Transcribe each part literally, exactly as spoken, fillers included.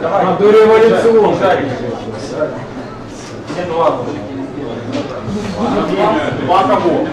А, до революционной. Два кого?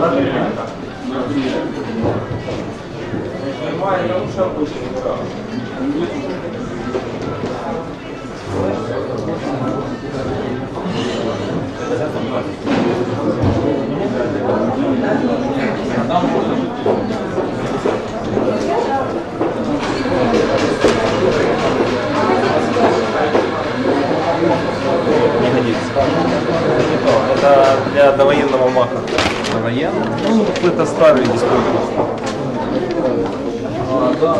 Не годится. Это для довоенного маха. Довоенного? Ну, какой-то старый дисплей. А, да.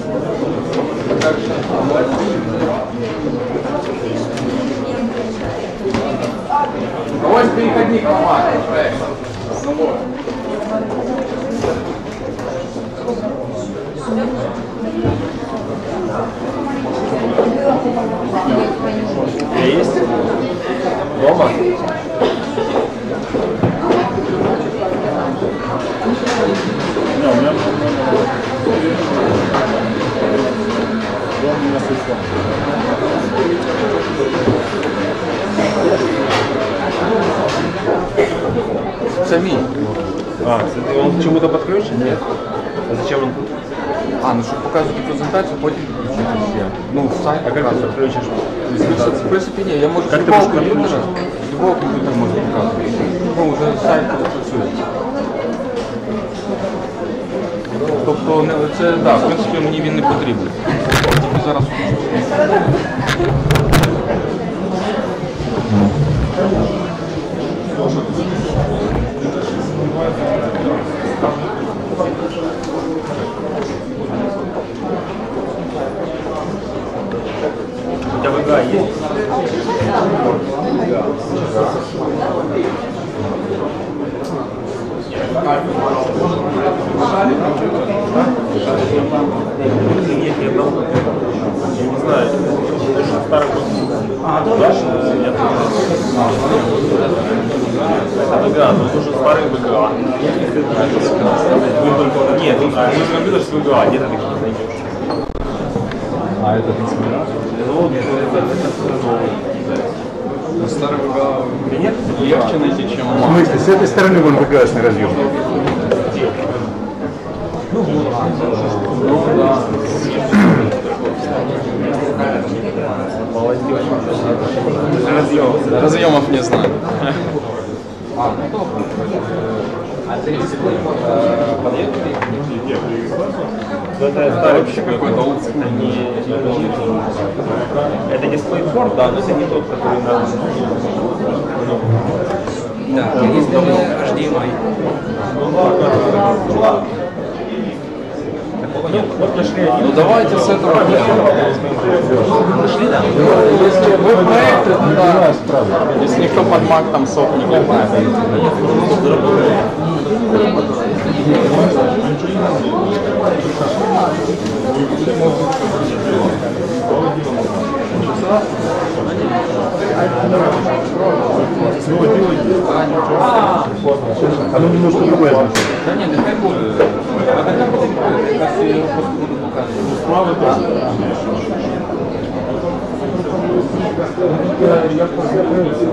Ось переходник ломать. Есть? Дома? Не, у меня дома у меня телефон. Сами. А, он к чему-то подключен? Нет. А зачем он? А, ну щоб показувати презентацію, потім підключити ще. Ну, сайт А как ты показувати. подключишь? В принципі, ні, я можу з Як ти любого будеш комп'ютера, з любого комп'ютера можу показувати. Ну, вже сайт працює. Тобто, не, це, да, в принципі, мені він не потрібен. Тільки зараз. У тебя ВГА есть? Нет, я дал. Я не знаю. Старый А, да? Это ВГА, но это уже старый ВГА. Нет, тут компьютер с ВГА, где ты таких не найдешь. А это не смена? Ну, это, это новый. На старый ВГА Нет? легче найти, чем В смысле, с этой стороны вон ВГАшный разъем. Ну, да. Молодец. Разъем. Разъемов не знаю. Это старый вообще какой-то олдскул. Это не это DisplayPort, да, но это не тот, который на. Да, есть эйч ди эм ай. Ну ладно. Вот нашли один. Ну давайте с этого. Нашли, да? Если вы проекты, то да. Если никто под Mac там сок не копает. Оно немножко другое. Да нет, нехай буде. А така буде, якраз я його просто буду показувати. Справа тоже. Я посмотрелся.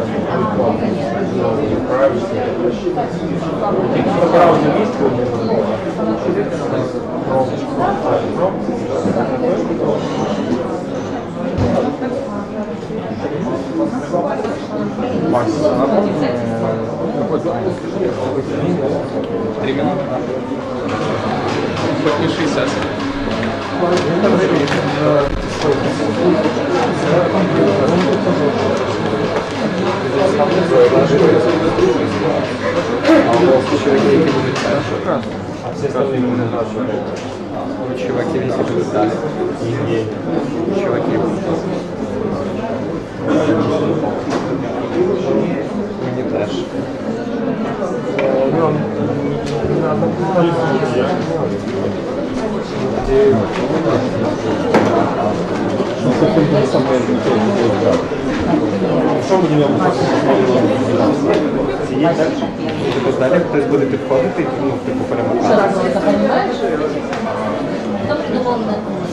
Макс, напомни, какой тайм? Три минуты, да? Хоть не шестьдесят. А все остальные будут Чуваки везде будут дали. Чуваки. Мені теж. Що ми не можемо? Сидіть так, типу далі хтось буде підходити, ну, типу перемагати. Ты понимаешь? Кто придумал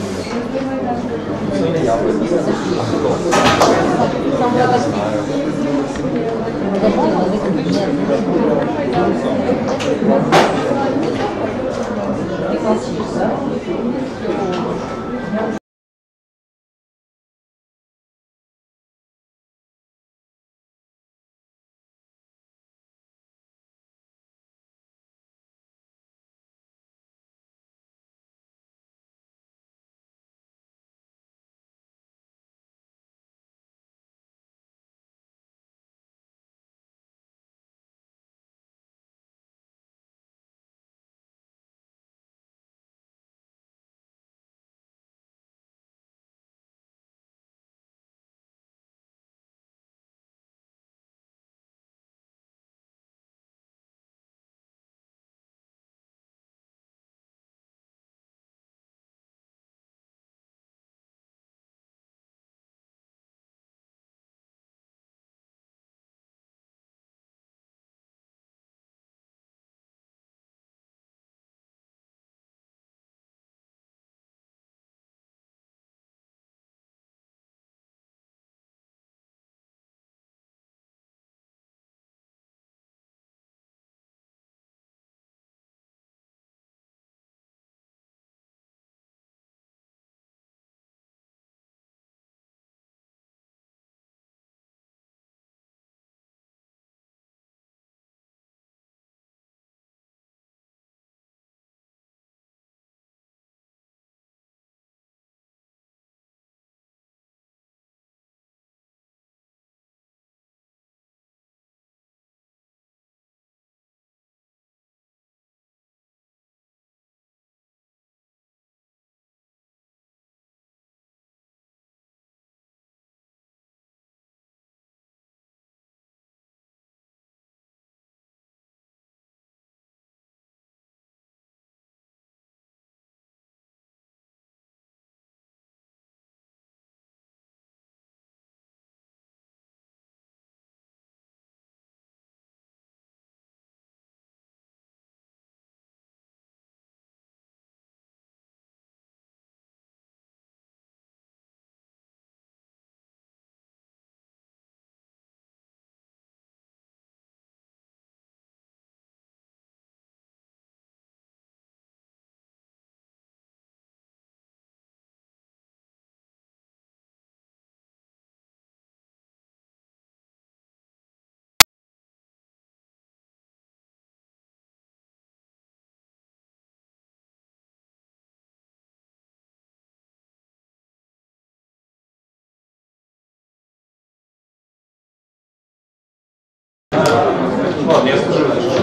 Ладно, я скажу.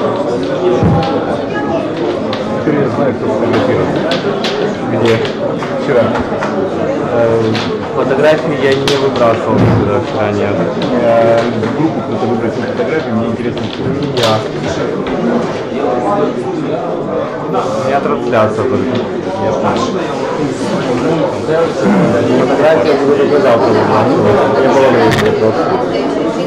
Теперь я знаю, кто фотографировал. Где? Вчера. Фотографии я не выбрасывал сюда ранее. Я в группу кто-то выбросил фотографии, мне интересно, кто. Не я. У меня трансляция только. Я понял. Фотографии я буду только завтра выбрасывать. Не было времени просто.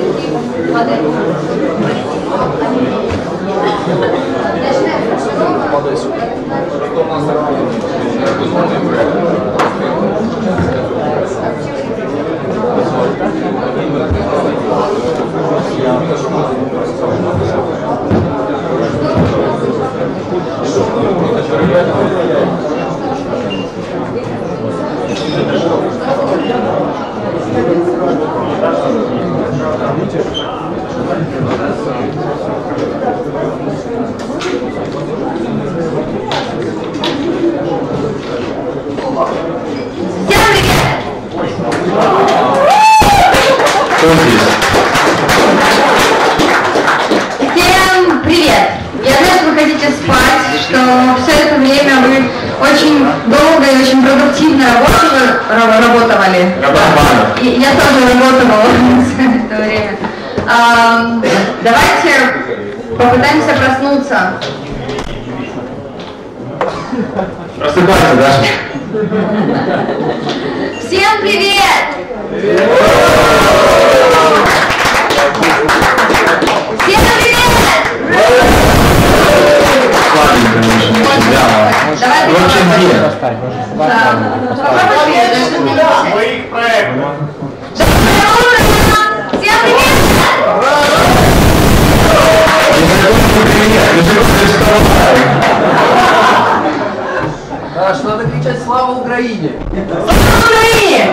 Всем привет! Я знаю, что вы хотите спать, что все это время вы очень долго и очень продуктивно работали. работали. Да. И я тоже работала все это время. А, давайте попытаемся проснуться. Просыпайся, Даша. Всем привет! Всем привет! Слабенько, конечно, очень вяло. Давай В общем, где? попробуй Украине! Слава Украине!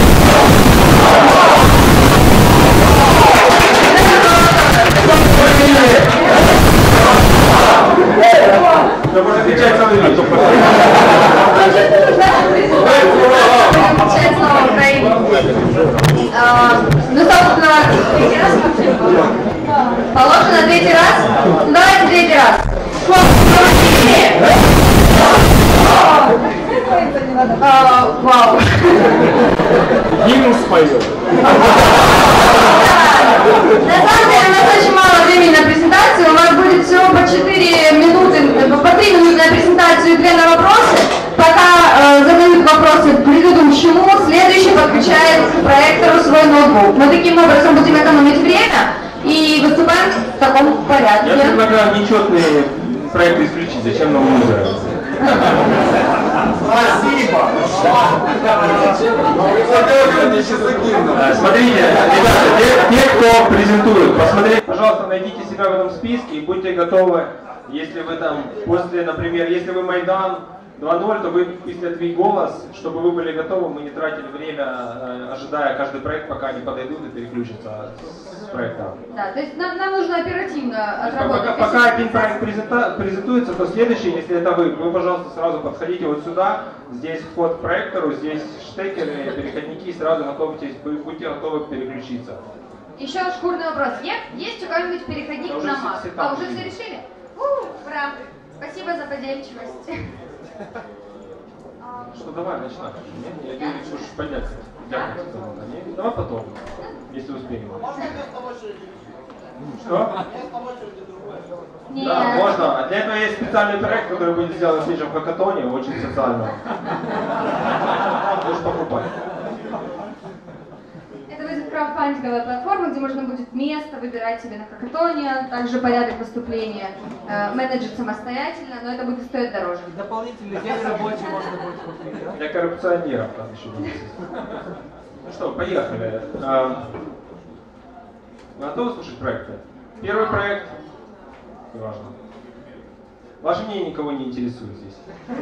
Да можно кричать целый вечер. Кричать «Слава Украине». Ну, собственно, третий раз положено третий раз? Ну, давайте третий раз. Слава Украине! А, вау. Гимн споем. На самом деле у нас очень мало времени на презентацию. У вас будет всего по четыре минуты, по три минуты на презентацию и две на вопросы. Пока э, задают вопросы предыдущему, следующий подключает к проектору свой ноутбук. Мы таким образом будем экономить время и выступаем в таком порядке. Я предлагаю нечетные проекты исключить. Зачем нам музыка? Спасибо! Смотрите, ребята, те, те, кто презентует, посмотрите, пожалуйста, найдите себя в этом списке и будьте готовы, если вы там, после, например, если вы Майдан два ноль, то вы пустят свой голос, чтобы вы были готовы, мы не тратили время, э, ожидая каждый проект, пока они подойдут и переключатся с проекта. Да, то есть нам, нам нужно оперативно отработать. Пока, пока один проект презента, презентуется, то следующий, если это вы, вы, пожалуйста, сразу подходите вот сюда, здесь вход к проектору, здесь штекеры, переходники, сразу готовьтесь, будьте готовы переключиться. Еще шкурный вопрос. Есть у кого-нибудь переходник да на Mac? А уже все решили? У, ура! Спасибо за подельчивость. Что, давай, начинаем. Я не хочу подняться. Дякую. Давай потом, если успеем. Что? Нет. Да, можно. А для этого есть специальный проект, который будет сделан в следующем хакатоне, очень социальный. Можешь покупать. Это будет краудфандинговая платформа, где можно будет место выбирать себе на хакатоне, также порядок выступления, э, менеджер самостоятельно, но это будет стоить дороже. Дополнительный день рабочий можно будет купить, да? Для коррупционеров там еще будет. Ну что, поехали. А, готовы слушать проекты? Первый проект, неважно. Ваше мнение никого не интересует здесь.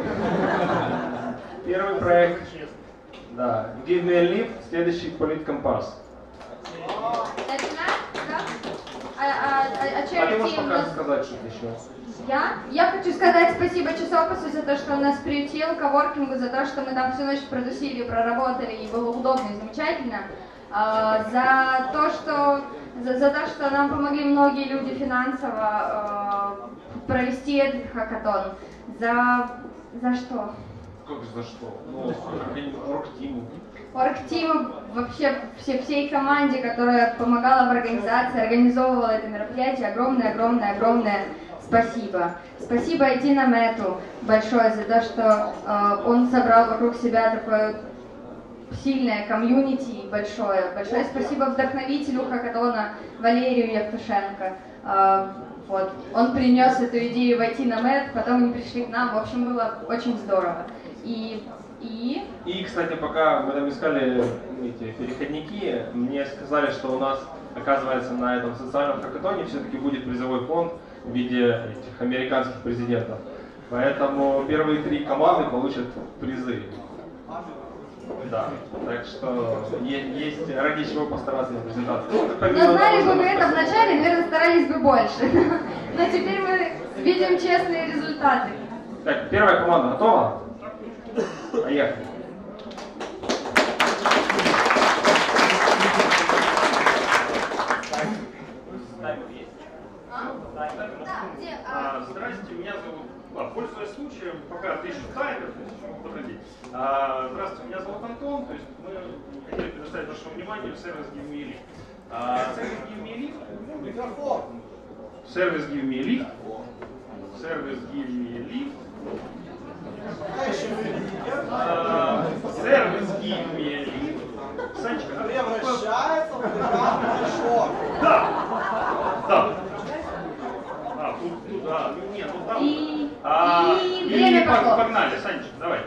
Первый проект, да, Give me a lift, следующий политкомпас. Начинаем? Да? А, а, а, а, А ты можешь Team пока нас- сказать что-то еще? Я? Я хочу сказать спасибо часопису за то, что он нас приютил, коворкингу за то, что мы там всю ночь продусили, проработали, и было удобно и замечательно. А, за то, что за, за то, что нам помогли многие люди финансово а, провести этот хакатон. За за что? Как за что? Ну, оргтиму. Оргтиму, вообще все, всей команде, которая помогала в организации, организовывала это мероприятие, огромное-огромное-огромное спасибо. Спасибо ай ти-Намету большое за то, что э, он собрал вокруг себя такое сильное комьюнити большое. Большое спасибо вдохновителю хакатона Валерию Евтушенко. Э, вот. Он принес эту идею в ай ти-Намет, потом они пришли к нам. В общем, было очень здорово. И И... И, кстати, пока мы там искали эти переходники, мне сказали, что у нас, оказывается, на этом социальном хакатоне все-таки будет призовой фонд в виде этих американских президентов. Поэтому первые три команды получат призы. Да, так что есть ради чего постараться на презентации. Но знали бы вы это вначале, наверное, старались бы больше. Но теперь мы видим честные результаты. Так, первая команда готова? Поехали. А, здрасте, меня зовут, а, пользуясь случаем, пока ты еще таймер, то есть еще подходить. А, здравствуйте, меня зовут Антон, то есть мы хотели предоставить вашему вниманию сервис Give Me a Lift. А, сервис Give Me a Lift. Сервис Give Me a Lift. Сервис Give Me a Lift. А, сервис Give Me a Lift. Санечка, а Превращается в прекрасный мешок. Да! Да! А, тут, тут, а, ну нет, тут там. И, А, и и время пог- пошло. Погнали, Санечка, давай.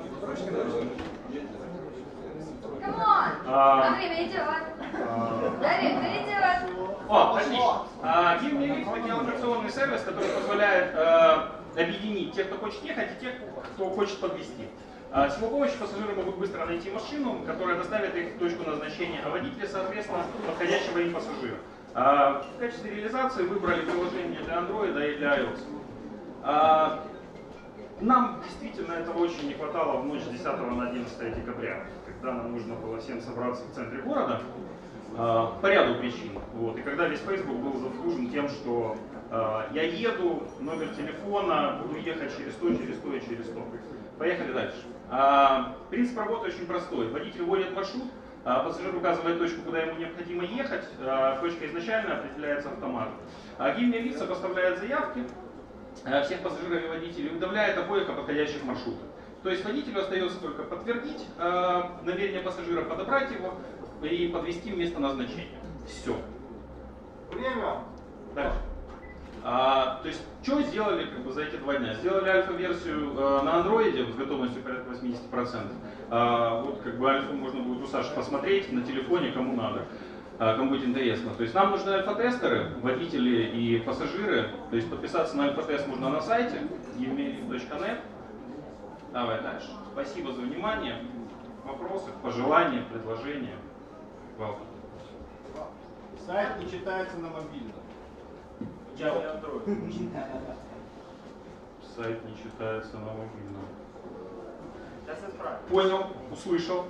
Камон! А, А время идет. а, Время идет. О, отлично. А, Give Me a Lift — это геолокационный сервис, который позволяет э, объединить тех, кто хочет ехать, и тех, кто хочет подвезти. А с его помощью пассажиры могут быстро найти машину, которая доставит их в точку назначения, а водители, соответственно, подходящего им пассажира. А в качестве реализации выбрали приложение для Android и для iOS. А нам действительно этого очень не хватало в ночь с десятого на одиннадцатое декабря, когда нам нужно было всем собраться в центре города а, по ряду причин. Вот. И когда весь Facebook был заслужен тем, что а, я еду, номер телефона, буду ехать через то, через то и через то. Поехали дальше. А, принцип работы очень простой. Водитель вводит маршрут, а, пассажир указывает точку, куда ему необходимо ехать, а, точка изначально определяется автоматом. А гильдия лица поставляет заявки всех пассажиров и водителей, выдавляет обоих подходящих маршрутов. То есть водителю остается только подтвердить э, намерение пассажира, подобрать его и подвести в место назначения. Все. Время. Дальше. А, то есть, что сделали как бы, за эти два дня? Сделали альфа-версию э, на андроиде с готовностью порядка восемьдесят процентов. А, вот как бы альфу можно будет у Саши посмотреть на телефоне, кому надо. Кому будет интересно. То есть нам нужны альфа-тестеры, водители и пассажиры. То есть подписаться на альфа-тест можно на сайте и мейл точка нет. Давай дальше. Спасибо за внимание. Вопросы, пожелания, предложения. Welcome. Сайт не читается на мобильном. Я не Android. Сайт не читается на мобильном. Понял, услышал.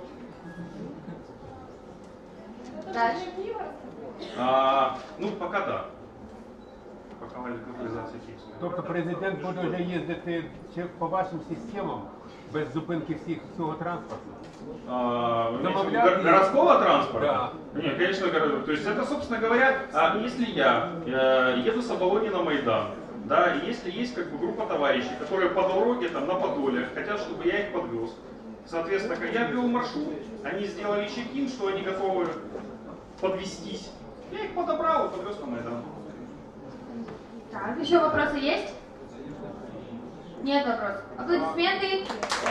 Дальше. А, ну, пока да. Пока локалізація тексту. Тобто президент буде вже їздити чи по вашим системам без зупинки всіх всього транспорту? А, вы имеете в виду Замовляют гор- городского транспорта? Да. Нет, конечно, городского. То есть это, собственно говоря, а, если я э, еду с Оболони на Майдан, да, и если есть как бы группа товарищей, которые по дороге там на Подоле хотят, чтобы я их подвез, соответственно, как я ввел маршрут, они сделали чек-ин, что они готовы подвестись. Я их подобрал и подвез на Майдан. Так, еще вопросы есть? Нет вопросов. Аплодисменты.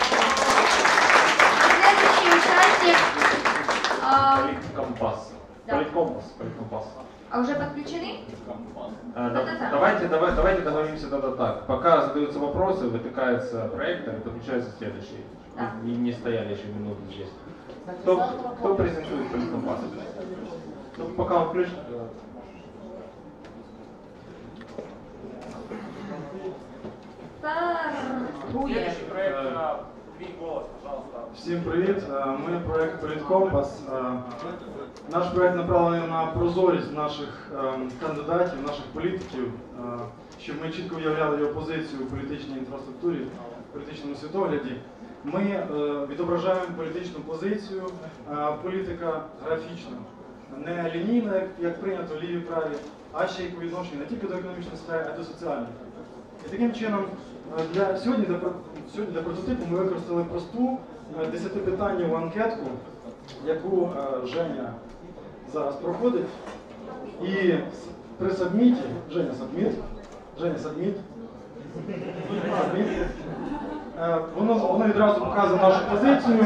Следующий участник. А, Политкомпас. Да. Политкомпас. Политкомпас. а уже подключены? А, да- Да-да-да. давайте, давай, давайте договоримся тогда так. Пока задаются вопросы, вытыкается проектор и подключается следующий. Да. Не, не стояли еще минуту здесь. Кто, кто презентует политкомпас? Ну, пока он включит. Стартує. Всім привіт! Е, Ми проект Політкомпас. Е, Наш проект направлений на прозорість наших е, кандидатів, наших політиків, е, щоб ми чітко уявляли його позицію у політичній інфраструктурі, в політичному світогляді. Ми е, відображаємо політичну позицію, е, політика графічна, не лінійна, як, як прийнято в лівій праві, а ще й по відношенню не тільки до економічної сфери, а й до соціальної. І таким чином, е, для, сьогодні, для, сьогодні для прототипу ми використали просту десятипитанню анкетку, яку е, Женя зараз проходить. І с- при сабміті, Женя сабміт, Женя сабміт, сабміт, е, воно, воно відразу показує нашу позицію.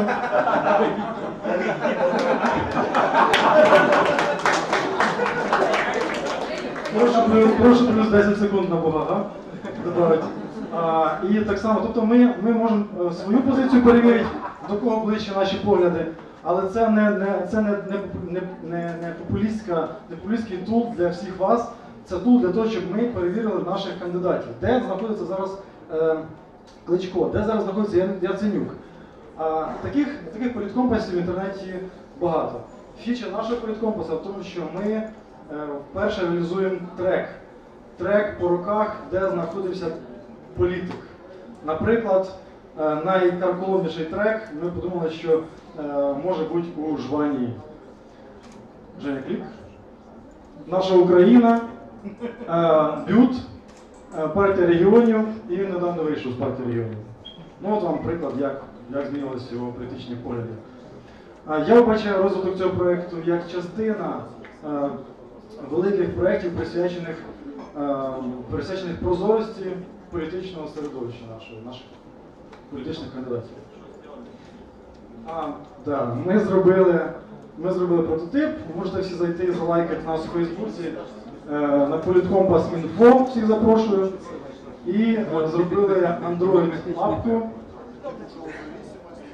Прошу, плюс- прошу плюс десять секунд на Бога добавити. А, і так само, тобто ми, ми можемо е, свою позицію перевірити, до кого ближче наші погляди, але це не, не, це не, не, не, не, не, популістська, не популістський тул для всіх вас, це тул для того, щоб ми перевірили наших кандидатів. Де знаходиться зараз е, Кличко, де зараз знаходиться Я- Яценюк. А, таких, таких політкомпасів в інтернеті багато. Фіча нашого політкомпаса в тому, що ми е, вперше реалізуємо трек. Трек по роках, де знаходився політик. Наприклад, е, найкарколомніший трек, ми подумали, що е, може бути у Жванії. Женя Клік. Наша Україна, е, Бют, е, партія регіонів, і він недавно вийшов з партії регіонів. Ну от вам приклад, як, як змінилися його політичні погляди. А я вбачаю розвиток цього проєкту як частина е, великих проєктів, присвячених, е, присвячених прозорості політичного середовища нашого, наших політичних кандидатів. А, да, ми зробили, ми зробили прототип, можете всі зайти і залайкати нас у Фейсбуці е, на Politcompass.info, всіх запрошую. І е, зробили Android апку.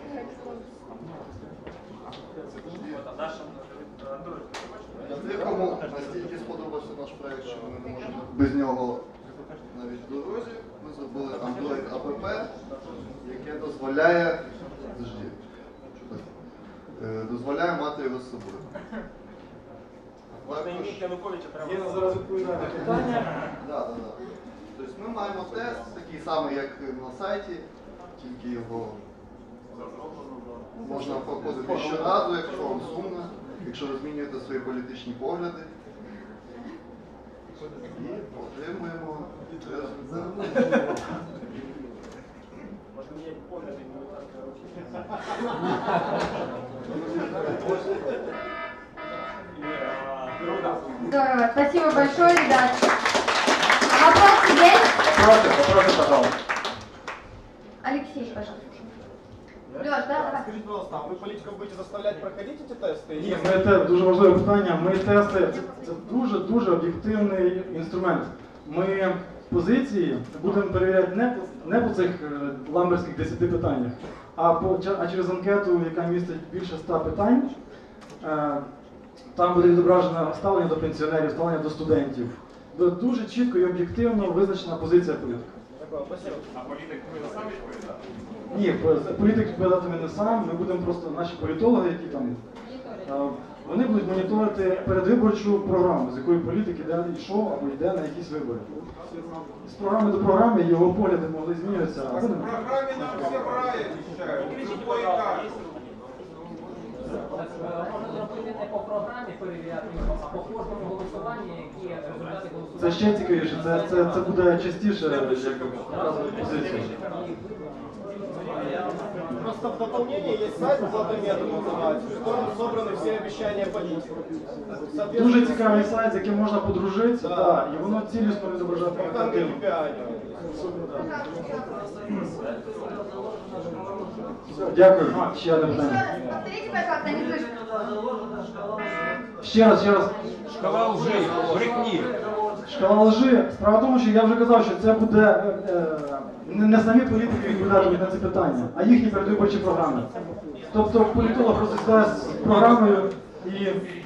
нашим Android. Декому настільки сподобався наш проєкт, що ми не можемо без нього навіть в дорозі. Ми зробили Android АПП, яке дозволяє, Подожди. Е, дозволяє мати його з собою. Я зараз відповідаю на питання. Да, да, да. Тобто ми маємо тест, такий самий, як на сайті, тільки його можна проходити щоразу, якщо вам сумно, якщо ви змінюєте свої політичні погляди. І отримуємо результат. Здорово, спасибо большое, ребят. Вопросы есть? Вопросы, вопросы, пожалуйста. Алексей, пожалуйста. Леш, да, давай. Скажіть, будь ласка, ви політиків будете заставляти проходити ці тести? Ні, знаєте, дуже важливе питання. Ми тести це дуже-дуже об'єктивний інструмент. Ми позиції будемо перевіряти не, не по цих е, ламберських десяти питаннях, а, по, а через анкету, яка містить більше ста питань. Е, там буде відображено ставлення до пенсіонерів, ставлення до студентів. Дуже чітко і об'єктивно визначена позиція політика. А політик ви самі відповідати? Ні, політик відповідатиме не сам, ми будемо просто наші політологи, які там, е, вони будуть моніторити передвиборчу програму, з якої політик іде, йшов або йде на якісь вибори. З програми до програми його погляди могли змінюватися. В програмі нам всі грають, любой так. Можна зробити не по програмі перевіряти, а по кожному голосуванні, які результати голосування. Це ще цікавіше, це, це, це буде частіше, як показувати позицію. Просто в дополнение есть сайт «Золотым методом» называется, в котором собраны все обещания политиков. Дуже цікавий сайт, з яким можна подружитися, да. Да, і воно цілісно відображає картину. Дякую. А, ще одне питання. Повторите, пожалуйста, не слышу. Ще раз, ще раз. Шкала лжи, брехні. Шкала лжи. Справа в тому, що я вже казав, що це буде е, е, не, не самі політики відповідатимуть на ці питання, а їхні передвиборчі програми. Тобто політолог просто сідає з програмою і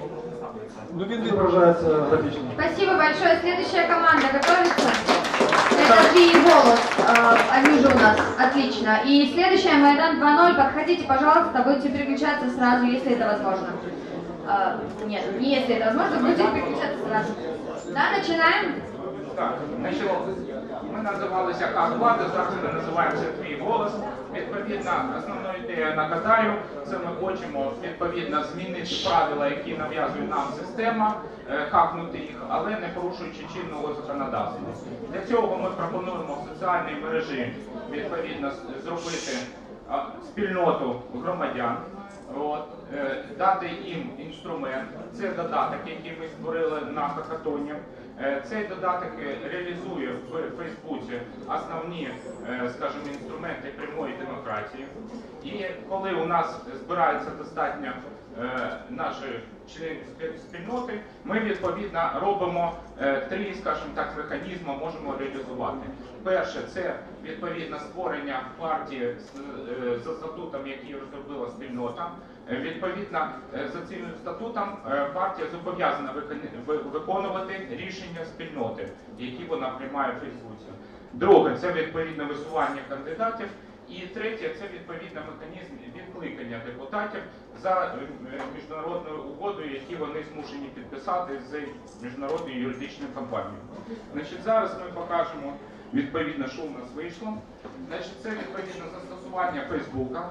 відображається графічно. Спасибо большое. Следующая команда готовится. Это три голос. Э, Они же у нас. Отлично. И следующая Майдан два ноль. Подходите, пожалуйста, будете переключаться сразу, если это возможно. Э, Нет, не если это возможно, будете переключаться сразу. Да, начинаем. Так, значить, ми називалися як влада, зараз ми називаємося «Твій голос». Відповідно, основною ідеєю нагадаю, це ми хочемо відповідно змінити правила, які нав'язує нам система, хакнути їх, але не порушуючи чинного законодавства. Для цього ми пропонуємо в соціальній мережі відповідно зробити спільноту громадян. От, е, дати їм інструмент, це додаток, який ми створили на хакатоні. Е, цей додаток реалізує в Фейсбуці основні, е, скажімо, інструменти прямої демократії. І коли у нас збирається достатньо е, нашої членів спільноти, ми відповідно робимо е, три, скажімо так, механізми, можемо реалізувати. Перше, це відповідно створення партії з, е, за статутом, який розробила спільнота. Е, відповідно, е, за цим статутом е, партія зобов'язана виконувати рішення спільноти, які вона приймає в Фейсбуці. Друге, це відповідно висування кандидатів. І третє, це відповідно механізм відкликання депутатів за міжнародною угодою, які вони змушені підписати з міжнародною юридичною компанією. Значить, зараз ми покажемо відповідно, що у нас вийшло. Значить, це відповідно застосування Фейсбука,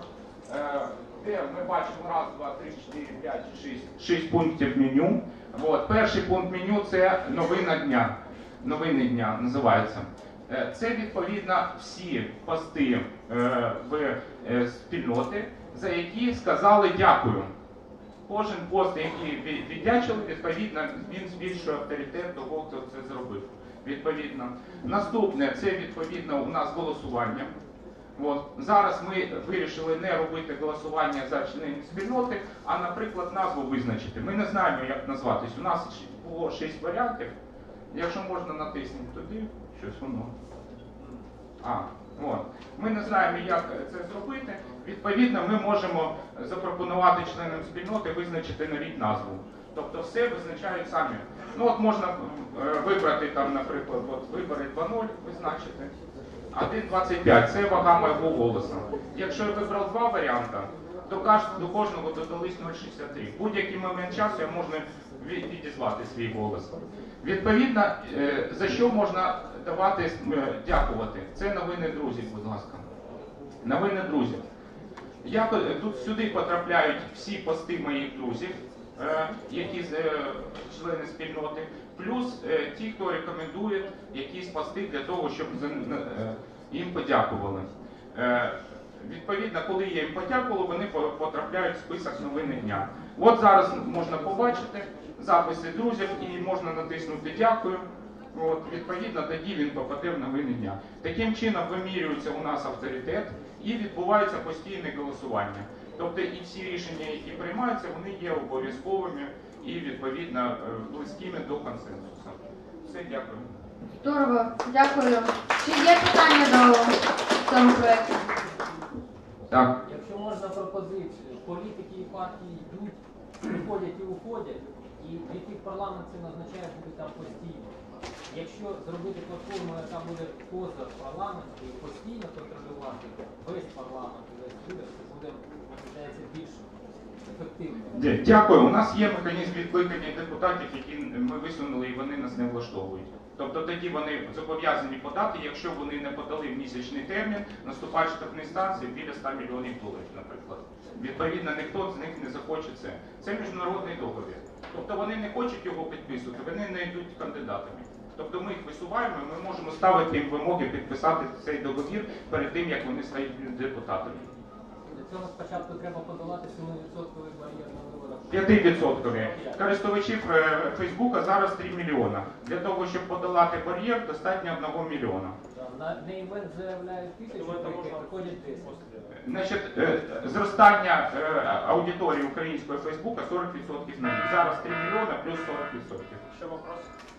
де ми бачимо раз, два, три, чотири, п'ять, шість, шість пунктів меню. От. Перший пункт меню – це новина дня. Новини дня називається. Це відповідно всі пости е, в е, спільноти, за які сказали дякую. Кожен пост, який віддячили, відповідно, він збільшує авторитет того, хто це зробив. Відповідно. Наступне, це відповідно у нас голосування. От. Зараз ми вирішили не робити голосування за членів спільноти, а, наприклад, назву визначити. Ми не знаємо, як назватись. У нас було шість варіантів. Якщо можна, натиснути туди, щось воно. А, от. Ми не знаємо, як це зробити. Відповідно, ми можемо запропонувати членам спільноти визначити навіть назву. Тобто все визначають самі. Ну от можна вибрати там, наприклад, от вибори два нуль, визначити. один двадцять п'ять це вага моєго голосу. Якщо я вибрав два варіанти, до кожного додались нуль шістдесят три. В будь-який момент часу я можу відізвати свій голос. Відповідно, за що можна давати, дякувати? Це новини друзів, будь ласка. Новини друзів. Я, тут сюди потрапляють всі пости моїх друзів, які члени спільноти, плюс ті, хто рекомендує якісь пости для того, щоб їм подякували. Відповідно, коли я їм подякував, вони потрапляють в список новини дня. От зараз можна побачити записи друзів і можна натиснути «Дякую». От, відповідно, тоді він попаде в новини дня. Таким чином вимірюється у нас авторитет і відбувається постійне голосування. Тобто і всі рішення, які приймаються, вони є обов'язковими і, відповідно, близькими до консенсусу. Все, дякую. Здорово, дякую. Чи є питання до цього проєкту? Так. Якщо можна пропозицію, політики і партії йдуть, приходять і уходять, і від тих парламентів назначають бути там постійно. Якщо зробити платформу, яка буде поза парламентською і постійно контролювати весь парламент, весь уряд, це буде, вважається, більш ефективно. Дякую. У нас є механізм відкликання депутатів, які ми висунули і вони нас не влаштовують. Тобто тоді вони зобов'язані подати, якщо вони не подали в місячний термін, наступають штрафні санкції біля ста мільйонів доларів, наприклад. Відповідно, ніхто з них не захоче це. Це міжнародний договір. Тобто вони не хочуть його підписувати, вони не йдуть кандидатами. Тобто ми їх висуваємо, і ми можемо ставити їм вимоги підписати цей договір перед тим, як вони стають депутатами. Для цього спочатку треба подолати сімивідсотковий бар'єр на виборах. п'ять відсотків. Користувачів Фейсбука зараз три мільйона. Для того, щоб подолати бар'єр, достатньо одного мільйона. На, на івент заявляють тисячу, приходять десять. Значить, зростання аудиторії українського Фейсбука сорок відсотків на рік. Зараз три мільйона плюс сорок відсотків. Еще вопрос?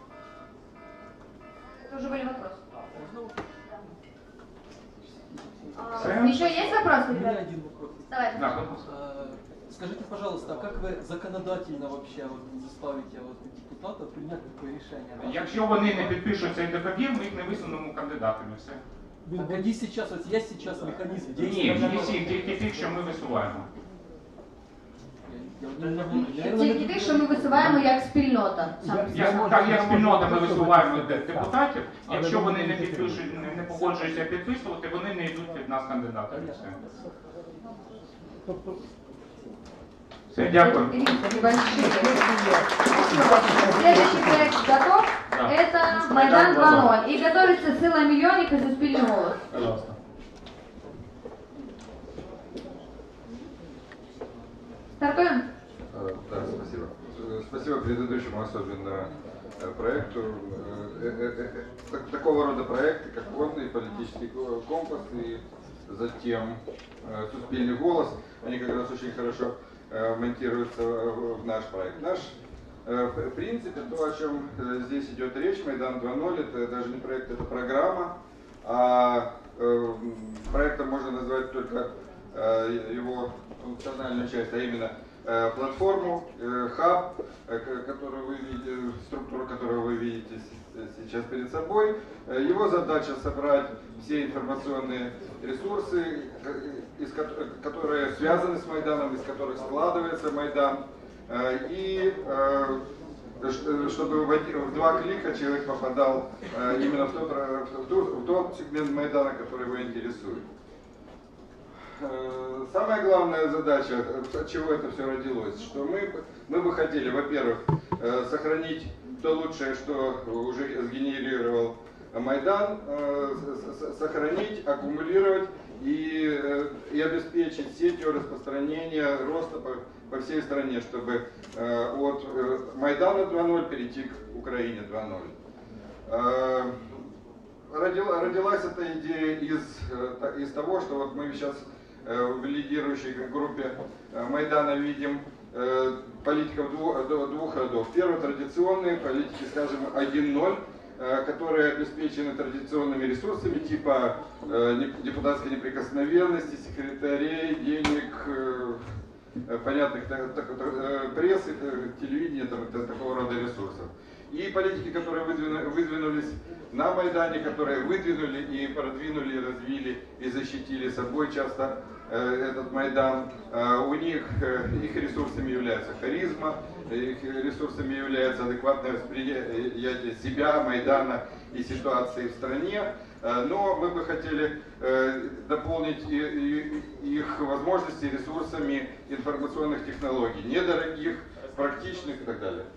Это уже были вопросы. Сэм? Еще есть вопросы? У меня один вопрос. Давай. Да. А, Скажите, пожалуйста, а как вы законодательно вообще вот заставите вот депутатов принять такое решение? Да? Якщо вони не підпишуть цей договір, ми їх не висунемо кандидатами. Все. Так они сейчас, вот есть сейчас механизм Ні, действия? не всіх, тільки тих, що ми висуваємо. Тільки тих, що ми висуваємо як спільнота. Як, так, як спільнота ми висуваємо депутатів, якщо вони не підпишуть, не, не погоджуються підписувати, вони не йдуть від нас кандидатами. Все. Все, дякую. Следующий проект готов. Да. Это Майдан два ноль. И готовится Сила Миллионник и Суспільний голос. Пожалуйста. Стартуем? Да, спасибо. Спасибо предыдущему особенно проекту. Такого рода проекты, как он, и политический компас, и затем Суспільний голос, они как раз очень хорошо монтируются в наш проект. Наш, в принципе, то, о чем здесь идет речь, Майдан два ноль, это даже не проект, это программа, а проектом можно назвать только его функциональную часть, а именно платформу, хаб, которую вы видите, структуру, которую вы видите сейчас перед собой. Его задача собрать все информационные ресурсы, из, которые связаны с Майданом, из которых складывается Майдан. И чтобы в два клика человек попадал именно в тот, в тот, в тот сегмент Майдана, который его интересует. Самая главная задача, от чего это все родилось, что мы, мы бы хотели, во-первых, сохранить то лучшее, что уже сгенерировал Майдан, сохранить, аккумулировать и, и обеспечить сетью распространения, роста по, по всей стране, чтобы от Майдана два ноль перейти к Украине два ноль. Родилась эта идея из, из того, что вот мы сейчас в лидирующей группе Майдана видим политиков двух, двух родов. Первый традиционные политики, скажем, один ноль, которые обеспечены традиционными ресурсами типа депутатской неприкосновенности, секретарей, денег, понятных прессы, телевидения, такого рода ресурсов. И политики, которые выдвинулись на Майдане, которые выдвинули и продвинули, развили и защитили собой часто этот Майдан, у них, их ресурсами является харизма, их ресурсами является адекватное восприятие себя, Майдана и ситуации в стране. Но мы бы хотели дополнить их возможности ресурсами информационных технологий, недорогих, практичных и так далее.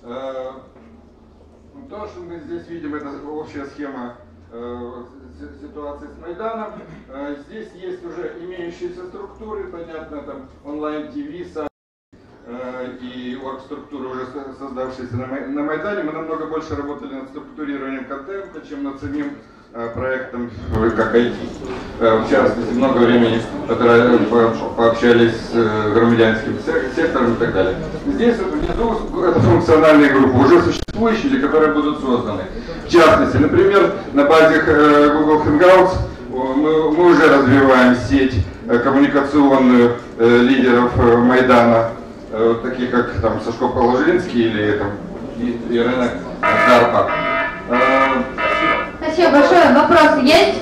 То, что мы здесь видим, это общая схема ситуации с Майданом. Здесь есть уже имеющиеся структуры, понятно, там онлайн-ТВ, сайт и оргструктуры, уже создавшиеся на Майдане. Мы намного больше работали над структурированием контента, чем над самим проектом как ай ти. В частности, много времени пообщались с громадянским сектором и так далее. Здесь вот внизу это функциональные группы, уже существующие или которые будут созданы. В частности, например, на базе Google Hangouts мы, мы уже развиваем сеть коммуникационную лидеров Майдана, такие как там Сашко Положинский или там Ирина Карпа. Спасибо большое. Вопросы есть?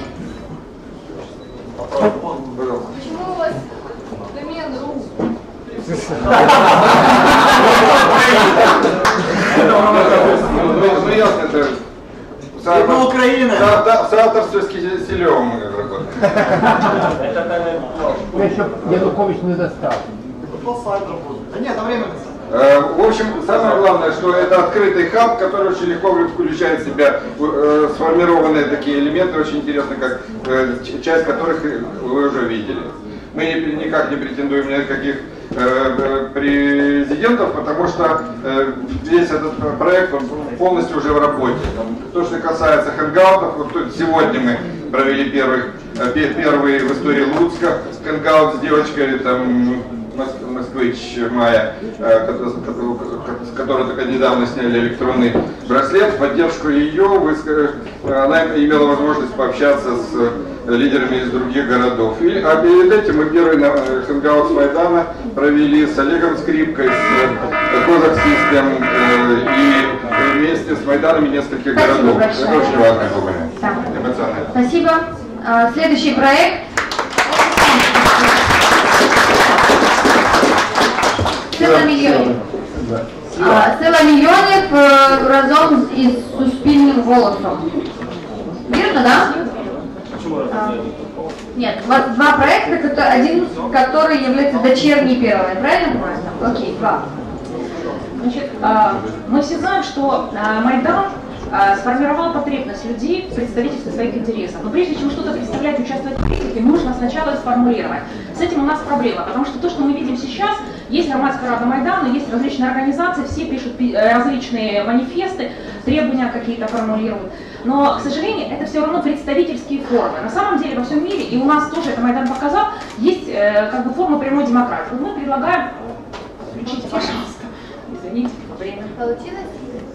Почему у вас домен ру? Ну ясно, это... Это Украина! В соавторстве с Киселевым мы работаем. Еще Янукович не достал. Да нет, там время. В общем, самое главное, что это открытый хаб, который очень легко включает в себя э, сформированные такие элементы, очень интересно, как э, часть которых вы уже видели. Мы никак не претендуем ни на каких э, президентов, потому что э, весь этот проект он полностью уже в работе. То, что касается хэнгаутов, вот тут сегодня мы провели первый, первый в истории Луцка хэнгаут с девочкой, там, москвич Майя, с которой только недавно сняли электронный браслет. В поддержку ее она имела возможность пообщаться с лидерами из других городов. И, а перед этим мы первый хэнгаут с Майдана провели с Олегом Скрипкой, с Козак Систем и вместе с Майданами нескольких городов. Это очень важный момент. Эмоционально. Спасибо. Следующий проект. Сила мільйонів. Сила мільйонів разом із суспільним голосом. Верно, да? А, нет, у вас два проекта, один, который является дочерней первой, правильно? Окей, два. Значит, мы все знаем, что Майдан сформировал потребность людей в представительстве своих интересов. Но прежде чем что-то представлять, участвовать в политике, нужно сначала это сформулировать. С этим у нас проблема, потому что то, что мы видим сейчас, есть громадская рада Майдана, есть различные организации, все пишут различные манифесты, требования какие-то формулируют. Но, к сожалению, это все равно представительские формы. На самом деле во всем мире, и у нас тоже это Майдан показал, есть э, как бы форма прямой демократии. Вот мы предлагаем... Включите, пожалуйста. Извините, время. Получилось?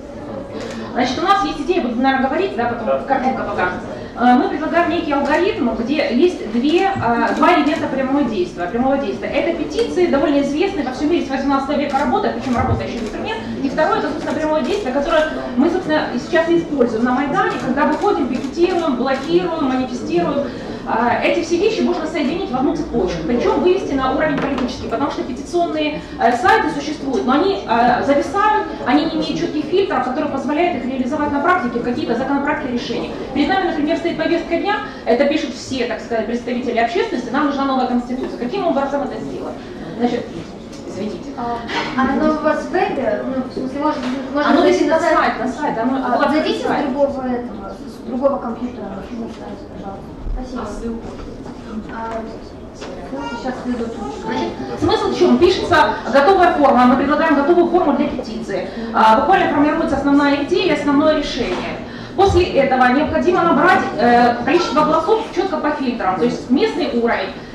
Значит, у нас есть идея, буду, наверное, говорить, да, потом картинка покажется. Мы предлагаем некий алгоритм, где есть две, два элемента прямого действия, прямого действия. Это петиции, довольно известные, во всем мире с восемнадцатого века работают, причем работающий инструмент. И второе, это, собственно, прямое действие, которое мы, собственно, сейчас используем на Майдане, когда выходим, пикетируем, блокируем, манифестируем. Эти все вещи можно соединить в одну цепочку, причем вывести на уровень политический, потому что петиционные сайты существуют, но они зависают, они не имеют четких фильтров, которые позволяют их реализовать на практике в какие-то законопроекты решения. Перед нами, например, стоит повестка дня, это пишут все, так сказать, представители общественности, нам нужна новая конституция. Каким образом это сделать? Значит, извините. А, оно у вас в вебе? Ну, в смысле, может, можно оно зайти висит на сайт, на сайт. Оно, а, зайдите с другого этого, с другого компьютера, на сайт, пожалуйста. Спасибо. А ссылку? А, ссылку сейчас ведут. Значит, смысл в чем? Пишется готовая форма, мы предлагаем готовую форму для петиции. А, буквально формируется основная идея, основное решение. После этого необходимо набрать э, количество голосов четко по фильтрам, то есть местный уровень,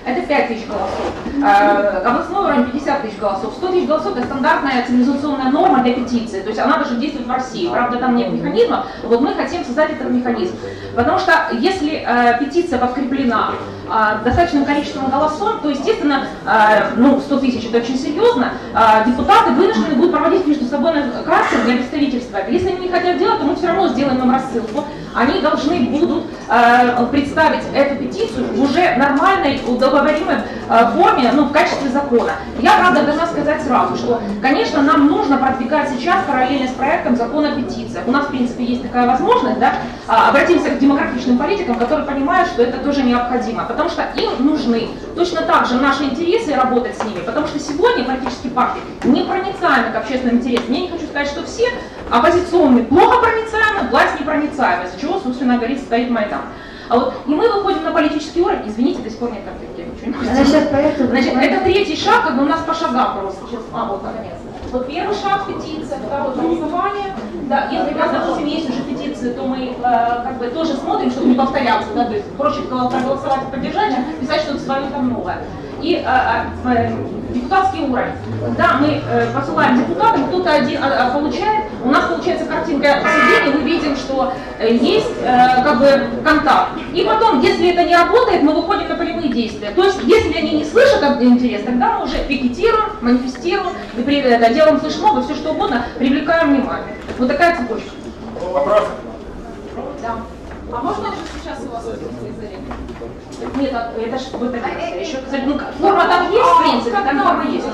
это пять тысяч голосов. Э, областной уровень пятьдесят тысяч голосов. сто тысяч голосов это стандартная цивилизационная норма для петиции. То есть она даже действует в России. Правда, там нет механизма. Вот мы хотим создать этот механизм. Потому что если э, петиция подкреплена э, достаточным количеством голосов, то, естественно, э, ну, сто тысяч это очень серьезно, э, депутаты вынуждены будут проводить между собой кастинг для представительства. Если они не хотят делать, то мы все равно сделаем им рассылку. Они должны будут э, представить эту петицию в уже нормальной, удобоваримой э, форме, ну, в качестве закона. Я, правда, должна сказать сразу, что, конечно, нам нужно продвигать сейчас параллельно с проектом закона о петициях. У нас, в принципе, есть такая возможность, да, обратимся к демократичным политикам, которые понимают, что это тоже необходимо, потому что им нужны точно так же наши интересы и работать с ними, потому что сегодня политические партии непроницаемы к общественным интересам. Я не хочу сказать, что все оппозиционные плохо проницаемы, власть непроницаемая, из-за чего, собственно говоря, стоит Майдан. А вот и мы выходим на политический уровень, извините, до сих пор нет картинки, я ничего не могу сделать. Значит, это третий шаг, как бы у нас по шагам просто. А, вот, наконец. Вот первый шаг петиция, второе голосование. Да, если у нас, допустим, есть уже петиции, то мы э, как бы тоже смотрим, чтобы не повторяться, да, то есть проще проголосовать и поддержать, чем писать что-то свое там новое. И э, э, депутатский уровень. Когда мы э, посылаем депутатам, кто-то один э, получает, у нас получается картинка обсуждения, мы видим, что э, есть э, как бы контакт. И потом, если это не работает, мы выходим на полевые действия. То есть, если они не слышат интерес, тогда мы уже пикетируем, манифестируем, делаем флешмобы, все что угодно, привлекаем внимание. Вот такая цепочка. Вопрос? Да. А можно уже сейчас у вас зарегистрировать? Нет, это же будет еще, ну, форма там есть, в принципе, там форма есть.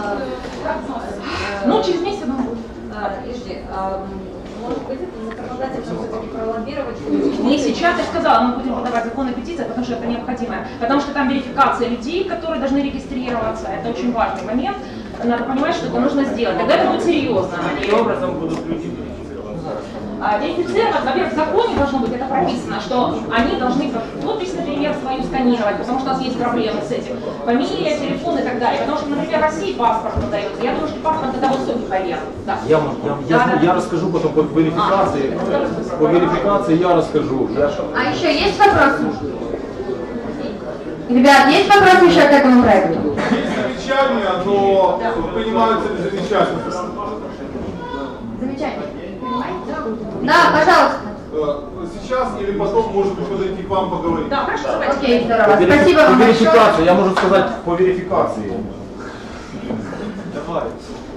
Ну, через месяц она будет. Подожди, может быть, это законодательно все-таки пролоббировать? Не сейчас, я сказала, мы будем подавать закон о петициях, потому что это необходимо. Потому что там верификация людей, которые должны регистрироваться, это очень важный момент. Надо понимать, что это нужно сделать. Тогда это будет серьезно. Каким образом будут люди верифицироваться? Верифицировать, во-первых, в законе должно быть это прописано, что они должны подпись, например, свою сканировать, потому что у нас есть проблемы с этим. Фамилия, телефон и так далее. Потому что, например, в России паспорт выдается. Я думаю, что паспорт это высокий барьер. Да. Я, я, я, Да, да. я расскажу потом по верификации. А, по верификации я расскажу. Я... А еще есть вопросы? Ребят, есть вопросы еще к этому проекту? Есть замечания, но принимаются ли замечания? Замечания. Да, пожалуйста. Сейчас или потом, может быть, подойти к вам поговорить. Да, хорошо. Окей, здорово. По, Спасибо по вам верификации, большое. я можу сказати по верифікації. Давай.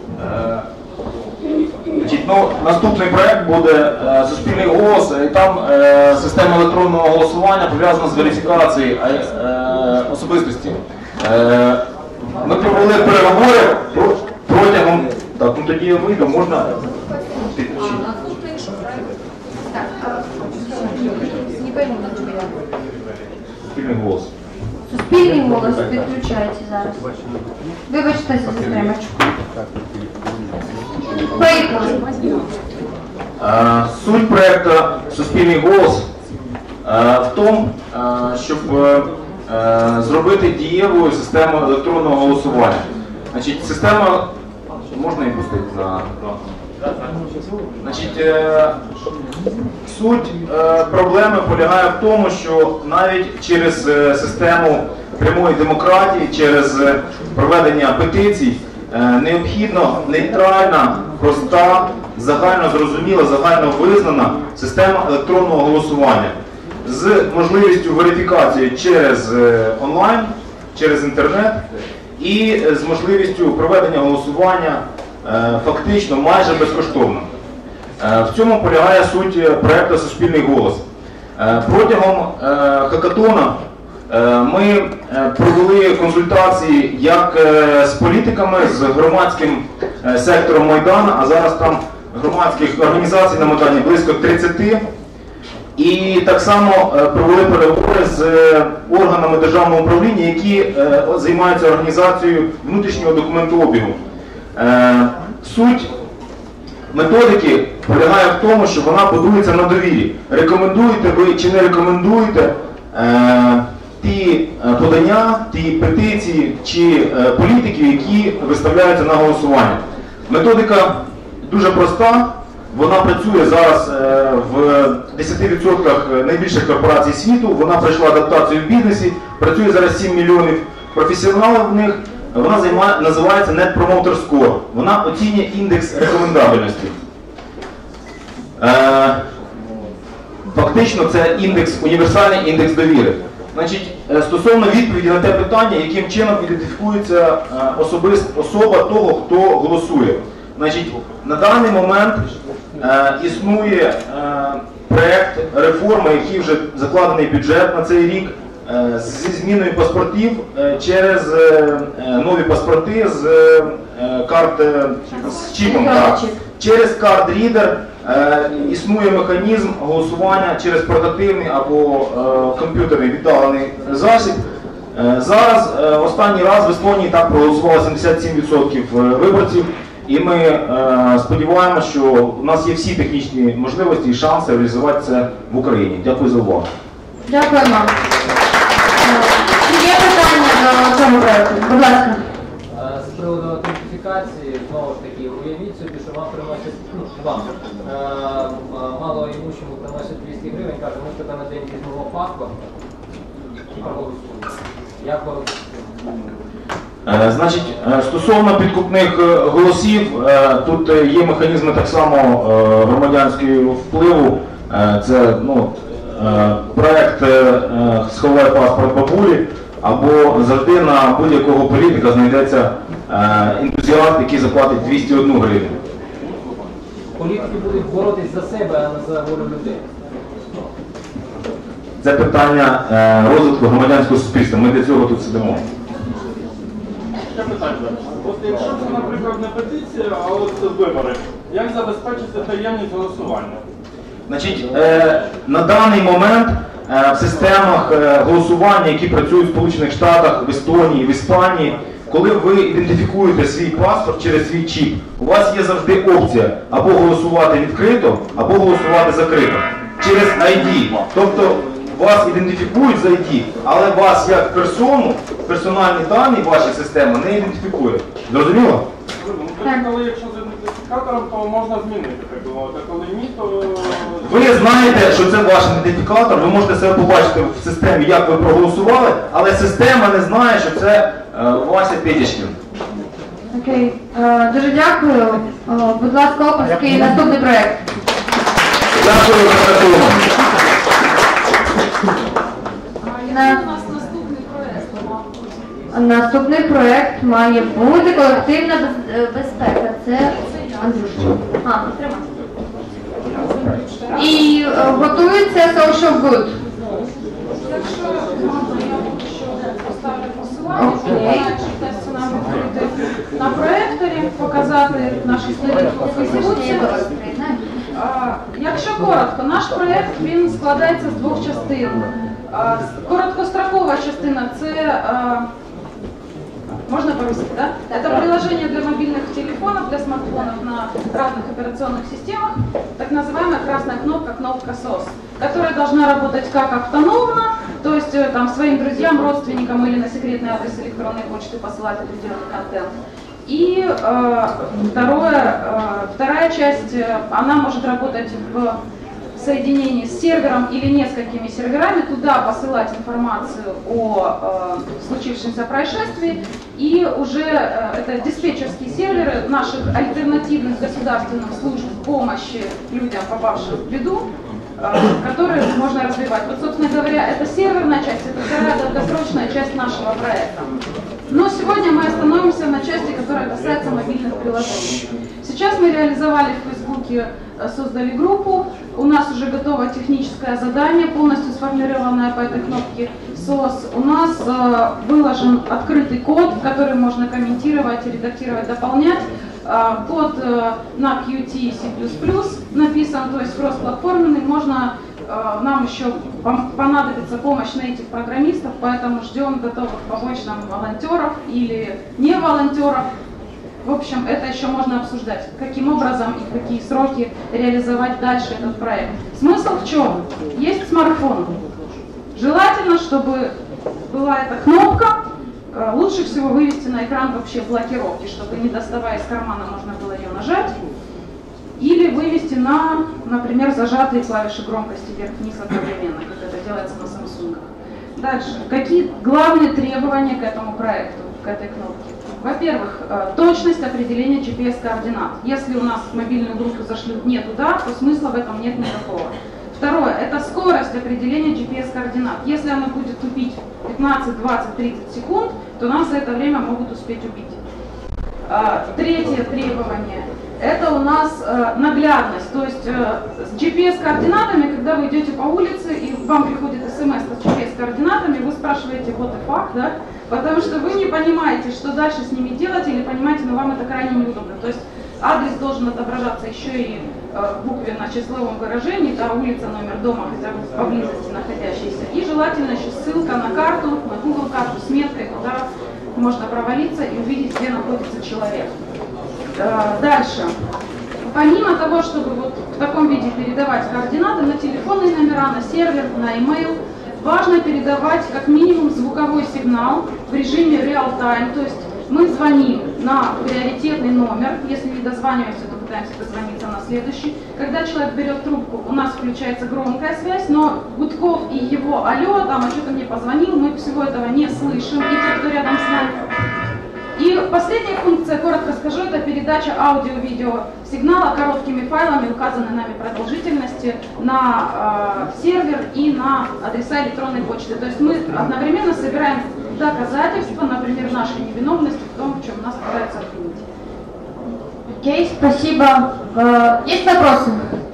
Значить, ну, наступний проект буде е, суспільний голос, і там е, система електронного голосування пов'язана з верифікацією е, е, особистості. Е, ми провели переговори про- протягом, так, ну тоді я вийду, можна підключити. Так, а, не пойму, на чому я. Суспільний голос. Суспільний голос підключається зараз. Вибачте за затримочку. Поїхали. Е, Суть проекту «Суспільний голос» е, в тому, е, щоб е, е, зробити дієвою систему електронного голосування. Значить, система, можна її пустити на екран? Значить, е, суть е, проблеми полягає в тому, що навіть через е, систему прямої демократії, через е, проведення петицій, е, необхідно нейтральна, проста, загально зрозуміла, загально визнана система електронного голосування з можливістю верифікації через е, онлайн, через інтернет і е, з можливістю проведення голосування е, фактично майже безкоштовно. Е, В цьому полягає суть проекту «Суспільний голос». Е, Протягом е, хакатона е, ми е, провели консультації як е, з політиками, з громадським е, сектором Майдану, а зараз там громадських організацій на Майдані близько тридцяти. І так само е, провели переговори з е, органами державного управління, які е, займаються організацією внутрішнього документообігу. Е, Суть методики полягає в тому, що вона будується на довірі. Рекомендуєте ви чи не рекомендуєте е, ті е, подання, ті петиції чи е, політиків, які виставляються на голосування. Методика дуже проста, вона працює зараз е, в десяти відсотках найбільших корпорацій світу, вона пройшла адаптацію в бізнесі, працює зараз сім мільйонів Професіонали в них, вона займає, називається Net Promoter Score. Вона оцінює індекс рекомендабельності. Е, фактично це індекс, універсальний індекс довіри. Значить, стосовно відповіді на те питання, яким чином ідентифікується особист, особа того, хто голосує. Значить, на даний момент е, існує е, проєкт реформи, який вже закладений бюджет на цей рік, е, зі зміною паспортів е, через е, нові паспорти з е, карт е, з чіпом. Так. Через карт-рідер е, існує механізм голосування через портативний або е, комп'ютерний віддалений засіб. Е, зараз е, останній раз в Естонії так проголосувало сімдесят сім відсотків виборців, і ми е, сподіваємося, що у нас є всі технічні можливості і шанси реалізувати це в Україні. Дякую за увагу. Дякуємо. Чи є питання до цього проєкту? Будь ласка. З приводу аутентифікації, знову ж таки, уявіть собі, що вам приносять, ну, вам, малоімущому приносять двісті гривень, каже, ми тебе на день візьмемо паспорт і проголосуємо. Як ви? Е, Значить, е, стосовно підкупних е, голосів, е, тут е, є механізми так само е, громадянського впливу. Е, Це ну, е, проект е, «Сховай паспорт бабулі», або завжди на будь-якого політика знайдеться е, ентузіаст, який заплатить двісті одну гривню. Політики будуть боротись за себе, а не за волю людей. Це питання е, розвитку громадянського суспільства. Ми для цього тут сидимо. Ще питання. От якщо це, наприклад, не петиція, а от вибори, як забезпечити таємність голосування? Значить, е, на даний момент е, в системах е, голосування, які працюють в Сполучених Штатах, в Естонії, в Іспанії, коли ви ідентифікуєте свій паспорт через свій чіп, у вас є завжди опція або голосувати відкрито, або голосувати закрито. Через ай ді. Тобто вас ідентифікують з ай ді, але вас як персону, персональні дані вашої системи не ідентифікує. Зрозуміло? Ну, коли якщо з ідентифікатором, то можна змінити, так би мовити, коли ні, то... Ви знаєте, що це ваш ідентифікатор, ви можете себе побачити в системі, як ви проголосували, але система не знає, що це е, Вася Петічкін. Окей, е, дуже дякую. Е, будь ласка, опуски, наступний проєкт. Дякую за працювання. На... Наступний проєкт має бути колективна без- безпека. Це Андрюшчик. А, тримай. І е, готується social good. Якщо можна, я поки що поставлю посилання, Окей. щоб нам відкрити на проекторі, показати нашу сторінку у Фейсбуці. А, Якщо коротко, наш проєкт він складається з двох частин. А, Короткострокова частина це а, можно по-русски, да? Это приложение для мобильных телефонов, для смартфонов на разных операционных системах, так называемая красная кнопка, кнопка сос, которая должна работать как автономно, то есть э, там своим друзьям, родственникам или на секретный адрес электронной почты посылать определенный контент. И э, второе, э, вторая часть, э, она может работать в соединении с сервером или несколькими серверами, туда посылать информацию о э, случившемся происшествии, и уже э, это диспетчерские серверы наших альтернативных государственных служб помощи людям, попавшим в беду, э, которые можно развивать. Вот, собственно говоря, это серверная часть, это вторая долгосрочная часть нашего проекта. Но сегодня мы остановимся на части, которая касается мобильных приложений. Сейчас мы реализовали в Фейсбуке, создали группу, у нас уже готово техническое задание, полностью сформированное по этой кнопке сос. У нас э, выложен открытый код, который можно комментировать, редактировать, дополнять. Э, код э, на кью ти си плюс плюс написан, то есть кросс-платформенный. Можно, э, нам еще понадобится помощь native программистов, поэтому ждем готовых помочь нам волонтеров или не волонтеров. В общем, это еще можно обсуждать, каким образом и в какие сроки реализовать дальше этот проект. Смысл в чем? Есть смартфон. Желательно, чтобы была эта кнопка, лучше всего вывести на экран вообще блокировки, чтобы не доставая из кармана можно было ее нажать. Или вывести на, например, зажатые клавиши громкости вверх-вниз одновременно, как это делается на Samsung. Дальше. Какие главные требования к этому проекту, к этой кнопке? Во-первых, точность определения джи пи эс-координат. Если у нас мобильную группу зашлют не туда, то смысла в этом нет никакого. Второе, это скорость определения джи пи эс-координат. Если она будет тупить пятнадцать, двадцать, тридцать секунд, то нас за это время могут успеть убить. Третье требование – это у нас наглядность. То есть с джи пи эс-координатами, когда вы идете по улице и вам приходит смс с джи пи эс-координатами, вы спрашиваете what the fuck, да? Потому что вы не понимаете, что дальше с ними делать, или понимаете, но вам это крайне неудобно. То есть адрес должен отображаться еще и в букве на числовом выражении, да, улица, номер дома, хотя бы поблизости находящийся. И желательно еще ссылка на карту, на Google карту с меткой, куда можно провалиться и увидеть, где находится человек. Дальше. Помимо того, чтобы вот в таком виде передавать координаты на телефонные номера, на сервер, на email, важно передавать как минимум звуковой сигнал в режиме real-time, то есть мы звоним на приоритетный номер, если не дозваниваемся, то пытаемся дозвониться на следующий. Когда человек берет трубку, у нас включается громкая связь, но Гудков и его алло, там, а что-то мне позвонил, мы всего этого не слышим, и те, кто рядом с нами. И последняя функция, коротко скажу, это передача аудио-видео сигнала короткими файлами, указанной нами продолжительности, на э, сервер и на адреса электронной почты. То есть мы одновременно собираем доказательства, например, нашей невиновности в том, в чем нас пытаются обвинить. Окей, okay, спасибо. Э, есть вопросы?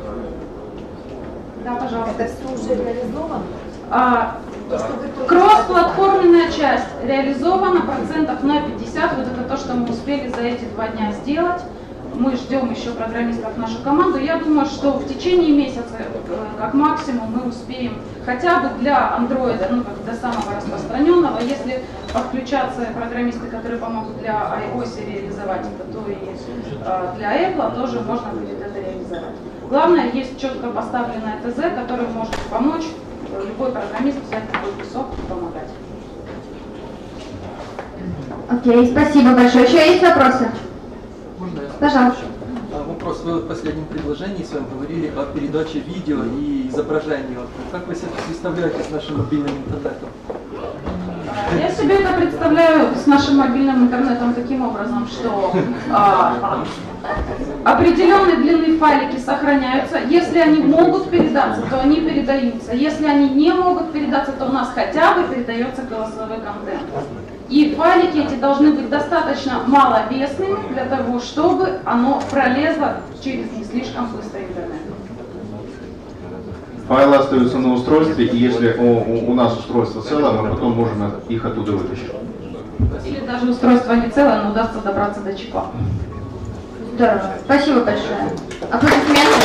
Да, пожалуйста. Это все уже реализовано? А, кросс-платформенная часть реализована процентов на пятьдесят. Вот это то, что мы успели за эти два дня сделать. Мы ждем еще программистов в нашу команду. Я думаю, что в течение месяца, как максимум, мы успеем хотя бы для Android, ну как для самого распространенного. Если подключаться программисты, которые помогут для iOS реализовать это, то и э, для Apple тоже можно будет это реализовать. Главное, есть четко поставленное ТЗ, который может помочь любой программист взять такой кусок и помогать. Окей, okay, спасибо большое. Еще есть вопросы? Можно я? Пожалуйста. Вопрос. Вы в последнем предложении с вами говорили о передаче видео и изображения. Как вы себе представляете с нашим мобильным интернетом? Я себе это представляю с нашим мобильным интернетом таким образом, что а, определенной длины файлики сохраняются. Если они могут передаться, то они передаются. Если они не могут передаться, то у нас хотя бы передается голосовой контент. И файлики эти должны быть достаточно маловесными для того, чтобы оно пролезло через не слишком быстрый интернет. Файлы остаются на устройстве, и если у, у, у нас устройство целое, мы потом можем их оттуда вытащить. Или даже устройство не целое, но удастся добраться до чипа. Здорово. Спасибо большое. Аплодисменты.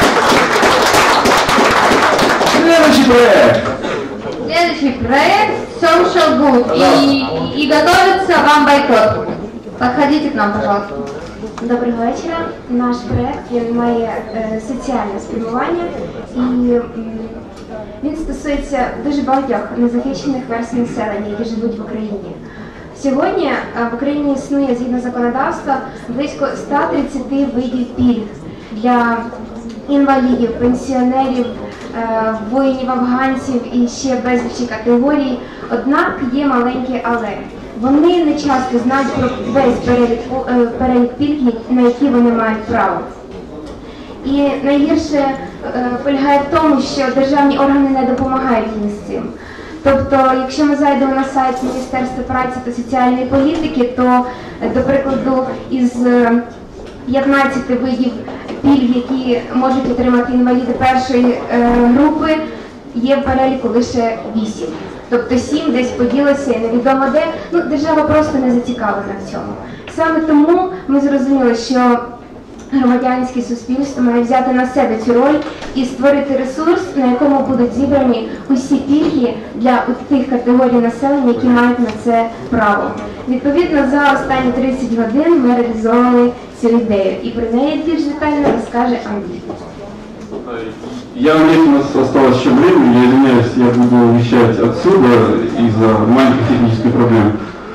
Следующий проект. Следующий проект Social Good. И, и готовится вам бойкот. Подходите к нам, пожалуйста. Доброго вечора. Наш проект він має е, соціальне спрямування і м, він стосується дуже багатьох незахищених верств населення, які живуть в Україні. Сьогодні е, в Україні існує згідно законодавства близько ста тридцяти видів пільг для інвалідів, пенсіонерів, е, воїнів-афганців і ще безлічі категорій. Однак є маленьке але. Вони не часто знають про весь перелік, перелік пільг, на які вони мають право. І найгірше е, полягає в тому, що державні органи не допомагають їм з цим. Тобто, якщо ми зайдемо на сайт Міністерства праці та соціальної політики, то, до прикладу, із п'ятнадцяти видів пільг, які можуть отримати інваліди першої е, групи, є в переліку лише вісім. Тобто сім десь поділося, невідомо де, ну, держава просто не зацікавлена в цьому. Саме тому ми зрозуміли, що громадянське суспільство має взяти на себе цю роль і створити ресурс, на якому будуть зібрані усі пільги для тих категорій населення, які мають на це право. Відповідно, за останні тридцять годин ми реалізовували цю ідею, і про неї більш детально розкаже Андрій. Я надеюсь, у нас осталось еще время, я извиняюсь, я буду вещать отсюда из-за маленьких технических проблем.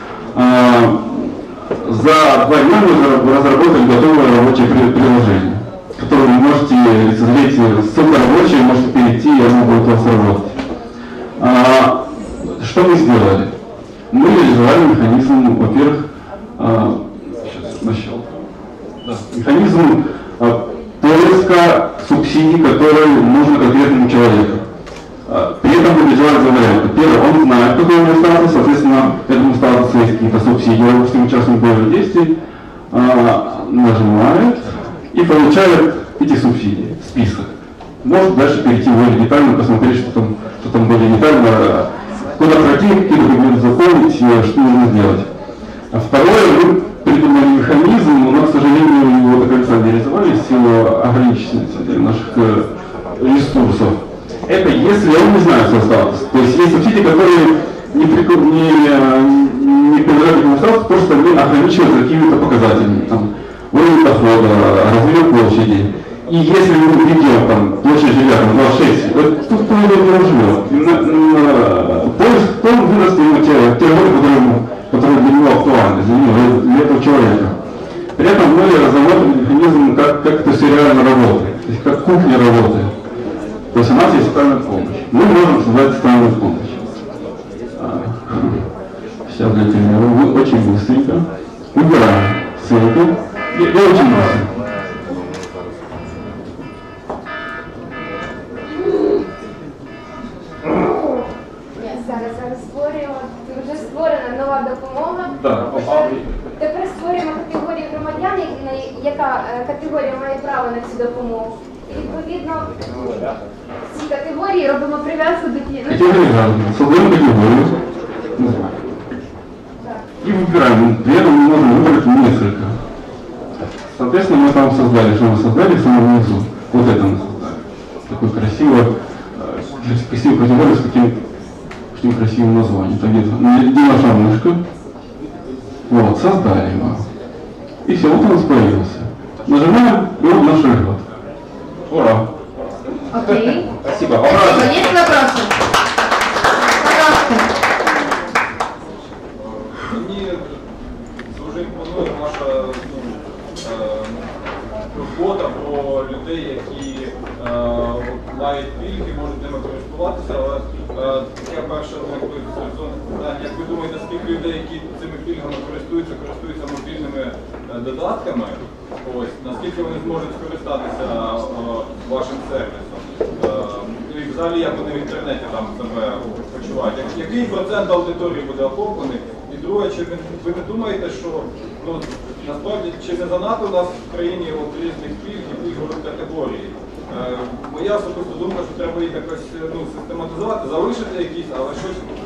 За два дня мы разработали готовое рабочее приложение, которое вы можете лицезреть, ссылка рабочая, можете перейти, и оно будет у вас работать. мы сделали? Мы реализовали механизм, во-первых, а, сейчас начал, да, механизм а, поиска субсидий, которые нужны конкретному человеку. А, при этом мы реализовали два варианта. Первый, он знает, какой у него статус, соответственно, к этому статусу есть какие-то субсидии, допустим, участник боевых действий, а, нажимает и получает эти субсидии, список. Может дальше перейти более детально, посмотреть, что там, что там более детально, куда пройти, какие документы заполнить, что нужно сделать. А второе, мы придумали механизм, у нас, к сожалению, его до конца не реализовали в силу ограниченности наших э, ресурсов. Это если он не знает свой статус. То есть есть субсидии, которые не, не, не принадлежат этому статусу, просто они ограничивают какими-то показателями. Там, уровень дохода, размер площади. И если мы ведем там площадь жилья там двадцать шесть, то кто его не живет? Поиск в том вырасти ему те, те роли, которые, которые для него актуальны, для, него, для этого человека. При этом мы разработали механизм, как, как это все реально работает, то есть как кухня работает. То есть у нас есть социальная помощь. Мы можем создать социальную помощь. Сейчас для примера, мы очень быстренько убираем ссылку. Я, я очень быстро. Зараз створюємо, вже створена нова допомога. Да. Тепер, тепер створюємо категорію громадян, яка категорія має право на цю допомогу. І відповідно ці категорії робимо прив'язку до тієї. Категории разные. Создаем категорию. И выбираем. При этом мы можем выбрать несколько. Соответственно, мы там создали, что мы создали в самом низу. Вот это мы создали. Такой красивый, красивую категорию с таким очень красивым названием. Это где наша мышка. Вот, создали его. И все, вот он появился. Нажимаем, и вот наш выход. Ура! Окей. Спасибо. Спасибо. Есть вопросы? Пожалуйста. Мені дуже імпонує ваша робота про людей, які е, мають пільги, можуть ними користуватися, але е, таке перше питання, як ви думаєте, скільки людей, які цими пільгами користуються, користуються мобільними е, додатками, ось, наскільки вони зможуть скористатися е, вашим сервісом? Е, і взагалі, як вони в інтернеті там себе почувають? Який процент аудиторії буде охоплений? І друге, чи ви, ви не думаєте, що ну, насправді чи не занадто у нас в країні от, різних пільг і пільгових категорій? Е, моя особиста думка, що треба їх якось ну, систематизувати, залишити якісь, але щось е,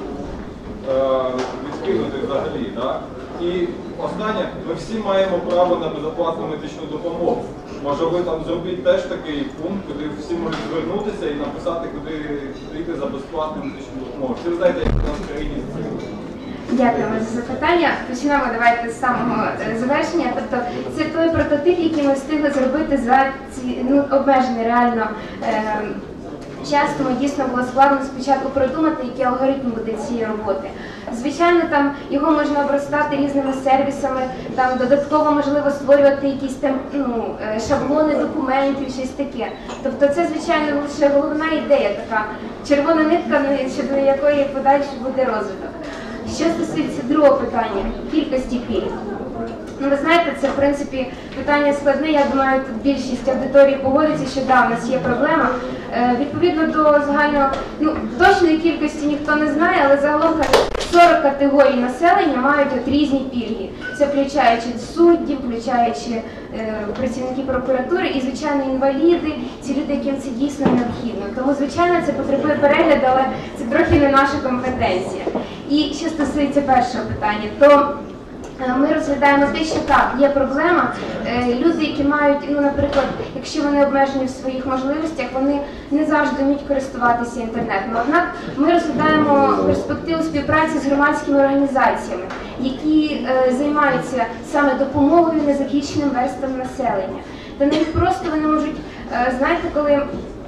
відкинути взагалі. Да? І останнє, ми всі маємо право на безоплатну медичну допомогу. Може ви там зробіть теж такий пункт, куди всі можуть звернутися і написати, куди йти за безплатну медичну допомогу. Чи ви знаєте, як у нас в країні це? Дякуємо за запитання. Почнемо давайте з самого завершення. Тобто це той прототип, який ми встигли зробити за ці ну, обмежений реально е, час, тому дійсно було складно спочатку продумати, який алгоритм буде цієї роботи. Звичайно, там його можна обростати різними сервісами, там додатково можливо створювати якісь там ну, шаблони документів, щось таке. Тобто це, звичайно, лише головна ідея така, червона нитка, щодо якої подальше буде розвиток. Що стосується другого питання, кількості пільг. Ну, ви знаєте, це, в принципі, питання складне. Я думаю, тут більшість аудиторії погодиться, що да, у нас є проблема. Е, відповідно до загального, ну, точної кількості ніхто не знає, але загалом сорок категорій населення мають от різні пільги. Це включаючи суддів, включаючи е, працівників прокуратури і, звичайно, інваліди, ці люди, яким це дійсно необхідно. Тому, звичайно, це потребує перегляду, але це трохи не наша компетенція. І що стосується першого питання, то ми розглядаємо те, що так, є проблема. Люди, які мають, ну, наприклад, якщо вони обмежені в своїх можливостях, вони не завжди вміють користуватися інтернетом. Однак ми розглядаємо перспективу співпраці з громадськими організаціями, які е, займаються саме допомогою незахищеним верствам населення. Та навіть просто вони можуть, е, знаєте, коли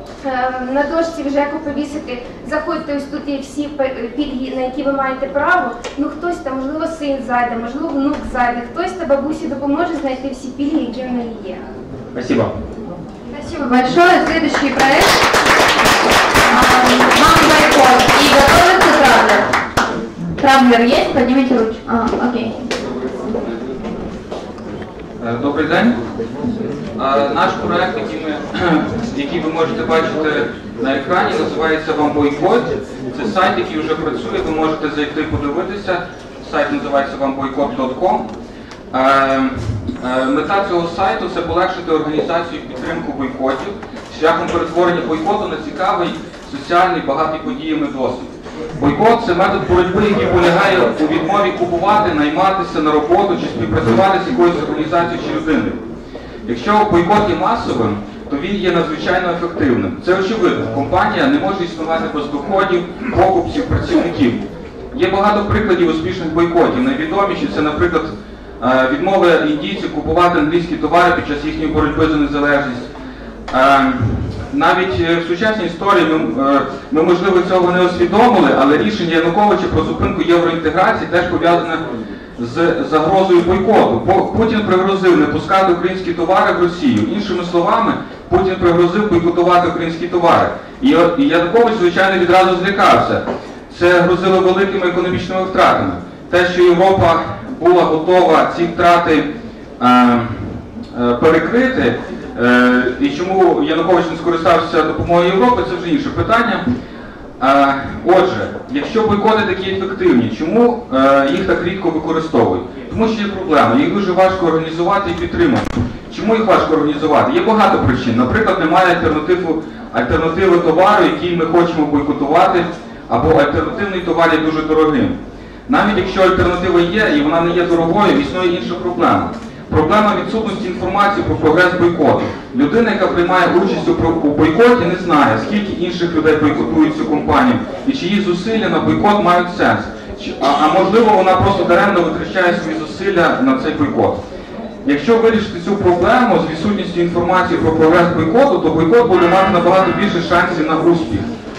на дошці в ЖЕКу повісити, заходьте, ось тут є всі пільги, на які ви маєте право, ну хтось там, можливо, син зайде, можливо, внук зайде, хтось та бабусі допоможе знайти всі пільги, які в неї є. Спасибо. Спасибо большое. Следующий проект. Мама Байков. И готовится травля. Травлер есть? Поднимите ручку. А, окей. Добрий день. Наш проект, який, ми, який ви можете бачити на екрані, називається «Вам бойкот». Це сайт, який вже працює, ви можете зайти подивитися. Сайт називається вам бойкот крапка ком. Мета цього сайту – це полегшити організацію і підтримку бойкотів шляхом перетворення бойкоту на цікавий, соціальний, багатий подіями досвід. Бойкот – це метод боротьби, який полягає у відмові купувати, найматися на роботу чи співпрацювати з якоюсь організацією чи людиною. Якщо бойкот є масовим, то він є надзвичайно ефективним. Це очевидно. Компанія не може існувати без доходів, покупців, працівників. Є багато прикладів успішних бойкотів. Найвідоміші – це, наприклад, відмови індійців купувати англійські товари під час їхньої боротьби за незалежність. Навіть в сучасній історії ми, ми, можливо, цього не усвідомили, але рішення Януковича про зупинку євроінтеграції теж пов'язане з загрозою бойкоту. Путін пригрозив не пускати українські товари в Росію. Іншими словами, Путін пригрозив бойкотувати українські товари. І Янукович, звичайно, відразу злякався. Це грозило великими економічними втратами. Те, що Європа була готова ці втрати е, е, перекрити, е, і чому Янукович не скористався допомогою Європи, це вже інше питання. Е, отже, якщо бойкоти такі ефективні, чому е, їх так рідко використовують? Тому що є проблема, їх дуже важко організувати і підтримати. Чому їх важко організувати? Є багато причин. Наприклад, немає альтернативи, альтернативи товару, який ми хочемо бойкотувати, або альтернативний товар є дуже дорогим. Навіть якщо альтернатива є і вона не є дорогою, існує інша проблема. Проблема відсутності інформації про прогрес бойкоту. Людина, яка приймає участь у бойкоті, не знає, скільки інших людей бойкотують цю компанію і чиї зусилля на бойкот мають сенс. А, а можливо, вона просто даремно витрачає свої зусилля на цей бойкот. Якщо вирішити цю проблему з відсутністю інформації про прогрес бойкоту, то бойкот буде мати набагато більше шансів на успіх.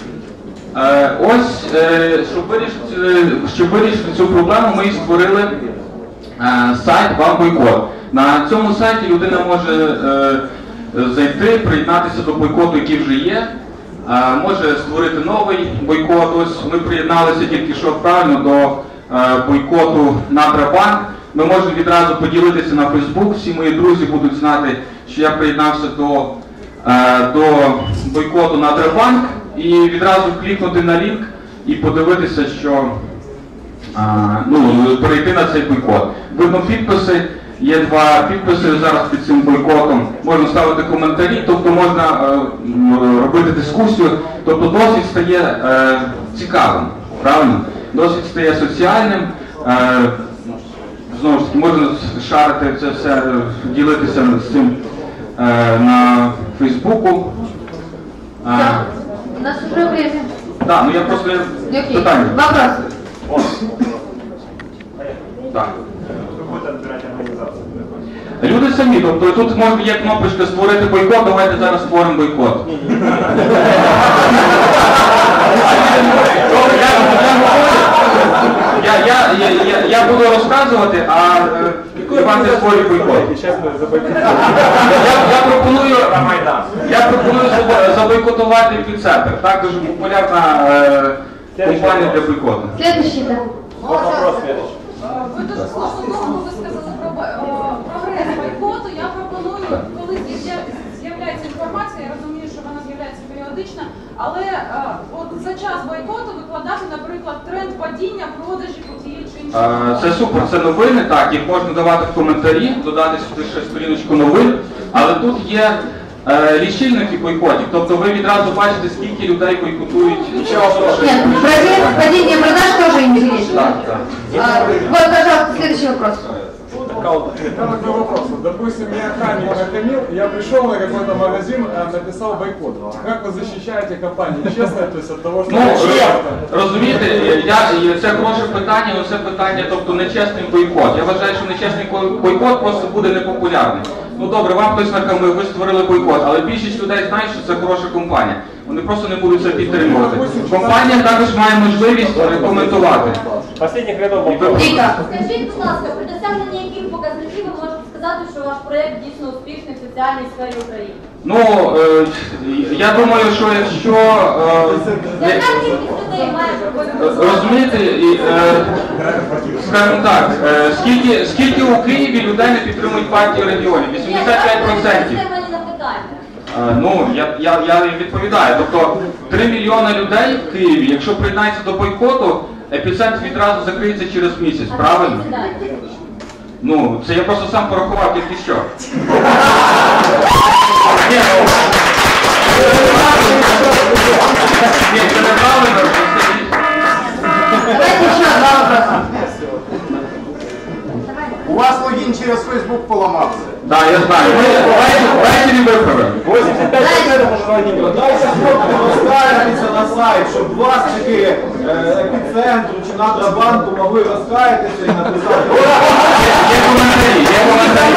Е, ось, е, щоб, вирішити, щоб вирішити цю проблему, ми і створили е, сайт «Вам бойкот». На цьому сайті людина може е, зайти, приєднатися до бойкоту, який вже є, е, може створити новий бойкот. Ось ми приєдналися тільки що правильно до е, бойкоту Надрабанк. Ми можемо відразу поділитися на Фейсбук, всі мої друзі будуть знати, що я приєднався до, е, до бойкоту Надрабанк. І відразу клікнути на лінк і подивитися, що а, ну, перейти на цей бойкот. Видно підписи, є два підписи зараз під цим бойкотом. Можна ставити коментарі, тобто можна е, робити дискусію. Тобто досвід стає е, цікавим, правильно? Досвід стає соціальним. Е, знову ж таки, можна шарити це все, ділитися з цим е, на Фейсбуку. Е, У нас уже время. Да, ну я просто... Окей. Питання. Вопрос. Так. Люди самі, тобто тут може є кнопочка «Створити бойкот», давайте зараз створимо бойкот. Я, я, я, я, я буду розказувати, а Іван не створює бойкот. Я, я пропоную, я пропоную забойкотувати епіцентр. Так, дуже популярна е, компанія для бойкоту. Следующий, да. Ви дуже слушно довго висказали про прогрес бойкоту. Я пропоную, коли з'являється інформація, я розумію, що вона з'являється періодично, але от за час бойкоту викладати, наприклад, тренд падіння продажів у тієї чи іншої. Це супер, це новини, так, їх можна давати в коментарі, додати сюди ще сторіночку новин, але тут є е, лічильники бойкотів, тобто ви відразу бачите, скільки людей бойкотують. Нет, падение продаж тоже интересно. Так, так. А, вот, пожалуйста, следующий вопрос. Такой вопрос. Допустим, меня охранник накормил, я пришел на какой-то магазин, написал бойкот. Как вы защищаете компанию? Честно, то есть от того, что... Ну, розумієте, я, це хороше питання, але це питання, тобто нечесний бойкот. Я вважаю, що нечесний бойкот просто буде непопулярний. Ну добре, вам хтось накамив, ви створили бойкот, але більшість людей знають, що це хороша компанія. Вони просто не будуть це підтримувати. Компанія також має можливість рекомендувати. Останніх рядов Скажіть, будь ласка, при досягненні яких показників ви можете сказати, що ваш проєкт дійсно успішний в соціальній сфері України? Ну, е, я думаю, що якщо е, розумієте, е, скажімо так, е, скільки, скільки у Києві людей не підтримують партію регіонів? вісімдесят п'ять відсотків. Е, ну, я, я, я відповідаю. Тобто три мільйони людей в Києві, якщо приєднається до бойкоту, епіцентр відразу закриється через місяць, правильно? Ну, це я просто сам порахував тільки що. Ні, ну, ні, це неправильно. Давайте еще два вопроса. У вас логин через Facebook поломался. Да, я знаю. Ввечері виправимо. восемьдесят пять процентов уже логин. Дальше розкаятися на сайт, щоб власники епіцентру чи Надрабанку могли розкаятися і написати. Є коментарі, є коментарі.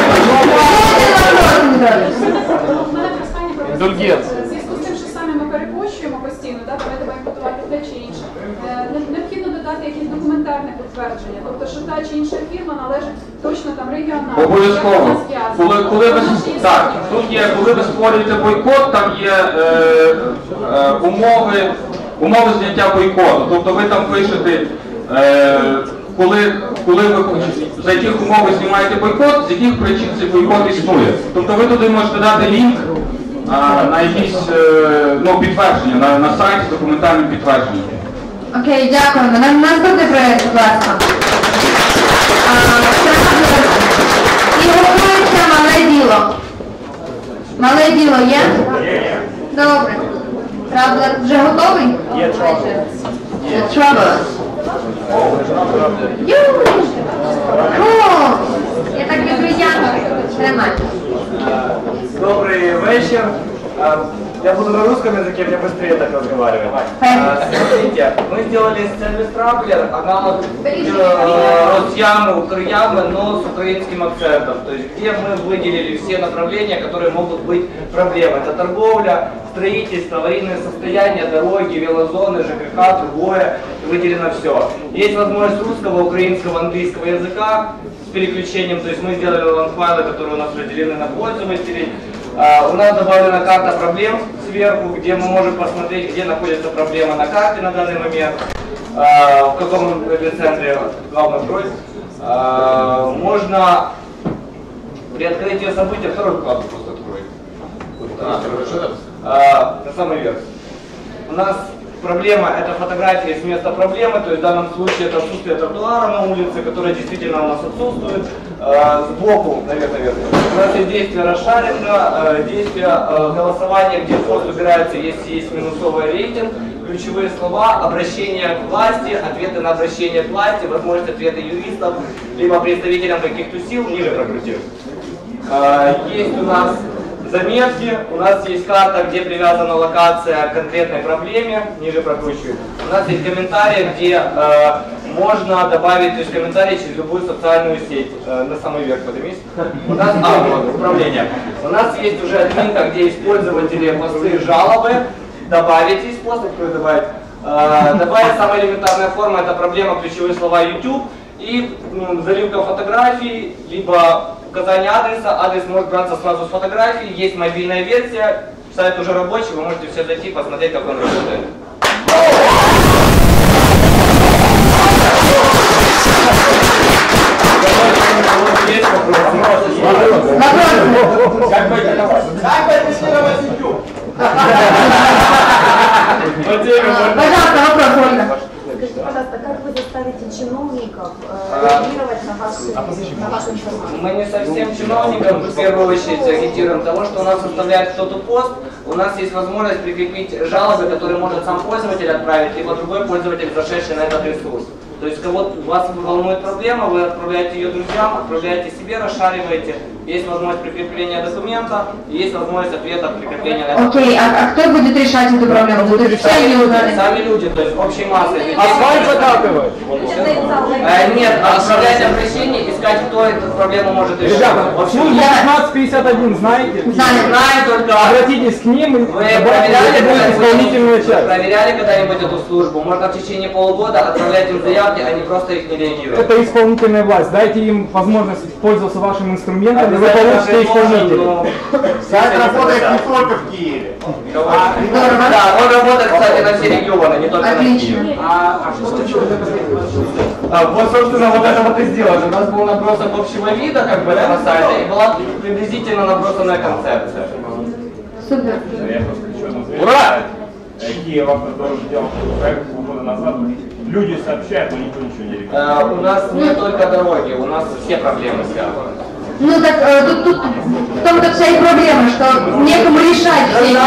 В зв'язку з тим, що саме ми перепощуємо постійно, да, давайте бойкотувати те чи інше. Е, Необхідно додати якісь документарне підтвердження, тобто, що та чи інша фірма належить точно там регіональній. Обов'язково. Коли, коли ви, так, тут є, коли ви створюєте бойкот, там є е, е, умови, умови зняття бойкоту. Тобто ви там пишете, е, коли, коли ви, за яких умов ви знімаєте бойкот, з яких причин цей бойкот існує. Тобто ви туди можете дати лінк а, на якісь е, ну, підтвердження, на, на сайті з документальним підтвердженням. Окей, дякуємо. На наступний проєкт, будь ласка. І готується мале діло. Мале діло є? Є. Добре. Траблер вже готовий? Є Траблер. Є Траблер. Юй! Кул! Я так люблю ягоди. Тримай. Добрый вечер. Я буду на русском языке, мне быстрее так разговаривать. Смотрите, мы сделали сервис Траблер, аналог Росямы, Укрямы, но с украинским акцентом. То есть где мы выделили все направления, которые могут быть проблемой. Это торговля, строительство, аварийное состояние, дороги, велозоны, ЖКХ, другое. Выделено все. Есть возможность русского, украинского, английского языка с переключением. То есть мы сделали ландфайлы, которые у нас разделены на пользователей. Uh, у нас добавлена карта проблем сверху, где мы можем посмотреть, где находится проблема на карте на данный момент, uh, в каком эпицентре главных просьб. Uh, можно при открытии события, второй вкладку просто открой. Uh, на самый верх. У нас проблема — это фотографии с места проблемы, то есть в данном случае это отсутствие тротуара на улице, которое действительно у нас отсутствует. Сбоку, наверное, наверное. У нас есть действие расшаринга, действие голосования, где пост убирается, если есть минусовый рейтинг, ключевые слова, обращение к власти, ответы на обращение к власти, возможность ответа юристов, либо представителям каких-то сил, ниже прокрутив. Есть у нас заметки, у нас есть карта, где привязана локация к конкретной проблеме, ниже прокручиваю. У нас есть комментарии, где э, можно добавить, то есть комментарии через любую социальную сеть. Э, на самый верх поднимись. У нас, а, вот, управление. У нас есть уже админка, где есть пользователи, посты, жалобы. Добавить есть способ, какой добавить. Э, добавить самая элементарная форма, это проблема ключевые слова YouTube. И ну, заливка фотографий, либо указание адреса. Адрес может браться сразу с фотографии. Есть мобильная версия. Сайт уже рабочий, вы можете все зайти, посмотреть, как он работает. Пожалуйста, вопрос, Ольга. Скажите, пожалуйста, как вы заставите чиновников реагировать на вашу, на вашу информацию? Мы не совсем чиновникам в первую очередь агитируем того, что у нас выставляет кто-то пост, у нас есть возможность прикрепить жалобы, которые может сам пользователь отправить, либо другой пользователь, зашедший на этот ресурс. То есть кого вас волнует проблема, вы отправляете ее друзьям, отправляете себе, расшариваете. Есть возможность прикрепления документа, есть возможность ответа прикрепления на это. Окей, а, а кто будет решать эту проблему? Будут Сами люди, сами люди, то есть общей массой. Асфальт закатывать? Э, нет, отправлять обращение, искать, кто эту проблему может решить. Ребята, служба шестнадцать пятьдесят один знаете? Знаю, только... Обратитесь к ним, и Вы проверяли, будет исполнительная вы часть. проверяли когда-нибудь эту службу? Можно в течение полугода отправлять им заявку правде, они просто их не реагируют. Это исполнительная власть. Дайте им возможность пользоваться вашим инструментом, и вы Обязательно получите исполнителей. но- Сайт работает не только в Киеве. А, да, он работает, кстати, на все регионы, не только на Киев. А, а что случилось? А, вот, собственно, вот это вот и сделано. У нас был набросок общего вида, как бы, да, на сайте, и была приблизительно набросанная концепция. Супер. Ура! Киев Автодор делал проект полгода назад. Люди сообщают, но никто ничего не рекомендует. А, у нас не только дороги, у нас все проблемы связаны. Ну так э, тут, тут в том-то вся и проблема, что некому решать все эти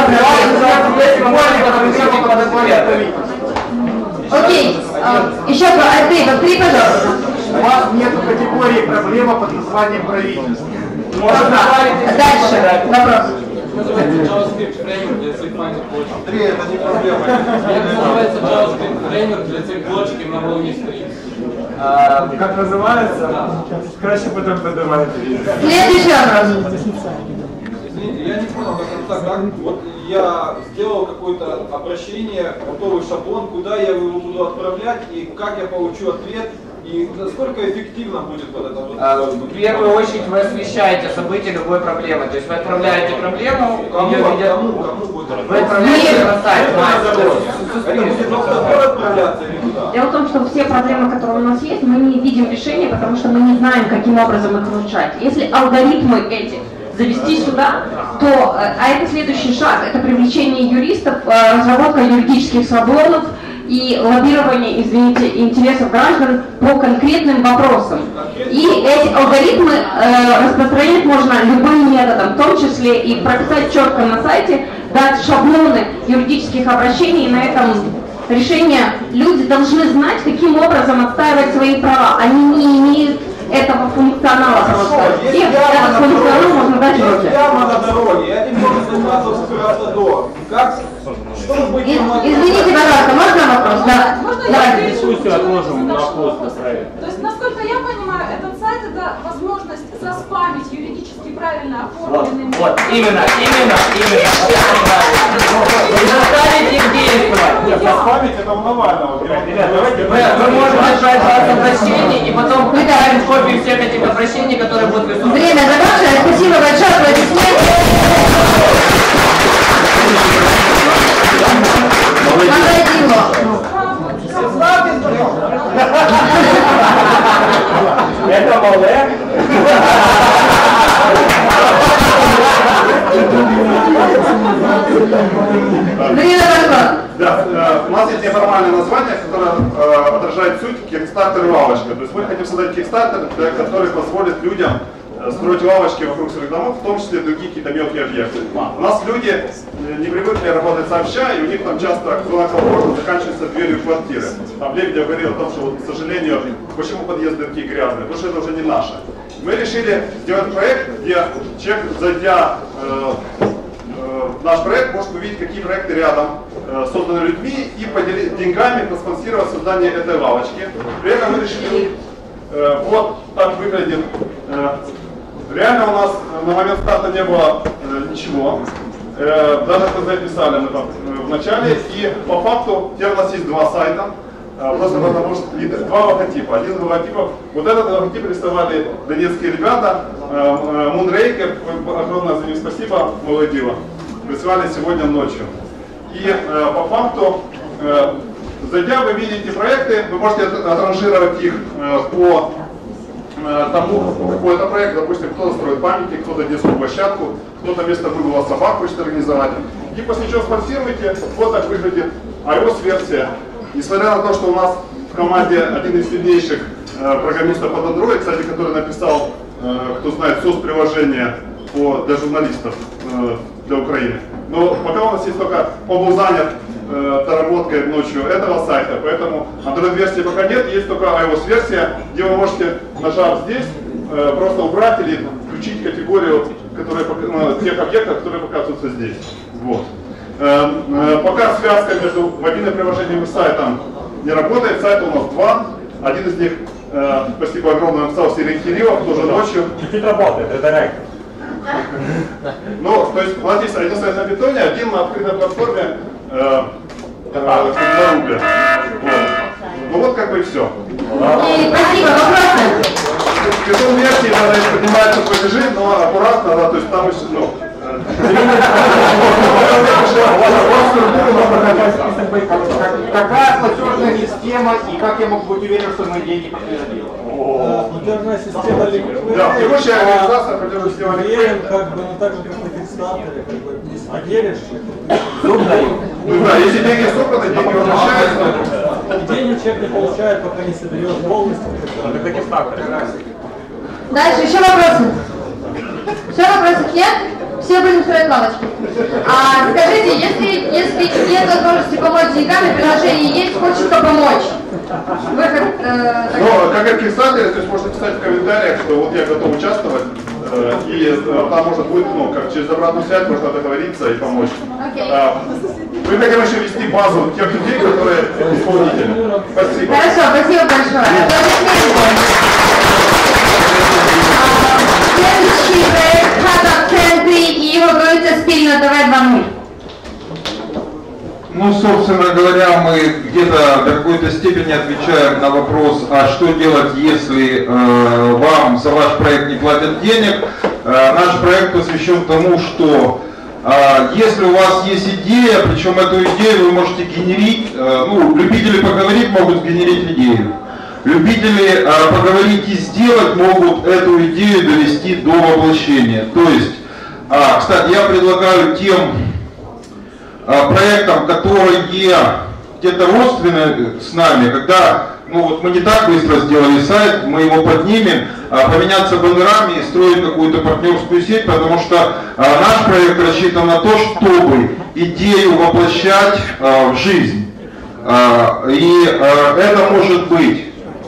проблемы. Окей, э, еще про а ты, повтори, пожалуйста. У вас нет категории проблема под названием правительство. Дальше, вопрос. JavaScript фреймворк для цепных блочек. Андрей, это не проблема. Как называется JavaScript фреймворк для цепных блочек и на уровне стрит? А, как называется? Краще потом подумайте. Следующий вопрос. Извините, я не понял, как это так, как вот я сделал какое-то обращение, готовый шаблон, куда я его буду отправлять и как я получу ответ. И насколько эффективно будет вот это вот? А, в первую очередь вы освещаете события любой проблемы. То есть вы отправляете проблему, кому, ее видят. кому, кому будет Вы отправляете на сайт. Это будет в автодор отправляться или куда? Дело в том, что все проблемы, которые у нас есть, мы не видим решения, потому что мы не знаем, каким образом их улучшать. Если алгоритмы эти завести сюда, то, а это следующий шаг, это привлечение юристов, разработка юридических шаблонов и лоббирование, извините, интересов граждан по конкретным вопросам. И эти алгоритмы э, распространять можно любым методом, в том числе и прописать четко на сайте, дать шаблоны юридических обращений, и на этом решение люди должны знать, каким образом отстаивать свои права. Они не имеют этого функционала просто. И этот функционал можно дать руки. Яма на дороге, я не могу заниматься в автодор. Как? Чтобы быть... Извините, пожалуйста, можно вопрос? Да. Давайте дискуссию отложим на после проекта. То есть, насколько я понимаю, этот сайт — это возможность заспамить юридически правильно Вот, оформленными... вот, именно, именно, именно. И заставить их действовать. Нет, заспамить это у Навального. Мы, мы можем нажать вас обращений и потом выставить копии всех этих обращений, которые будут присутствовать. Время закончилось. Спасибо большое. Аплодисменты. Это Малек? Да, э, у нас есть неформальное название, которое э, отражает суть Kickstarter и лавочка. То есть мы хотим создать Kickstarter, который позволит людям э, строить лавочки вокруг своих домов, в том числе другие какие-то мелкие объекты. У нас люди э, не привыкли работать сообща, и у них там часто зона комфорта заканчивается дверью квартиры. Там Лебедев говорил о том, что, вот, к сожалению, почему подъезды такие грязные, потому что это уже не наше. Мы решили сделать проект, где человек, зайдя э, в наш проект, может увидеть, какие проекты рядом э, созданы людьми и поделить деньгами, проспонсировать создание этой лавочки. При этом мы решили, э, вот так выглядит. Э, реально у нас на момент старта не было э, ничего. Э, даже ТЗ писали мы там э, в начале. И по факту теперь у нас есть два сайта. Э, просто потому что два логотипа. Один из логотипов, вот этот логотип рисовали донецкие ребята. Э, э, Мунрейкер, огромное за них спасибо, молодила. Прислали сегодня ночью. И э, по факту, э, зайдя, вы видите проекты, вы можете отранжировать их э, по э, тому, какой это проект. Допустим, кто-то строит памятник, кто-то детскую площадку, кто-то вместо выгула собак хочет организовать. И после чего спонсируете, вот так выглядит iOS-версия. Несмотря на то, что у нас в команде один из сильнейших э, программистов под Android, кстати, который написал, э, кто знает, сос-приложение по, для журналистов э, для Украины. Но пока у нас есть только, он был занят э, доработкой ночью этого сайта, поэтому Android-версии пока нет, есть только iOS-версия, где вы можете, нажав здесь, э, просто убрать или включить категорию которые, э, тех объектов, которые показываются здесь. Вот. Э, э, пока связка между мобильным приложением и сайтом не работает, сайта у нас два. Один из них, э, спасибо огромное, написал Сергей Кириллов, тоже ночью. Чуть-чуть работает, это реактор. Ну, то есть у нас есть один сайт на бетоне, один на открытой платформе э, э, на Рубе. Вот. Ну вот как бы и все. Спасибо, вопросы? Питон версии, она поднимается побежит, но аккуратно, да, то есть там еще, ну, какая платежная система и как я могу быть уверен, что мои деньги подтвердили? Платежная система Liquid. Да, текущая организация платежная система Liquid. Как бы, ну так же, как на Kickstarter, как бы, не веришь, Ну да, если деньги собраны, деньги возвращаются. Денег человек не получает, пока не соберет полностью. Это Kickstarter. Дальше, еще вопросы? Все, вопросов нет? Все будем строить лавочки. А скажите, если, если нет возможности помочь деньгами, предложение есть, хочет кто помочь? Выход, э, Ну, как и в Kickstarter, то есть можно писать в комментариях, что вот я готов участвовать, э, и э, там можно будет, ну, как через обратную связь можно договориться и помочь. Okay. А, мы хотим еще вести базу тех людей, которые исполнители. Спасибо. Хорошо, спасибо большое. Следующий проект «Хата в центрі» і його готується спільно ТВ два нуль. Ну, собственно говоря, мы где-то до какой-то степени отвечаем на вопрос, а что делать, если э, вам за ваш проект не платят денег. Э, наш проект посвящен тому, что э, если у вас есть идея, причем эту идею вы можете генерить, э, ну, любители поговорить могут сгенерить идею. Любители э, поговорить и сделать могут эту идею довести до воплощения. То есть, э, кстати, я предлагаю тем проектам, которые где-то родственны с нами, когда, ну вот мы не так быстро сделали сайт, мы его поднимем, а, поменяться баннерами и строить какую-то партнерскую сеть, потому что а, наш проект рассчитан на то, чтобы идею воплощать а, в жизнь. А, и а, это может быть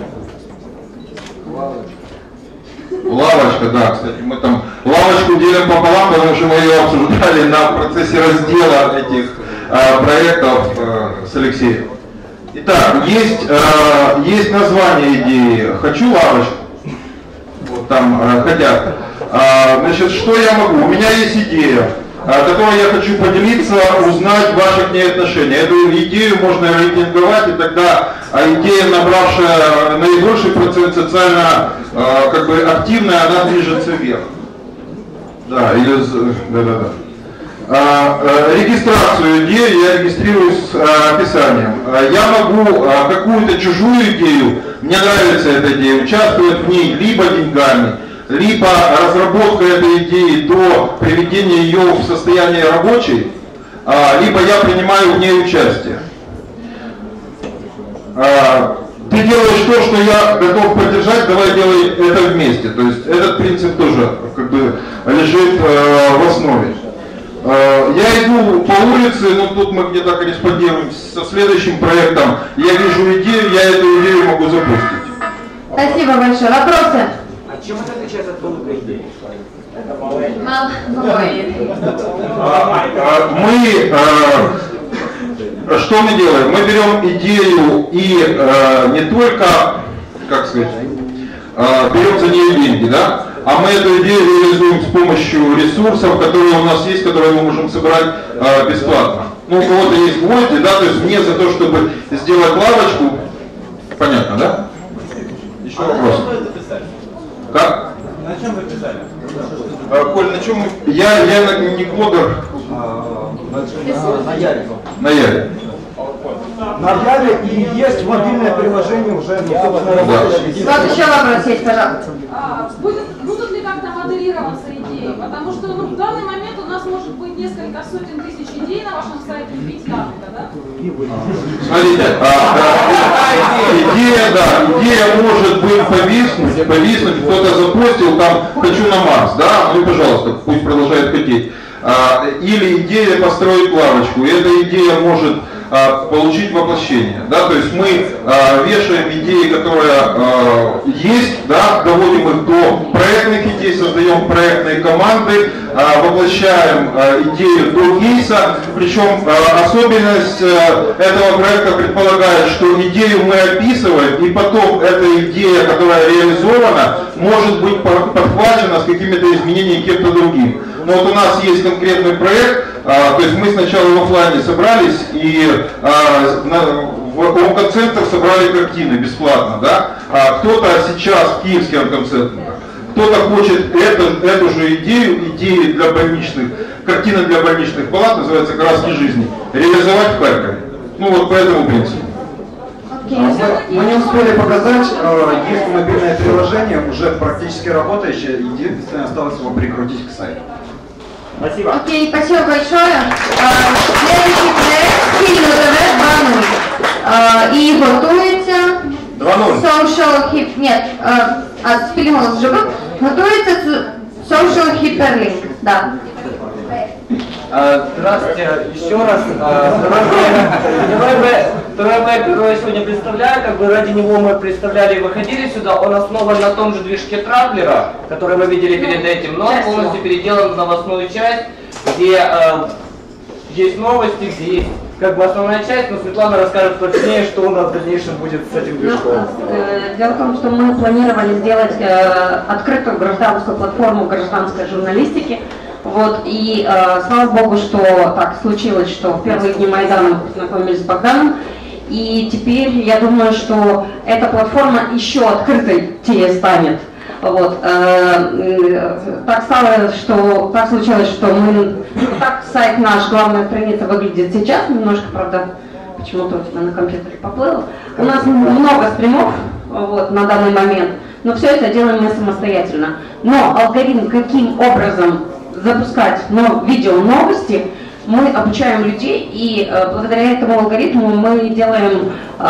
лавочка, да, кстати, мы там лавочку делим пополам, потому что мы ее обсуждали на процессе раздела этих э, проектов э, с Алексеем. Итак, есть, э, есть название идеи «Хочу лавочку», вот там э, хотят. Э, значит, что я могу? У меня есть идея, э, которой я хочу поделиться, узнать ваши к ней отношения. Эту идею можно рейтинговать, и тогда а идея, набравшая наибольший процент социально э, как бы активная, она движется вверх. Да, или да, да, да. А, э, регистрацию идеи я регистрирую с э, описанием. Я могу э, какую-то чужую идею, мне нравится эта идея, участвовать в ней либо деньгами, либо разработкой этой идеи до приведения ее в состояние рабочей, э, либо я принимаю в ней участие. Ты делаешь то, что я готов поддержать, давай делай это вместе. То есть этот принцип тоже как бы лежит э, в основе. Э, я иду по улице, но тут мы где-то корреспондируем со следующим проектом. Я вижу идею, я эту идею могу запустить. Спасибо большое. Вопросы? А чем это отличается от великой идеи? Мало. Мы... Что мы делаем? Мы берем идею и э, не только, как сказать, э, берем за нее деньги, да, а мы эту идею реализуем с помощью ресурсов, которые у нас есть, которые мы можем собрать э, бесплатно. Ну, у кого-то есть гвозди, да, то есть мне за то, чтобы сделать лавочку, понятно, да? Еще вопрос. Как? На чем вы писали? А, Коль, на чем мы... Я, я не кодер. На Яре. На Яре. На Яве и есть мобильное приложение уже, ну, собственно, работает. Вот еще вопрос есть, пожалуйста. А, будет, будут ли как-то моделироваться идеи? Потому что ну, в данный момент у нас может быть несколько сотен тысяч идей на вашем сайте, вбить как-то, да? Смотрите, а, да, идея, да, идея может быть повиснуть, повиснуть, кто-то запостил там «хочу на Марс», да, ну и пожалуйста, пусть продолжает хотеть. А, или идея построить лавочку, и эта идея может а, получить воплощение, да, то есть мы а, вешаем идеи, которые а, есть, да, доводим их до проектных идей, создаем проектные команды, а, воплощаем а, идею до кейса, причем а, особенность а, этого проекта предполагает, что идею мы описываем, и потом эта идея, которая реализована, может быть подхвачена с какими-то изменениями кем-то другим. Но вот у нас есть конкретный проект, а, то есть мы сначала в офлайне собрались и а, на, в онкоцентр собрали картины бесплатно, да? А кто-то сейчас в киевских онкоцентрах, кто-то хочет эту, эту же идею, идеи для больничных, картины для больничных палат, называется «Краски жизни», реализовать в Харькове. Ну вот по этому принципу. Мы не успели показать, есть мобильное приложение, уже практически работающее, единственное осталось его прикрутить к сайту. Спасибо. Окей, спасибо большое. А, следующий проект «Спільно ТВ два ноль». А, и готуется два ноль. Social Hip... Нет, а, а «Спільно голос» уже был. Готовится Social Hyperlink, да. Здравствуйте, еще раз. Второй проект, который я сегодня представляю, как бы ради него мы представляли и выходили сюда, он основан на том же движке Травлера, который мы видели перед этим, но он полностью переделан в новостную часть, где э, есть новости, где есть как бы основная часть, но Светлана расскажет точнее, что у нас в дальнейшем будет с этим движком. Дело в том, что мы планировали сделать э, открытую гражданскую платформу гражданской журналистики. Вот, и э, слава богу, что так случилось, что в первые дни Майдана мы познакомились с Богданом, и теперь я думаю, что эта платформа еще открытой станет. Вот, э, так стало, что так случилось, что мы, так сайт наш, главная страница выглядит сейчас, немножко, правда, почему-то у тебя на компьютере поплыло. У нас много стримов вот, на данный момент, но все это делаем мы самостоятельно. Но алгоритм, каким образом запускать но, видео новости, мы обучаем людей, и э, благодаря этому алгоритму мы делаем э,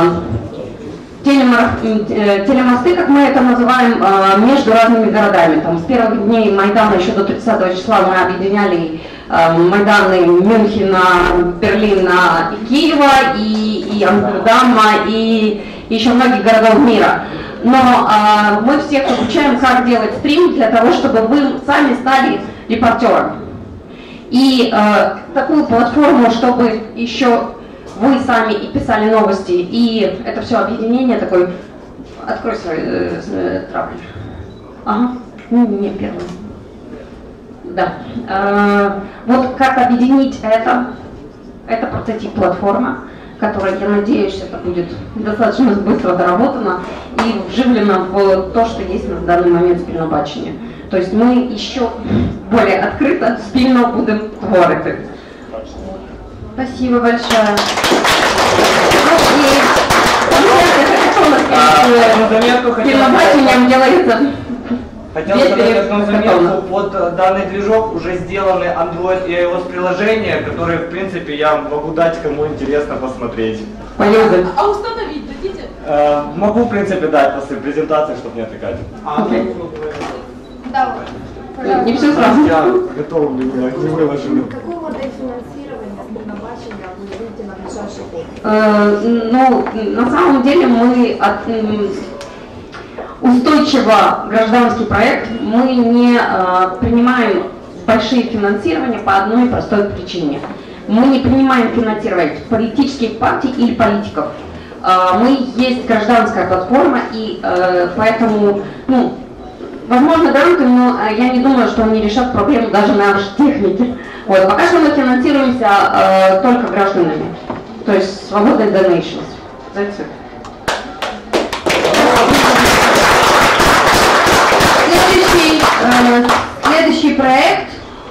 телемар, э, телемосты, как мы это называем, э, между разными городами. Там, с первых дней Майдана еще до тридцатого числа мы объединяли э, Майданы Мюнхена, Берлина и Киева, и, и Амстердама, и еще многих городов мира. Но э, мы всех обучаем, как делать стрим для того, чтобы вы сами стали репортером. И э, такую платформу, чтобы еще вы сами и писали новости, и это все объединение такой... Открой свой э, э, травлер. Ага, ну, не первый. Да. Э, вот как объединить это, это прототип платформы, которая, я надеюсь, это будет достаточно быстро доработано и вживлено в то, что есть на данный момент в спільнобаченні. То есть мы еще более открыто спільно будем творити. Спасибо большое. Спільнобаченням делается. Хотел сказать одну заметку, под данный движок уже сделаны Android и iOS приложения, которые, в принципе, я могу дать, кому интересно посмотреть. Полезно. А установить дадите? Э, могу, в принципе, дать после презентации, чтобы не отвлекать. Okay. Да. Не все сразу. Я готов, не выложили. Какую модель финансирования спільнобачення вы видите на ближайший год? Ну, на самом деле мы от устойчиво гражданский проект, мы не э, принимаем большие финансирования по одной простой причине. Мы не принимаем финансировать политических партий или политиков. Э, мы есть гражданская платформа, и э, поэтому, ну, возможно, гранты, но я не думаю, что они решат проблему даже нашей техники. Вот, пока что мы финансируемся э, только гражданами, то есть свободной donations. That's it. Следующий, э, следующий проект.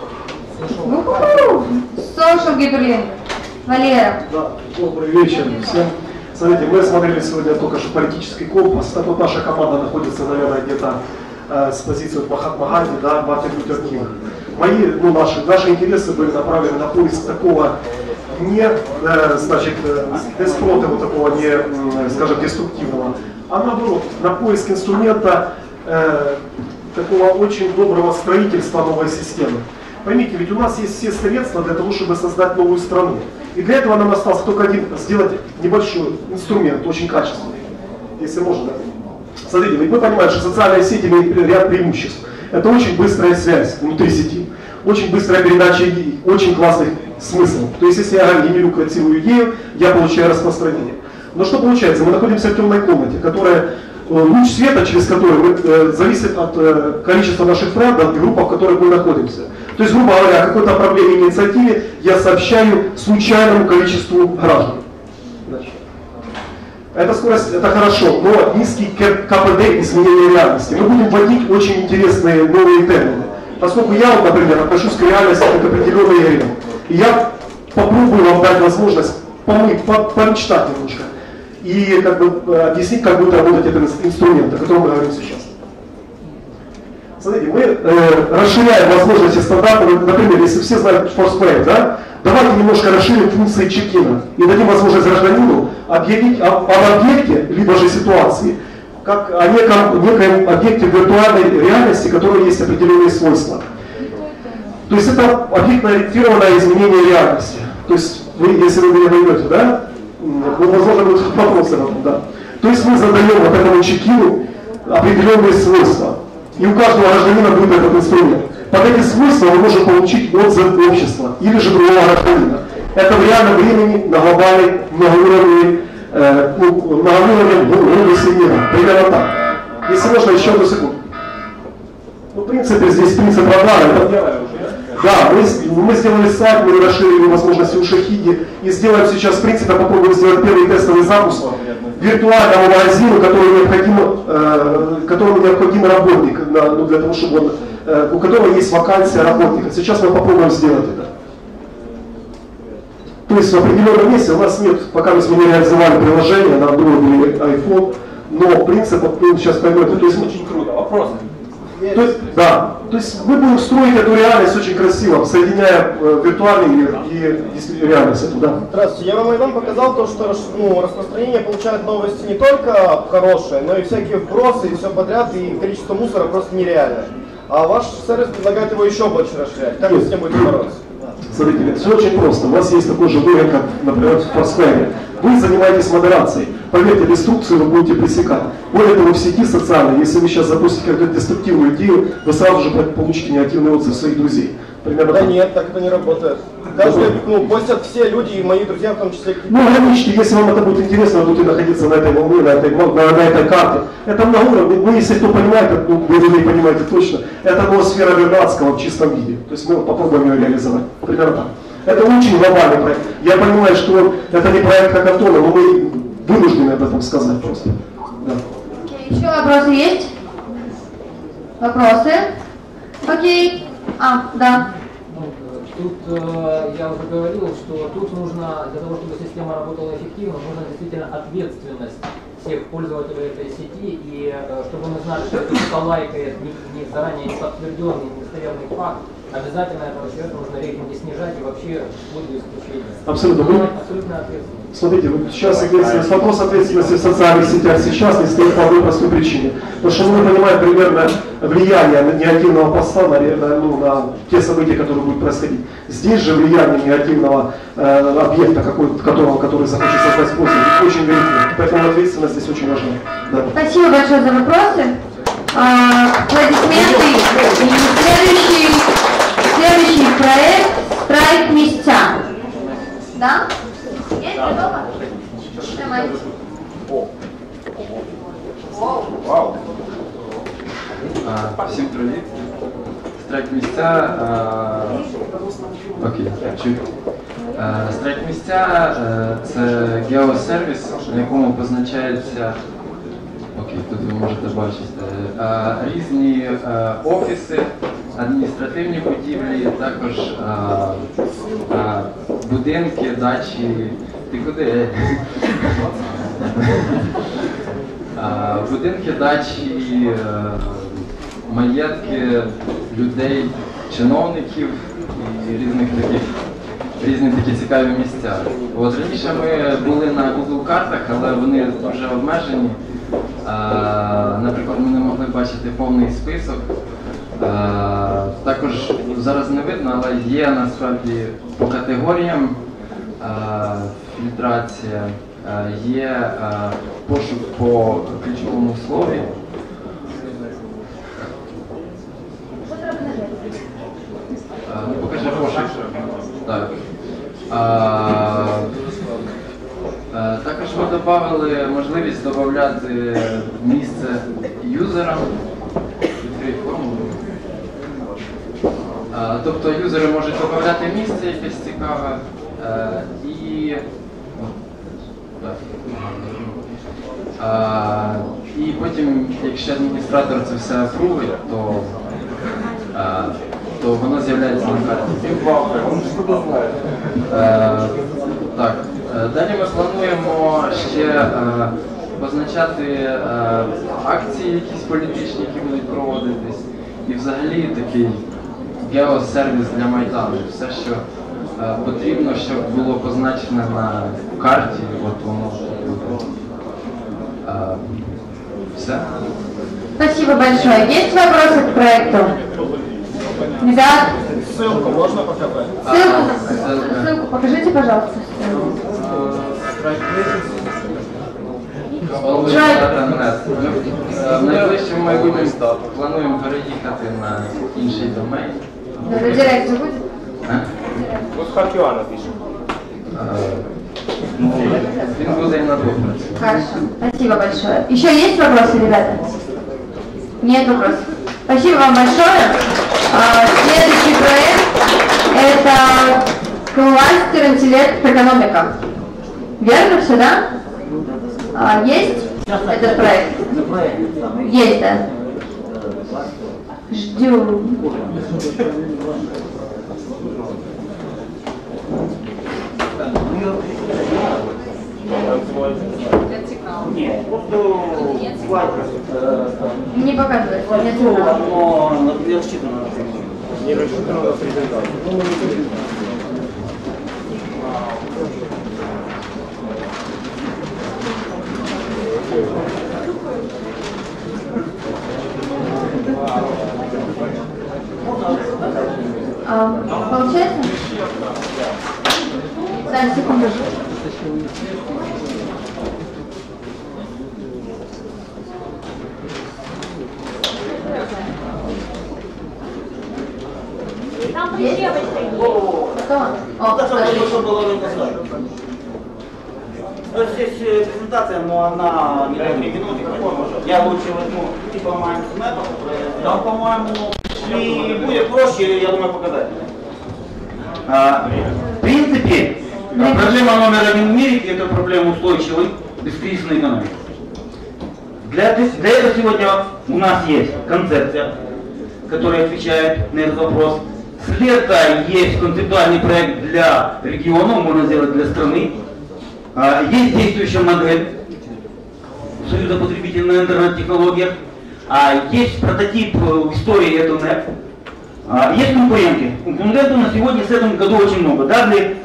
Social Hyperlink. Валера. Да, добрый вечер всем. Смотрите, мы смотрели сегодня только что политический компас. Так вот наша команда находится, наверное, где-то э, с позиции вот Махатма Ганди, да, Мартин Лютер Кинг. Мои, ну, наши, наши интересы были направлены на поиск такого не, э, значит, э, вот такого не, э, скажем, деструктивного, а наоборот, на поиск инструмента э, такого очень доброго строительства новой системы. Поймите, ведь у нас есть все средства для того, чтобы создать новую страну. И для этого нам остался только один, сделать небольшой инструмент, очень качественный, если можно. Да? Смотрите, ведь мы понимаем, что социальные сети имеют ряд преимуществ. Это очень быстрая связь внутри сети, очень быстрая передача идей, очень классных смыслов. То есть, если я генерю красивую идею, я получаю распространение. Но что получается? Мы находимся в темной комнате, которая, луч света, через который мы, э, зависит от э, количества наших френдов и групп, в которых мы находимся. То есть, грубо говоря, о какой-то проблеме, инициативе я сообщаю случайному количеству граждан. Дальше. Эта скорость это хорошо, но низкий КПД изменения реальности. Мы будем вводить очень интересные новые термины. Поскольку я, вот, например, отношусь к реальности как к определенной игре. И я попробую вам дать возможность помыть, помечтать немножко. И как бы объяснить, как будет работать этот инструмент, о котором мы говорим сейчас. Смотрите, мы э, расширяем возможности стандарта. Например, если все знают Foursquare, да, давайте немножко расширим функции чекина и дадим возможность гражданину объявить об, об объекте, либо же ситуации, как о неком, некоем объекте виртуальной реальности, у которого есть определенные свойства. То есть это объектно-ориентированное изменение реальности. То есть вы, если вы меня поймете, да, ну, возможно, будут вопросы об этом, да. То есть мы задаем вот этому чекину определенные свойства. И у каждого гражданина будет этот инструмент. Под эти свойства мы можем получить отзыв общества или же другого гражданина. Это в реальном времени на глобальной многоуровневой э, ну, многоуровневой области мира. Примерно так. Если можно, еще одну секунду. Ну, в принципе, здесь принцип радара. Да, мы, мы сделали сайт, мы расширили возможности у Шахиди и сделаем сейчас, в принципе, попробуем сделать первый тестовый запуск виртуального магазина, который необходимо, э, которому необходим работник, на, ну, для того, чтобы он, э, у которого есть вакансия работника. Сейчас мы попробуем сделать это. То есть в определенном месте у нас нет, пока мы не реализовали приложение на Android или iPhone, но принцип, ну, сейчас поймете. То есть очень круто. Вопросы? То есть, да, то есть мы будем строить эту реальность очень красиво, соединяя э, виртуальный мир и, и реальность эту, да. Здравствуйте, я вам Майдан показал то, что ну, распространение получает новости не только хорошие, но и всякие вбросы и все подряд, и количество мусора просто нереальное. А ваш сервис предлагает его еще больше расширять. Как вы с этим будете бороться? Смотрите, все очень просто. У вас есть такой же логин, как, например, в Foursquare. Вы занимаетесь модерацией. Поверьте, деструкцию вы будете пресекать. Более того, в сети социальной, если вы сейчас запустите какую-то деструктивную идею, вы сразу же получите негативный отзыв своих друзей. Примерно да так. Нет, так это не работает. Каждый, ну, постят все люди, и мои друзья в том числе. Ну, ограничьте, если вам это будет интересно, вы будете находиться на этой волне, на этой, на, на этой карте. Это многоуровневый, вы, если кто понимает, ну, вы не понимаете точно, это ноосфера Вернадского в чистом виде. То есть мы попробуем ее реализовать. Примерно так. Это очень глобальный проект. Я понимаю, что это не проект хакатона, но мы вынуждены об этом сказать просто. Да. Okay. Еще вопросы есть? Вопросы? Окей. А, да. Тут э, я уже говорил, что тут нужно, для того, чтобы система работала эффективно, нужна действительно ответственность всех пользователей этой сети, и э, чтобы мы знали, что это кто-то лайкает не, не заранее не подтвержденный, недостоверный факт, обязательно этого человека нужно рейтинги снижать и вообще будет исключение. Абсолютно. Вы... Абсолютно ответственность. Смотрите, вот сейчас ответственность, вопрос ответственности в социальных сетях сейчас не стоит по одной простой причине. Потому что мы понимаем примерно влияние негативного поста на, на, ну, на те события, которые будут происходить. Здесь же влияние негативного э, объекта, какой, которого, который захочет создать пользователь, очень велико. Поэтому ответственность здесь очень важна. Да. Спасибо большое за вопросы. А, аплодисменты. И следующий, следующий проект «Страйк места». Да? Есть? Готово? Давай. Вау. А, всім привіт. Страйк місця. А, окей, чую. А, страйк місця а, це геосервіс, на якому позначається. Окей, тут ви можете бачити а, різні а, офіси, адміністративні будівлі, також а, а, будинки, дачі. Ти куди? а, будинки, дачі, а, маєтки людей, чиновників і різних таких, різні такі цікаві місця. От раніше ми були на Google картах, але вони дуже обмежені. А, наприклад, ми не могли бачити повний список. А, також зараз не видно, але є насправді по категоріям а, фільтрація, а, є а, пошук по ключовому слові. А, покажи пошук. Так. А, а, також ми додали можливість додати місце юзерам. Відкрий формулу. А, тобто юзери можуть додати місце якесь цікаве. А, і так. А, і потім, якщо адміністратор це все апрувить, то, а, то воно з'являється на карті. А, так. Далі ми плануємо ще а, позначати а, акції якісь політичні, які будуть проводитись. І взагалі такий геосервіс для Майдану. Все, що а, потрібно, щоб було позначено на карті, от воно буде. А, все. Спасибо большое. Есть вопросы к проекту? Ребят? Ссылку можно показать? Ссылку, ссылку покажите, пожалуйста. В найближчому майбутньому плануємо переїхати на інший домен. На директ же будет? Вот Харкивана пишет. Він буде і на двох. Хорошо. Спасибо большое. Еще есть вопросы, ребята? Нет вопросов. Спасибо вам большое. А, следующий проект – это кластер интеллект экономика. Верно все, да? А, есть этот проект? Есть, да. Ждем. Нет, просто слайд не показывает. Нет сигнала. но не рассчитано на презентацию. Не рассчитано на презентацию. А, получается? Да, секунду. Там три девочки. Кто? О, Даже что было написано. Вот здесь э, презентация, но она не на три минуты. Я лучше возьму типа майндсмэп. Там, по-моему, и будет проще, я думаю, показать. А, в принципе, проблема номер один в мире – это проблема устойчивой, бескризисной экономики. Для, для этого сегодня у нас есть концепция, которая отвечает на этот вопрос. С лета есть концептуальный проект для региона, можно сделать для страны. А, есть действующая модель Союза потребителей на интернет-технологиях. А, есть прототип в истории Этунет. А, есть конкуренты. Конкурентов на сегодня с этим году очень много. Дабли,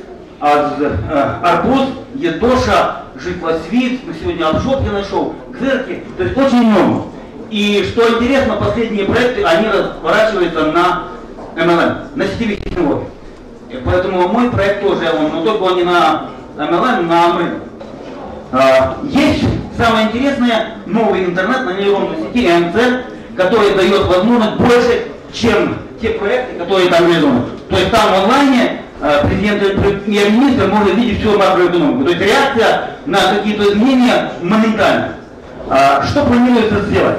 Арбуз, Етоша, Житвосвит, мы сегодня Обшот я нашел, Кзерки, то есть очень много. И что интересно, последние проекты, они разворачиваются на эм эл эм, на сетевых технологиях. И поэтому мой проект тоже, он, но только он не на эм эл эм, на АМР. А, есть самое интересное, новый интернет на нейронной сети эм цэ, который дает возможность больше, чем те проекты, которые там реализованы. То есть там в онлайне а, президент и премьер-министр может видеть всю макроэкономику. То есть реакция на какие-то изменения моментальна. А, что планируется сделать?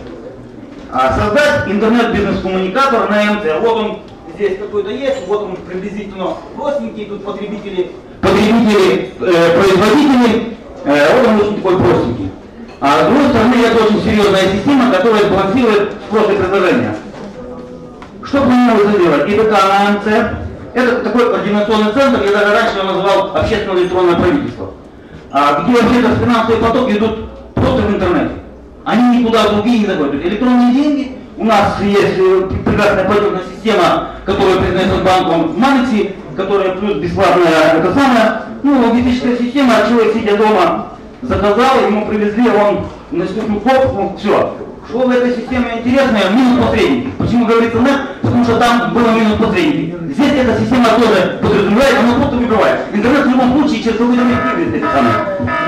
А, создать интернет-бизнес-коммуникатор на эм цэ. Вот он здесь какой-то есть, вот он приблизительно простенький, тут потребители, потребители, э, производители, э, вот он очень такой простенький. А с другой стороны, это очень серьезная система, которая сбалансирует спрос и предложение. Что планируется делать? ИБК на эм цэ – это такой координационный центр, я даже раньше его называл общественное электронное правительство, а, где вообще-то финансовые потоки идут просто в интернете. Они никуда другие не заходят. Электронные деньги, у нас есть прекрасная платежная система, которая признается банком в Манексе, которая плюс бесплатная, это самое, ну, логистическая система, человек сидя дома заказал, ему привезли, он наступил кнопку, все. Что в этой системе интересное, минус посредники. Почему говорится нет? Потому что там было минус посредники. Здесь эта система тоже подразумевает, она просто выбивает. Интернет в любом случае через какой-то эффективность это самое.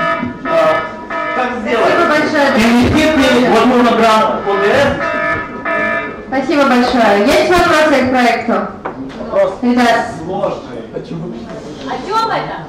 Как сделать? Инвестиции, возможно, грант о дэ эс. Спасибо большое. Есть вопросы к проекту? Вопрос Ребят. сложный. Почему? О чем это?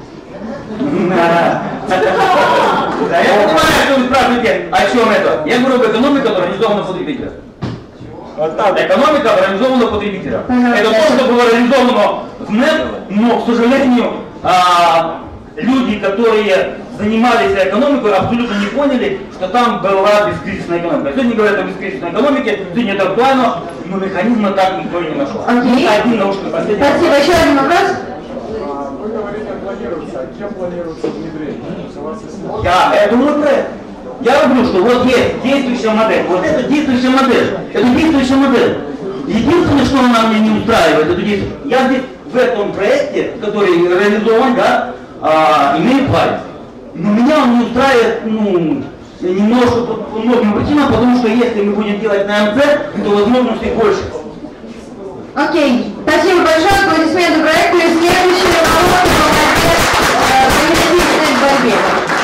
Да, я понимаю, что вы спрашиваете, о чем это. Я говорю об экономике, которая организована потребителя. Экономика организована потребителя. Это то, что было реализовано в нет, но, к сожалению, люди, которые занимались экономикой, абсолютно не поняли, что там была бескризисная экономика. Сегодня говорят о бескризисной экономике, сегодня это актуально, но механизма так никто и не нашел. Окей. Один научный последний. Спасибо. Еще один вопрос. Вы говорите, планируется, а кем планируется внедрение? Я, это мой проект. Я говорю, что вот есть действующая модель. Вот это действующая модель. Это действующая модель. Единственное, что она меня не устраивает, это действие. Я здесь в этом проекте, который реализован, да, а, имею право. Но меня он не устраивает, ну, немножко по многим причинам, потому что если мы будем делать на МЦ, то возможностей больше. Окей. Спасибо большое. Аплодисменты проекту. И следующий вопрос по инвестиционной борьбе.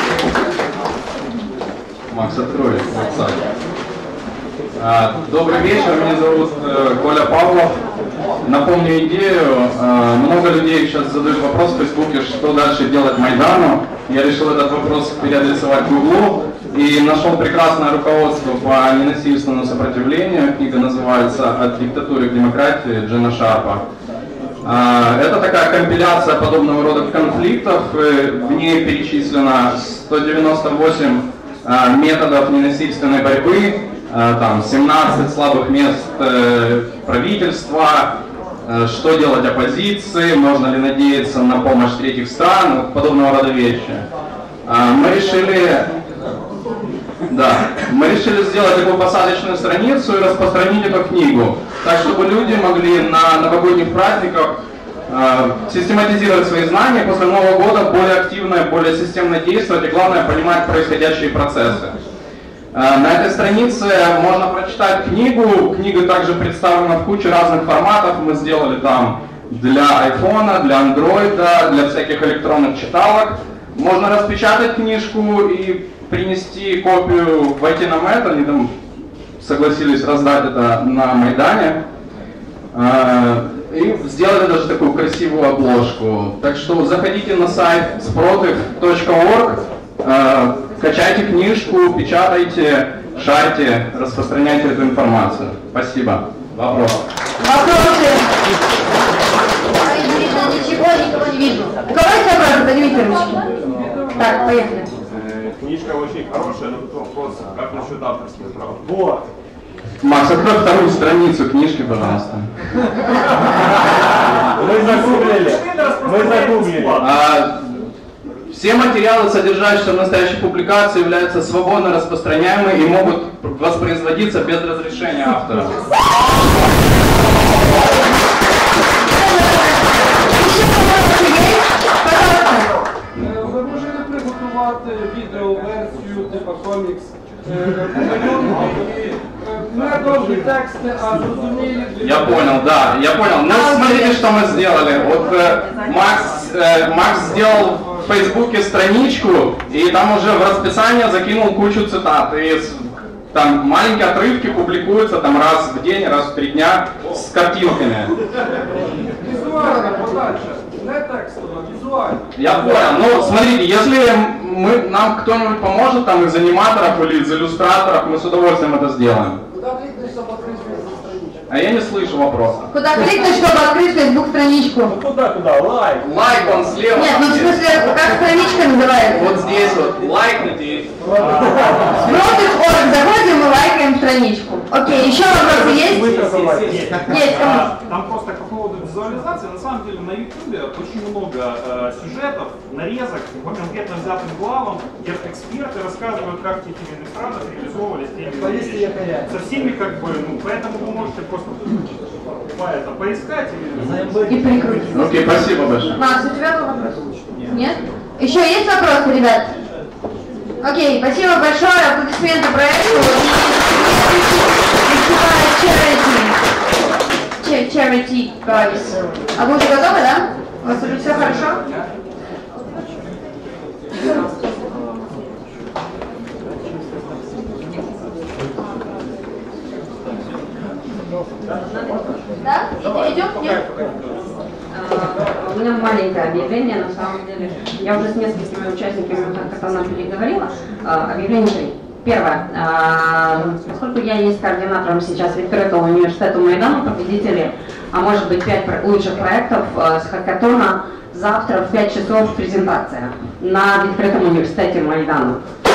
Макс, открой WhatsApp. А, добрый вечер, меня зовут э, Коля Павлов. Напомню идею. А, много людей сейчас задают вопрос в Фейсбуке, что дальше делать Майдану. Я решил этот вопрос переадресовать Гуглу и нашел прекрасное руководство по ненасильственному сопротивлению. Книга называется «От диктатуры к демократии» Джина Шарпа. А, это такая компиляция подобного рода конфликтов. В ней перечислено сто девяносто восемь методов ненасильственной борьбы, там семнадцать слабых мест правительства, что делать оппозиции, можно ли надеяться на помощь третьих стран, вот подобного рода вещи. Мы решили, да, мы решили сделать такую посадочную страницу и распространить эту книгу, так чтобы люди могли на новогодних праздниках систематизировать свои знания, после Нового года более активно, более системно действовать и, главное, понимать происходящие процессы. На этой странице можно прочитать книгу. Книга также представлена в куче разных форматов. Мы сделали там для айфона, для андроида, для всяких электронных читалок. Можно распечатать книжку и принести копию в ай ти на Мэт. Они там согласились раздать это на Майдане. И сделали даже такую красивую обложку. Так что заходите на сайт спротив точка орг, э, качайте книжку, печатайте, шарьте, распространяйте эту информацию. Спасибо. Вопрос. Вопросы? Не видно ничего, никого не вижу. У кого есть вопросы? Поднимите ручки. Так, поехали. Книжка очень хорошая, но тут вопрос, как насчет авторских прав? Вот. Макс, открой вторую страницу книжки, пожалуйста. Мы загуглили. Мы загуглили. А, все материалы, содержащиеся в настоящей публикации, являются свободно распространяемыми и могут воспроизводиться без разрешения автора. Ви можете приготувати відеоверсію, типу комікс, не довгі тексти, а зрозумілі. Я понял, да, я понял. Ну, смотрите, что мы сделали. Вот э, Макс, э, Макс сделал в Фейсбуке страничку, и там уже в расписание закинул кучу цитат. И там маленькие отрывки публикуются там раз в день, раз в три дня с картинками. Візуальна подача, не текстова, візуальна. Я понял. Ну, смотрите, если мы, нам кто-нибудь поможет там из аниматоров или из иллюстраторов, мы с удовольствием это сделаем. Куда кликнешь, чтобы открыть страничку? А я не слышу вопроса. Куда кликнуть, чтобы открыть Facebook страничку? Ну куда, куда? Лайк. Лайк, он слева. Нет, ну в смысле, как страничка называется? Вот здесь вот, лайкнуть и... Спротив орг, заходим и лайкаем страничку. Окей, еще вопросы есть? Есть. Есть. А, Там просто по поводу визуализации, на самом деле на ютубе очень много э, сюжетов, нарезок по конкретно взятым главам, где эксперты рассказывают, как в тех или иных странах реализовывались те или иные вещи. Со всеми как бы, ну, поэтому вы можете просто по это поискать и... И прикрутить. Окей, спасибо большое. Макс, у тебя был вопрос? Нет? Еще есть вопросы, ребят? Окей, спасибо большое, аплодисменты проекту. Charity. Charity, guys. А вы уже готовы, да? У вас уже все хорошо? Да? Идем? Нет? У меня маленькое объявление, на самом деле. Я уже с несколькими участниками, как это нам переговорила. Объявление три. Первое. Поскольку я есть координатором сейчас Відкритого университета Майдану, победители, а может быть пять лучших проектов с хакатона завтра в пять часов презентация на открытом университете Майдана.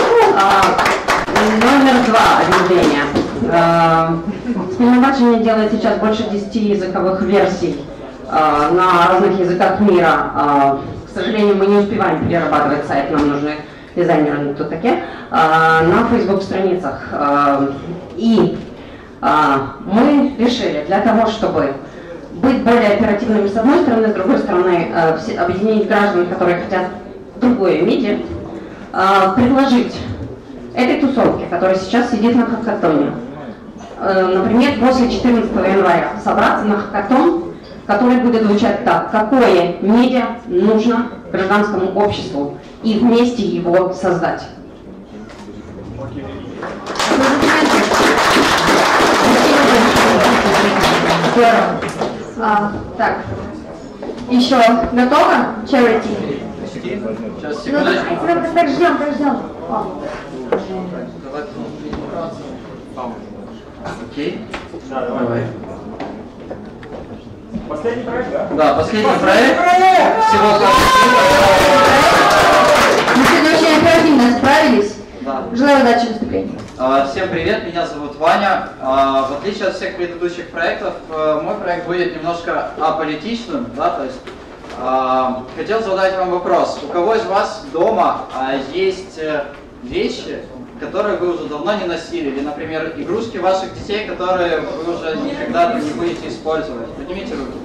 Номер два объявление. Спинновачение делает сейчас больше десяти языковых версий на разных языках мира. К сожалению, мы не успеваем перерабатывать сайт, нам нужны дизайнеры на тутаке, на Facebook-страницах. И мы решили для того, чтобы быть более оперативными с одной стороны, с другой стороны, объединить граждан, которые хотят другое медиа, предложить этой тусовке, которая сейчас сидит на хакатоне, например, после четырнадцатого января собраться на хакатон, который будет звучать так: какое медиа нужно гражданскому обществу, и вместе его создать. А, так, еще готово? Charity. Сейчас, Ну, давайте, так, ждем, подождем. Окей? Да, давай. Давай. Последний проект, да? Да, последний Последний проект. проект! Всего Мы сегодня очень оперативно справились. Да. Желаю удачи в выступлении. А, Всем привет, меня зовут Ваня. А, В отличие от всех предыдущих проектов, э, мой проект будет немножко аполитичным, да, то есть а, хотел задать вам вопрос. У кого из вас дома а, есть э, вещи, которые вы уже давно не носили, или, например, игрушки ваших детей, которые вы уже никогда не будете использовать? Поднимите руки.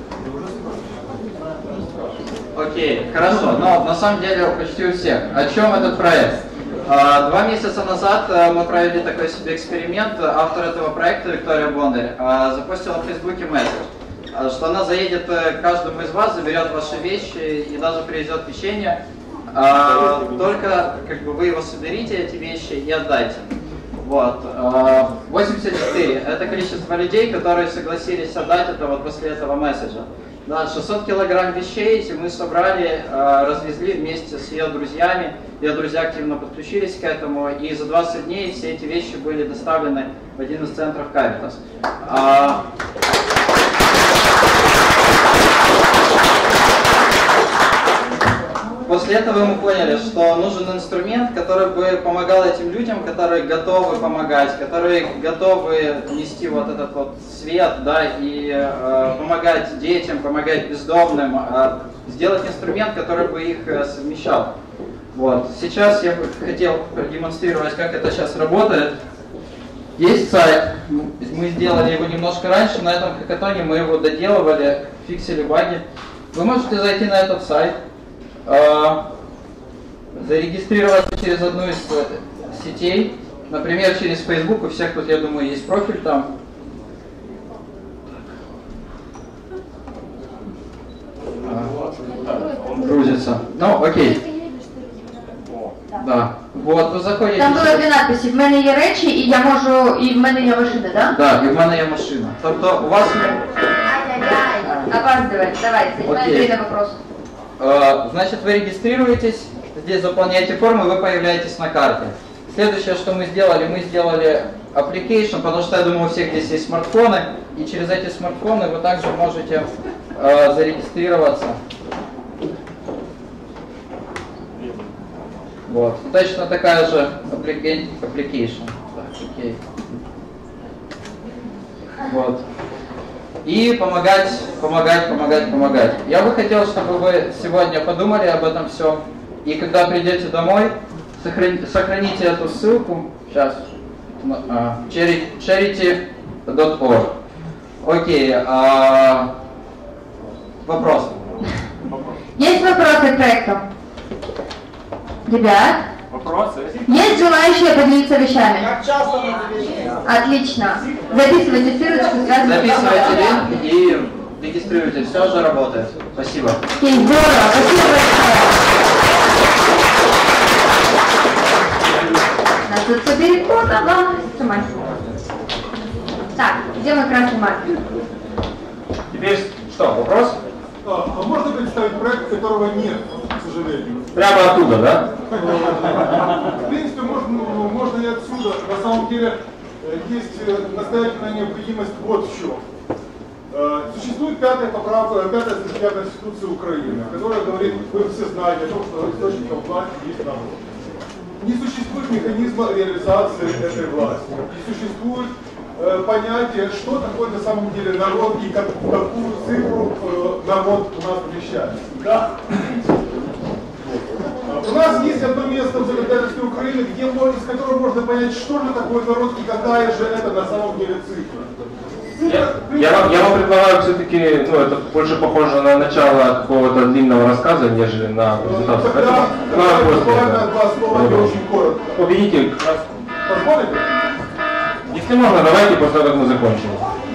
Окей, хорошо, но на самом деле почти у всех. О чем этот проект? А, Два месяца назад а, мы провели такой себе эксперимент. Автор этого проекта, Виктория Бондарь, а, запустила в Фейсбуке месседж, а, что она заедет а, к каждому из вас, заберет ваши вещи и даже привезет печенье. А, только как бы вы его соберите, эти вещи, и отдайте. Вот. А, восемьдесят четыре. Это количество людей, которые согласились отдать это вот после этого месседжа. Да, шестьсот килограмм вещей мы собрали, э, развезли вместе с ее друзьями. Ее друзья активно подключились к этому, и за двадцать дней все эти вещи были доставлены в один из центров Caritas. А... После этого мы поняли, что нужен инструмент, который бы помогал этим людям, которые готовы помогать, которые готовы нести вот этот вот свет, да, и э, помогать детям, помогать бездомным, э, сделать инструмент, который бы их э, совмещал. Вот. Сейчас я бы хотел продемонстрировать, как это сейчас работает. Есть сайт, мы сделали его немножко раньше, на этом хакатоне мы его доделывали, фиксили баги. Вы можете зайти на этот сайт, зарегистрироваться через одну из сетей, например, через Facebook, у всех тут, я думаю, есть профиль там. Грузится. Ну, окей. Да. Вот, ви заходите. Там були дві надписи: в мене є речі, і я можу, і в мене є машина, да? Так, і в мене є машина. Тобто у вас... Ай-яй-яй, опаздывает, давайте, занимаем время на вопрос. Значит, вы регистрируетесь, здесь заполняете форму, и вы появляетесь на карте. Следующее, что мы сделали, мы сделали application, потому что я думаю, у всех здесь есть смартфоны, и через эти смартфоны вы также можете э, зарегистрироваться. Вот, точно такая же application. Так, окей. Вот. И помогать, помогать, помогать, помогать. Я бы хотел, чтобы вы сегодня подумали об этом всем. И когда придете домой, сохраните, сохраните эту ссылку. Сейчас. charity точка org. Окей. А, вопрос. Есть вопросы к проекту? Ребят? Вопросы? Есть желающие поделиться вещами? Как часто? Отлично. Записывайте ссылочку, сразу. Записывайте линк и регистрируйте. Все уже работает. Спасибо. Окей, здорово. Спасибо большое. Нас тут все перепутало. Снимай. Так, где мой красный маркер? Теперь что, вопрос? А, а можно представить проект, которого нет, к сожалению? Прямо оттуда, да? В принципе, можно, ну, можно и отсюда. На самом деле, есть настоятельная необходимость вот в чем. Э, Существует пятая поправка, пятая статья Конституции Украины, которая говорит, вы все знаете о том, что источником власти есть народ. Не существует механизма реализации этой власти. Не существует э, понятия, что такое на самом деле народ и как, какую цифру э, народ у нас помещается. Да? У нас есть одно место в законодательстве Украины, где, из которого можно понять, что же такое народ и какая же это на самом деле цифра. Я, я, вам, я вам предлагаю все-таки, ну это больше похоже на начало какого-то длинного рассказа, нежели на презентацию. Тогда, Поэтому, давай буквально два слова и очень коротко. Победитель. Позволите? Если можно, давайте после того, как мы закончим.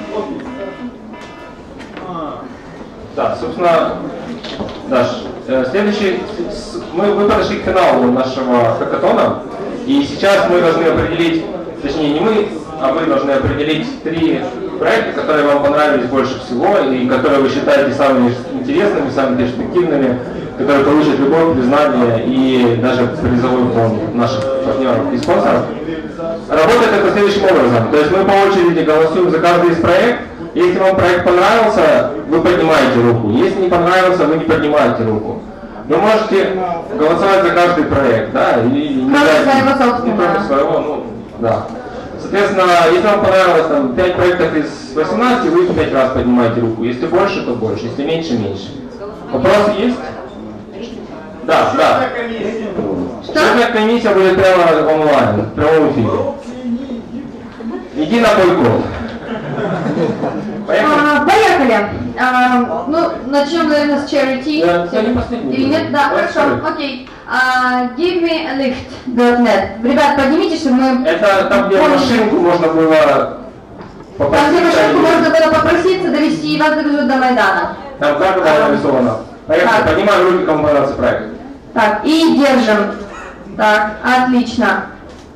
Да, собственно, Даш, следующий, мы, мы подошли к финалу нашего хакатона, и сейчас мы должны определить, точнее не мы, а вы должны определить три проекта, которые вам понравились больше всего и которые вы считаете самыми интересными, самыми перспективными, которые получат любое признание и даже призовой фонд наших партнеров и спонсоров. Работает это следующим образом. То есть мы по очереди голосуем за каждый из проектов. Если вам проект понравился, вы поднимаете руку. Если не понравился, вы не поднимаете руку. Вы можете голосовать за каждый проект, да, и не своего собственного. своего, ну, да. Соответственно, если вам понравилось там пять проектов из восемнадцати, вы пять раз поднимаете руку. Если больше, то больше. Если меньше, меньше. Вопросы есть? Да, да. Счетная комиссия будет прямо онлайн, в прямом эфире. Иди на бойкот. Поехали. А, поехали. А, ну, начнем, наверное, с charity. Да, или нет? Да, хорошо, окей. Uh, give me a lift точка нет. Ребят, поднимите, чтобы мы... Это там, где машинку можно было попросить. Там, где машинку можно было попроситься, довести, и вас довезут до Майдана. Там как была нарисована. Поехали, поднимаем руки, кому понравился проект. Так, и держим. Так, отлично.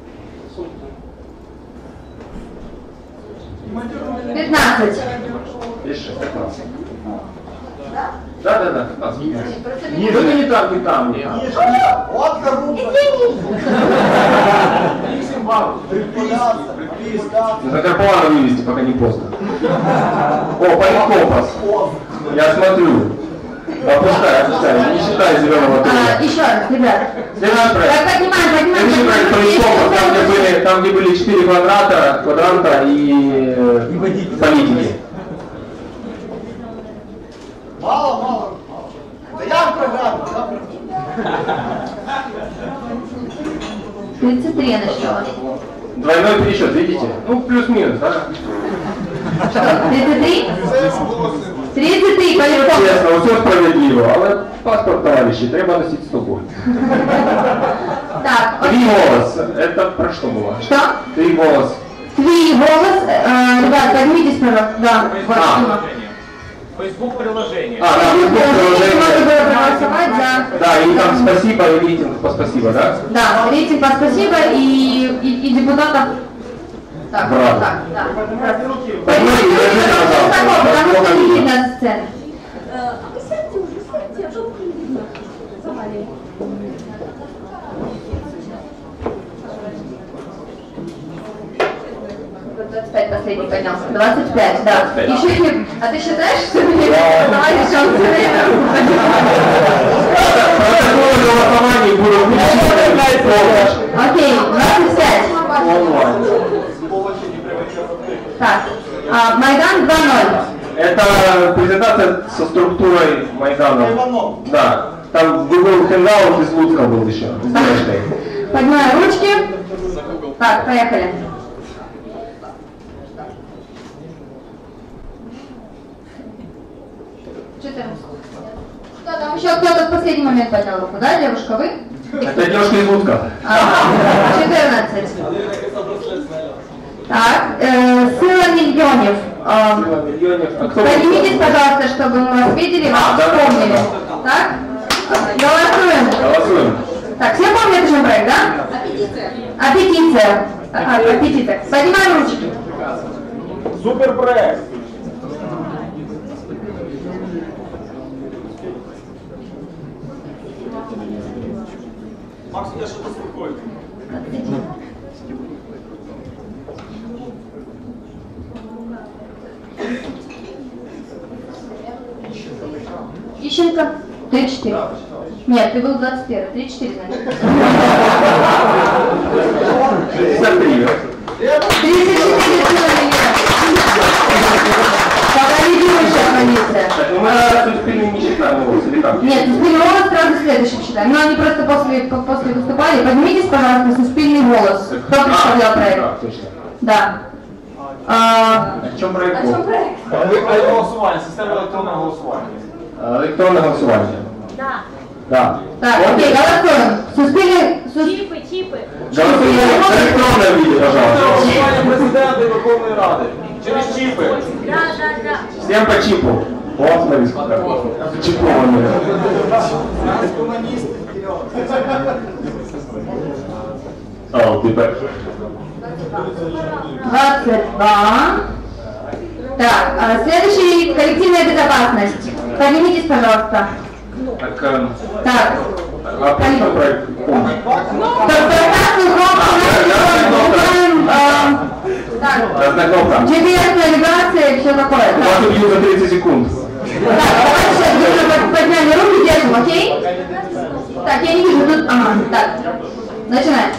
пятнадцать. Пиши, пятнадцать. Да, да, да, пятнадцать. Не, ну не там, не там, не там. Вот коррупция. Нужно Карпована вывести, пока не поздно. О, политкомпас. Я смотрю. Опускай, опускай, не считай зеленого тура. А, еще раз, ребят. Следующий проект. Поднимаем, поднимаем. Следующий проект политкомпас, там где были, там, где были четыре квадрата, квадранта и э, политики. Мало, мало. Да я в программе. тридцать три начало. Двойной пересчет, видите? Ну, плюс-минус, да? тридцать три? тридцать три, по-любому. Честно, все справедливо, але паспорт, товарищи, треба носить с собой. Так, Три голос, это про что было? Что? Три голос. Три голос. Э, ребят, поднимитесь, пожалуйста. Да, вот. А. Facebook приложение. А, да, Facebook приложение. Можно было проголосовать за... Да, и там спасибо, и рейтинг по спасибо, да? Да, рейтинг по спасибо и, и, и депутатов. Так, Браво. так, да. Поднимите руки, потому, потому что не видно сцены. А вы сядьте уже, сядьте, а то не видно. Завали. двадцать пять последний поднялся. двадцать пять, да. Еще не... А ты считаешь, что мне товарищ, он все время... Протоколы голосования будут включены. Окей, двадцать пять. Так, а, Майдан два ноль. Это презентация со структурой Майдана. Да. Там был хендаут из Луцка был еще. Поднимаю ручки. Так, поехали. четырнадцать. Кто там еще кто-то в последний момент поднял руку, да, девушка, вы? Это девушка из Луцка. Ага, четырнадцать. Так, э, Сила Миллионев. Э, поднимитесь, пожалуйста, чтобы мы вас видели, вас А, да, вспомнили. да, да. Так? Голосуем. Голосуем. Так, все помнят, о чем проект, да? А петиция. А, а, петиция. Поднимаем ручки. Супер проект. Макс, у тебя что-то с рукой. Ищенко? тридцать четыре. Нет, ты был двадцать первый. тридцать четыре, значит. шестьдесят три. тридцать четыре человека. Пока лидирующая позиция. Так, ну мы сейчас Суспильный не считаем голос, или как? Нет, Суспильный голос сразу следующим считаем. Но они просто после, после выступали. Поднимитесь, пожалуйста, Суспильный голос. Кто представлял проект? Да, точно. Да. А, в чем проект? О чем проект? А голосування, система електронного голосування. Електронне голосування. Да. Да. Так, окей, голосуем. Суспильный... Чипы, чипы. Голосуем в электронном виде, пожалуйста. Голосування президента і Верховної Ради. Через чіпи. Да, да, да. Всем по чипу. Вот, смотри, сколько. Чипованные. А, ты первый. двадцать два. Так, а следующий коллективная безопасность. Поднимитесь, пожалуйста. Так, э, Так. а почему проект? Красную кнопку нажимаем. Так. Красная кнопка. джи пи эс-навигация и все такое. У вас убьют за тридцать секунд. Так, давайте сейчас быстро подняли руки, держим, окей? Так, я не вижу тут... Ага, так. Начинаем.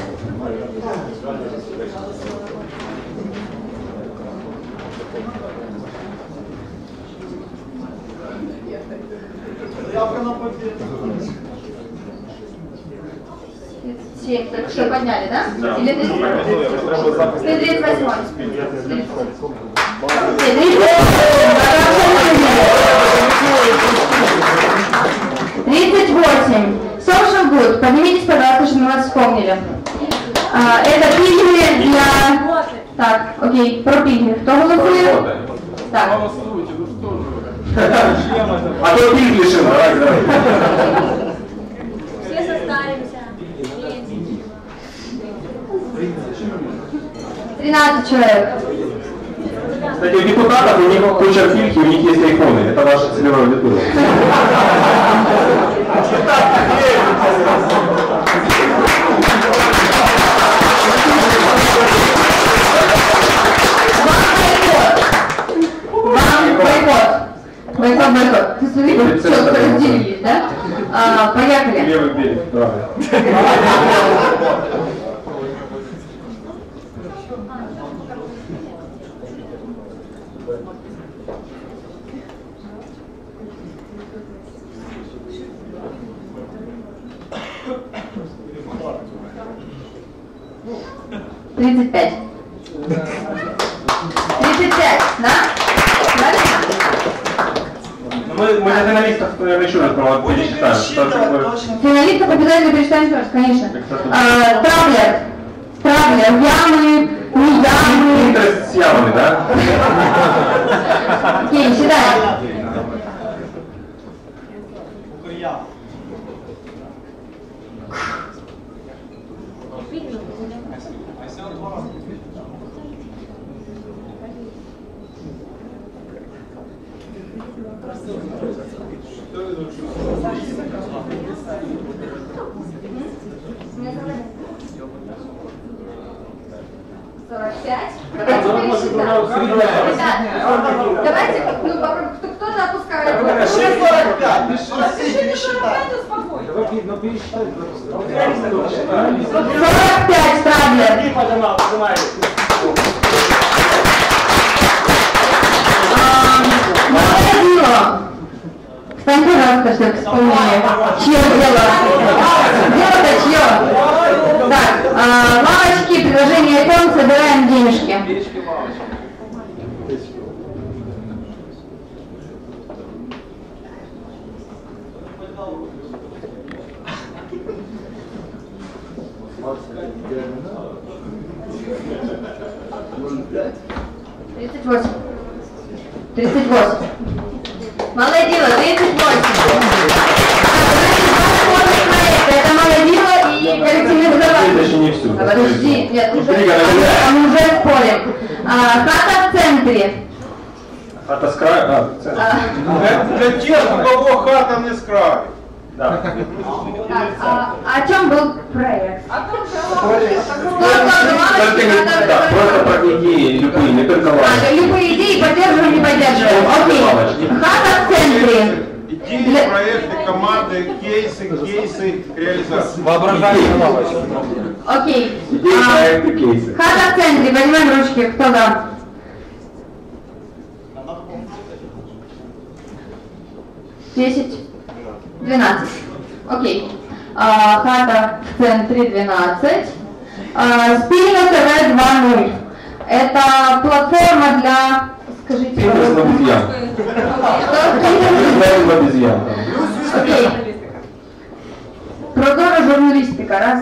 семь, так что подняли, да? Да. Или ты тридцать восемь? тридцать восемь. Social Good. Поднимитесь, пожалуйста, чтобы мы вас вспомнили. А, это пигмы для... Так, окей, про пигмы. Кто голосует? Так. А то пик лишим, давай, давай. Все состаримся. тринадцать человек. Кстати, у депутатов у них куча пильки, у них есть айфоны. Это ваша целевая аудитория. Вам бойкот. Бойкот, бойкот. Ты смотри, все разделились, да? А, поехали. Левый берег, да. тридцать пять. тридцать пять, да? Мы, мы для финалистов, наверное, еще раз пересчитаем. Финалистов обязательно перечитаем еще раз, конечно. А, Травлер. Травлер. Ямы, не ямы. Интерес с ямами, да? Окей, считаем. сорок пять. Давайте пересчитаем. Ребят, давайте, ну, попробуем, кто- кто-то опускает. сорок пять. Соседи не считают. сорок пять, Травлер. Молодец. Встань, пожалуйста, чтобы вспомнили. Чье дело? Дело-то чье? Так, а, лавочки, приложение iPhone, собираем денежки. тридцать восемь. тридцать восемь. Молодила, тридцать восемь. Это молодила и коллективный Это договор. еще не все. Подожди, нет, уже, Интрига, мы уже спорим. А, хата в центре. Хата с края? А, в центре. Для тех, у кого хата не с краю. Да. Так, а, о чем был проект? О том, Только не- да, просто про идеи любые, не только А, ваши. любые идеи поддерживаем, не поддерживаем. Окей. Хата в центре. Идеи, проекты, команды, кейсы, кейсы, реализация. Воображаемые лавочки. Окей. Идеи, проекты, кейсы. Хата в центре, поднимаем ручки. Кто за? Десять. Двенадцать. Окей. А, хата в центре двенадцать. А, Спільно ТВ два ноль. Это платформа для... Скажите, Бизнес в обезьян. Бизнес в обезьян. Окей. Прозора журналистика. Раз.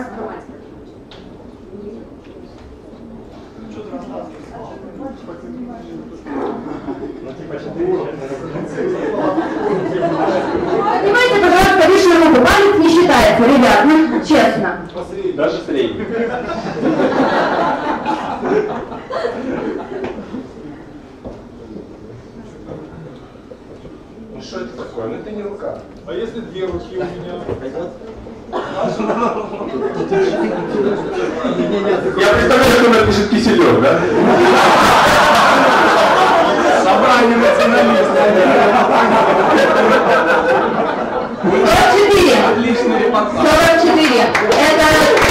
Поднимайте, пожалуйста, выше руку. Палец не считается, ребят, ну честно. Даже средний. Ну что это такое? Ну это не рука. А если две руки у меня? Я представляю, что напишет Киселев, да? Собрание националистов. сорок четыре. Отличный репортаж. сорок четыре. Это...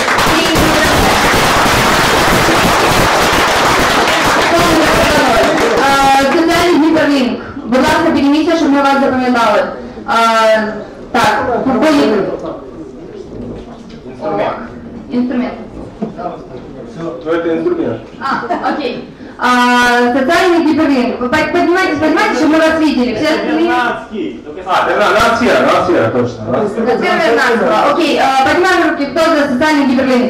Соціальний гіперлінк. Будь ласка, підніміться, щоб ми вас запам'ятали. Так, футболік. Инструмент. Инструмент. Ну это инструмент. А, окей. А, социальный гиперлинк. Вы поднимайтесь, поднимайтесь, чтобы мы вас видели. Все остальные... А, да, надсфера, надсфера, точно. Надсфера Вернадского. Окей, а, поднимаем руки, кто за социальный гиперлинк?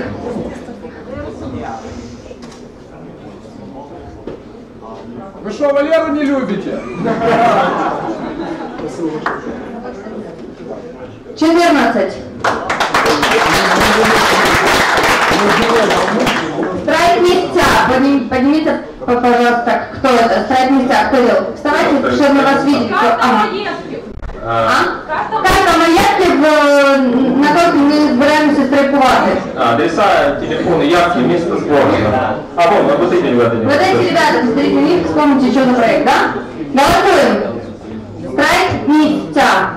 Вы что, Валеру не любите? четырнадцать. Страйк нельзя. Подним, поднимите, пожалуйста, кто это? Страйк нельзя. Кто делал? Вставайте, чтобы мы вас видели. Кто... А. А? Карта маєтків, на котрій ми збираємося страйкувати. А, адреса, телефоны, явки, место сбора. А, вон, вот эти ребята. Вот эти ребята, посмотрите на них, вспомните, что за проект, да? Голосуем. Страйк нельзя.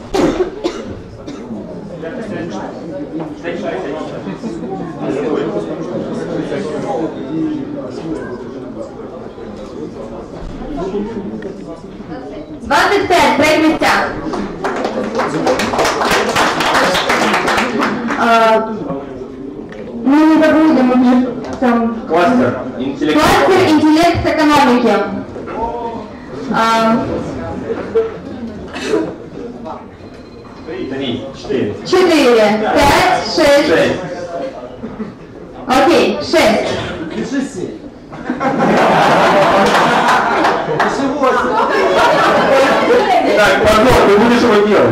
двадцать пять, проект нельзя. А, ну не забудем, мы же там... Кластер, интеллект. Кластер, интеллект, экономики. А, Три, четыре. четыре, пять, шесть. Шесть. Окей, шесть. Пиши семь. Так, пардон, ты будешь его делать.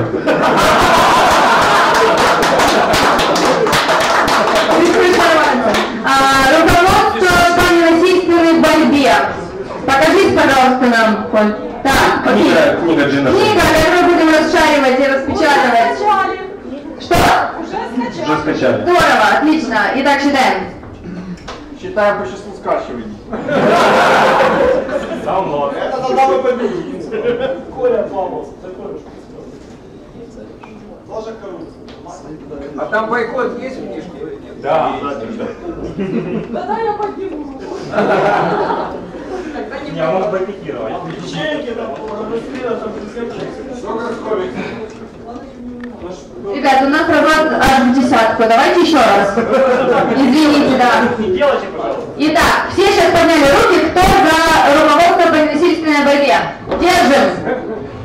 А, руководство по ненасильственной борьбе. Покажите, пожалуйста, нам, Коль. Так, окей. Книга, книга Джина. Книга, которую будем расшаривать и распечатывать. Что? Уже скачали. Здорово, отлично. Итак, считаем. Считаем по числу скачиваний. Это тогда вы победите. Коля Павлов. Ложа коррупция. А там бойкот есть в книжке или нет? Да. Тогда я подниму. Не, а может бойкотировать. Ячейки там, расстрелы там, Сколько скорик? Ребята, у нас работа аж в десятку. Давайте еще раз. Извините, да. Делайте, пожалуйста. Итак, все сейчас подняли руки, кто за руководство по ненасильственной борьбе. Держим.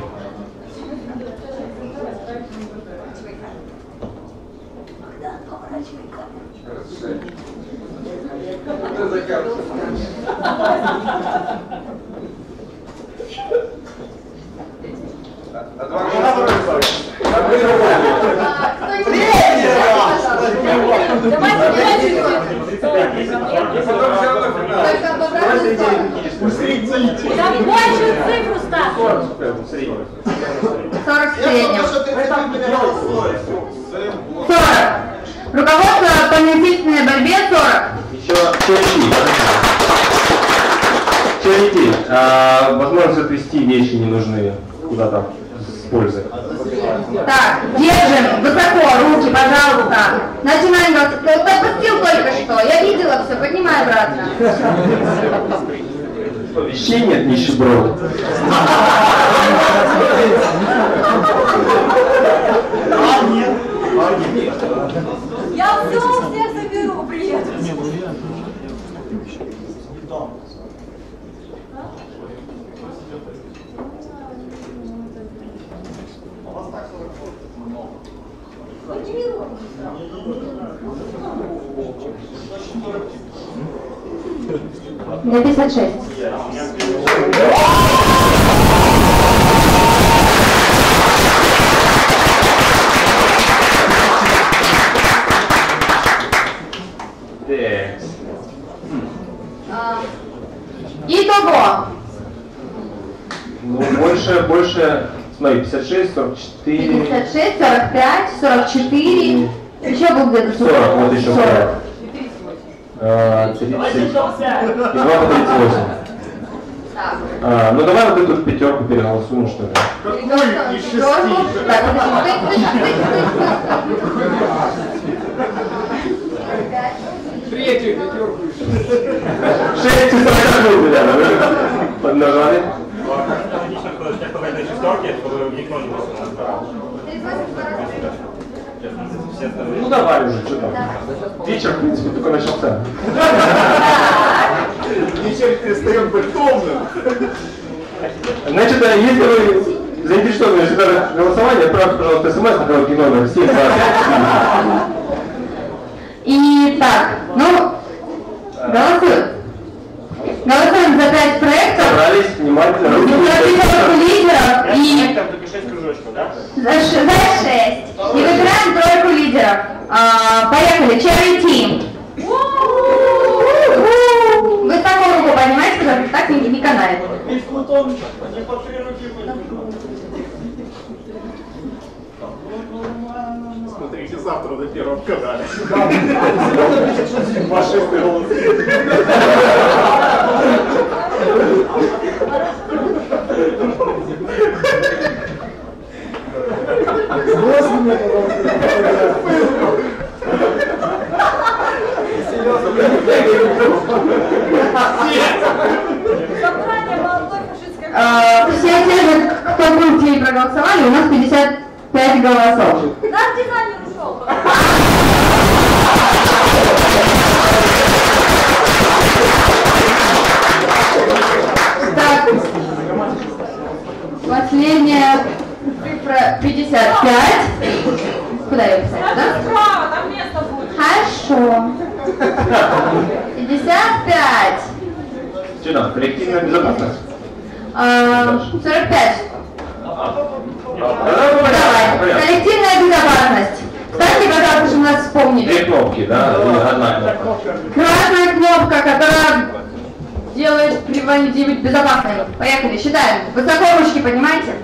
Там больше цифру ставь. сорок в среднем. сорок. Руководство по ненасильственной борьбе сорок. Еще черти. Черти. А, возможность отвести вещи ненужные куда-то с пользой. Так, держим высоко руки, пожалуйста. Начинаем. Ты допустил только что. Я видела все. Поднимай обратно. Вещей нет, нищеброд. Я все у всех заберу, приеду. Мне пятьдесят шесть. Итого. Ну, больше, больше, смотри, пятьдесят шесть, сорок четыре. пятьдесят шесть, сорок пять, сорок четыре. Еще был где-то сорок, вот еще сорок. тридцать и два по тридцать восемь. А, ну давай вот эту пятерку переголосуем, что ли. Какой из шести? Третью пятерку. Шесть и сорок ребята, поднажали. Логично, что тех, кто в этой шестерке, чтобы никто не был. Ну давай уже, что там. Вечер, в принципе, только начался. Вечер перестает быть томным. Значит, если вы заинтересованы в результатах голосования, отправьте, пожалуйста, смс на короткий номер семь два пять. Итак, ну, голосуем. Голосуем за пять проектов. Собрались, внимательно. За пятерку лидеров и... За шесть. И выбираем тройку лидеров. А, поехали, Cherry Team. Вы такую руку поднимаете, потому что так не, не канает. Смотрите, завтра на Первом канале. Фашисты А, все те же, кто был те и проголосовали, у нас пятьдесят пять голосов. Наш дизайнер ушел. Так, последняя цифра пятьдесят пять. Куда ее писать, да? Справа, там место будет. Хорошо. пятьдесят пять. Что там, коллективная безопасность? А, сорок пять. Давай. Коллективная безопасность. Кстати, пожалуйста, чтобы нас вспомнили. Две кнопки, да? Или одна кнопка? Красная кнопка, которая делает превентивить безопасной. Поехали, считаем. Высоко ручки поднимайте.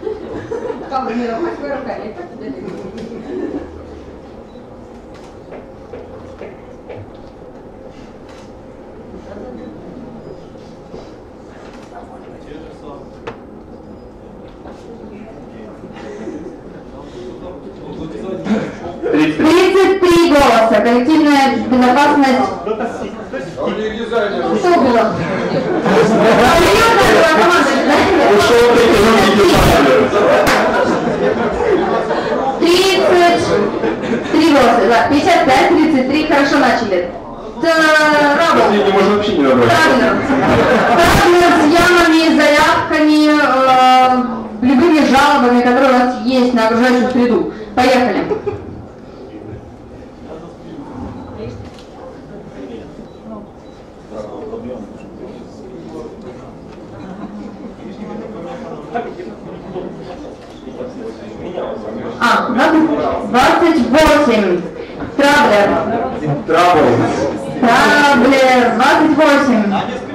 тридцать три голоса. Коллективная безопасность. Что было? тридцать три голоса. Да, пятьдесят пять, тридцать три. Хорошо начали. Последний можно вообще не набрать. Правильно, с ямами, заявками, э, любыми жалобами, которые у нас есть на окружающую среду. Поехали. А, двадцать восемь. Траблер. Трабл. Траблер. двадцать восемь.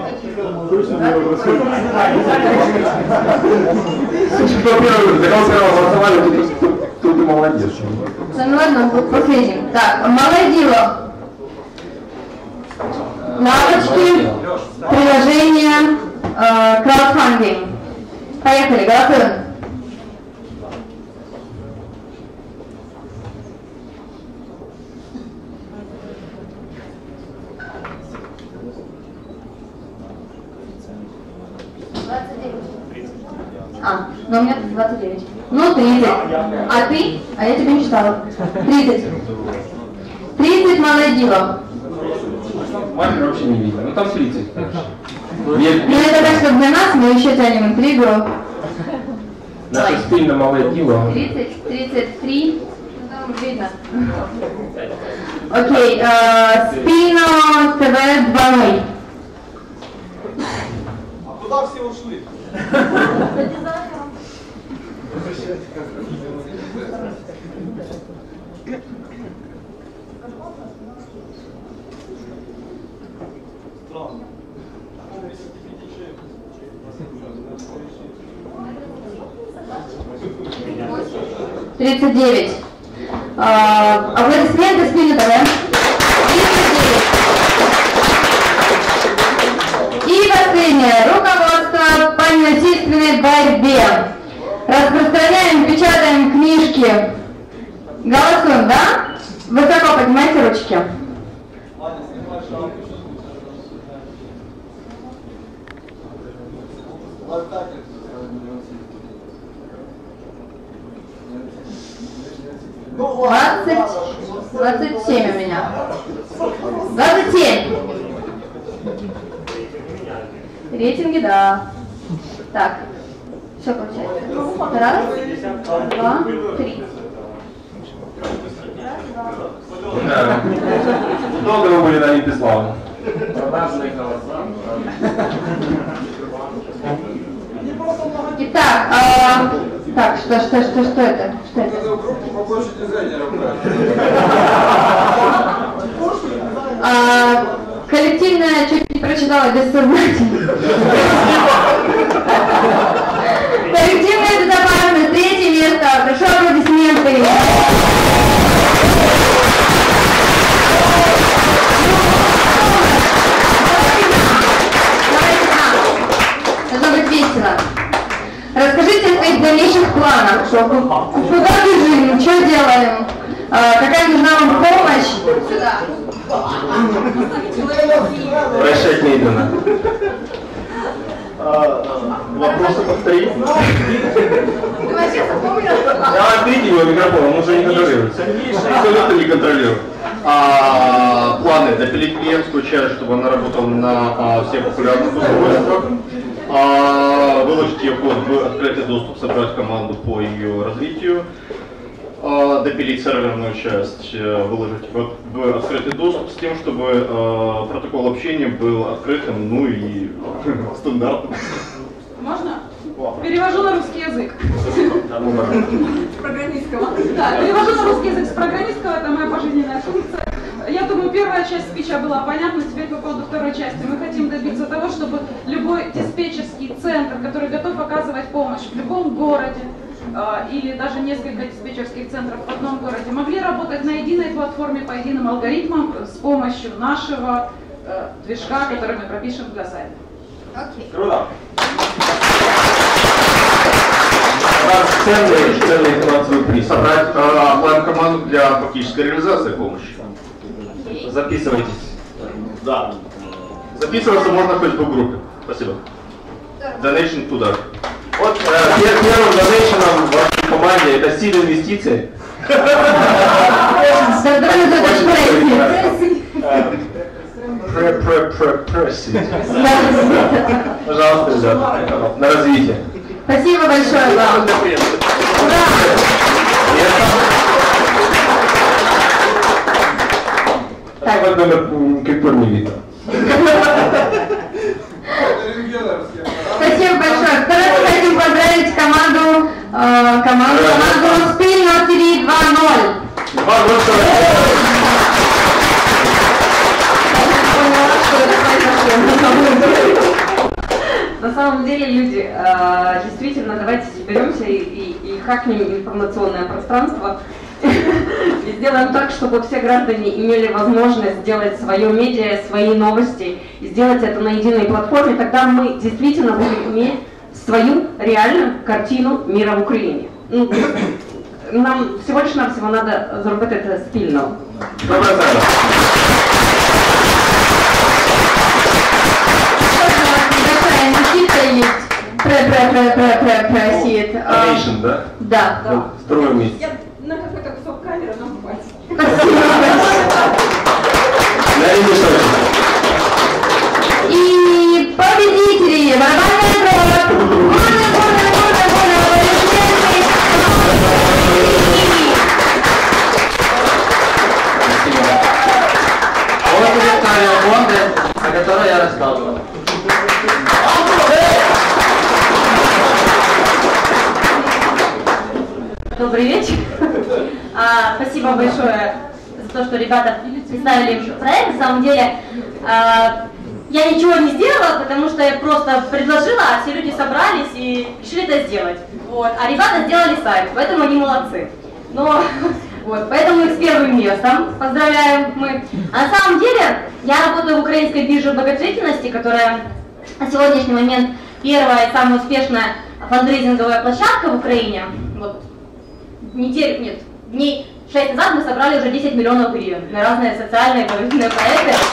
Кто первый, за кого первого голосовали, тут ты молодец. Ну ладно, последним. Так, молодило. Лавочки, приложения, э, краудфандинг. Поехали, голосуем. Но у меня двадцать девять. Ну, тридцать. А ты? А я тебя не читала. тридцать. тридцать молодило. Мальчик вообще не видно. Ну там тридцать. Ну это так, что для нас мы еще тянем интригу. Наше спільне мале діло. тридцать, тридцать три. Ну, там видно. Окей, спільно ТВ два ноль. А куда все ушли? тридцать девять. А, аплодисменты спины ТВ. тридцать девять. И последнее. Руководство по насильственной борьбе. Распространяем, печатаем книжки. Голосуем, да? Высоко поднимайте ручки. Двадцать, двадцать семь у меня. Двадцать семь. Рейтинги, да. Так, все получается. Раз, два, три. Да. Долго вы были на Олимпиславе? Продажные голоса. Итак, а, так, что, что, что, что это? Что это? А, коллективная, чуть не прочитала, бессознательно. Коллективная безопасность, третье место. Прошу аплодисменты. Должно быть весело. Расскажите о своих дальнейших планах. Что, куда бежим, что делаем, а, какая нужна вам помощь? Сюда. Прощать медленно. Вопросы повторить? Ты вообще запомнил? Да, отберите его микрофон, он уже не контролируется. Абсолютно не контролирую. А, планы допилить клиентскую часть, чтобы она работала на а, всех популярных устройствах. А, выложить ее код в открытый доступ, собрать команду по ее развитию. А, допилить серверную часть, выложить в, в открытый доступ с тем, чтобы а, протокол общения был открытым, ну и стандартным. Можно? Перевожу на русский язык. С программистского. Да, перевожу на русский язык с программистского, это моя пожизненная функция. Я думаю, первая часть спича была понятна, теперь по поводу второй части. Мы хотим добиться того, чтобы любой диспетчерский центр, который готов оказывать помощь в любом городе, или даже несколько диспетчерских центров в одном городе, могли работать на единой платформе по единым алгоритмам с помощью нашего э, движка, который мы пропишем для сайта. Окей. Круто. Ценный, ценный финансовый приз. Собрать э, план-команду для фактической реализации помощи. Записывайтесь. Да. Записываться можно хоть в группе. Спасибо. Donation туда. Вот э, первым донейшеном в вашей команде это стиль инвестиций. Пожалуйста, ребята, на развитие. Спасибо большое вам. Так вот номер как бы не видно. Спасибо большое. Второй хотим поздравить команду, э, команду, команду Спильно ТВ два ноль. два ноль. На самом деле, люди, э, действительно, давайте соберемся и, и, и хакнем информационное пространство и сделаем так, чтобы все граждане имели возможность сделать свое медиа, свои новости, и сделать это на единой платформе. Тогда мы действительно будем иметь свою реальную картину мира в Украине. Ну, нам всего лишь навсего надо зробити це спільно. Небольшая инвестиция есть. просит. Animation, да? Да. Ну, второе место. Я на какой-то кусок камеры нам хватит. И победители барабанная дробь. Бурно, бурно, бурно, бурно, аплодисменты. А вот Виктория Бонда, о которой я рассказывал. Добрый вечер. А, спасибо большое за то, что ребята представили проект. На самом деле, а, я ничего не сделала, потому что я просто предложила, а все люди собрались и решили это сделать. Вот. А ребята сделали сайт, поэтому они молодцы. Но вот, поэтому их с первым местом поздравляем мы. А на самом деле, я работаю в украинской бирже благотворительности, которая на сегодняшний момент первая и самая успешная фандрейзинговая площадка в Украине. Вот. Неделю, нет, дней шесть назад мы собрали уже десять миллионов гривен на разные социальные и благотворительные проекты. Я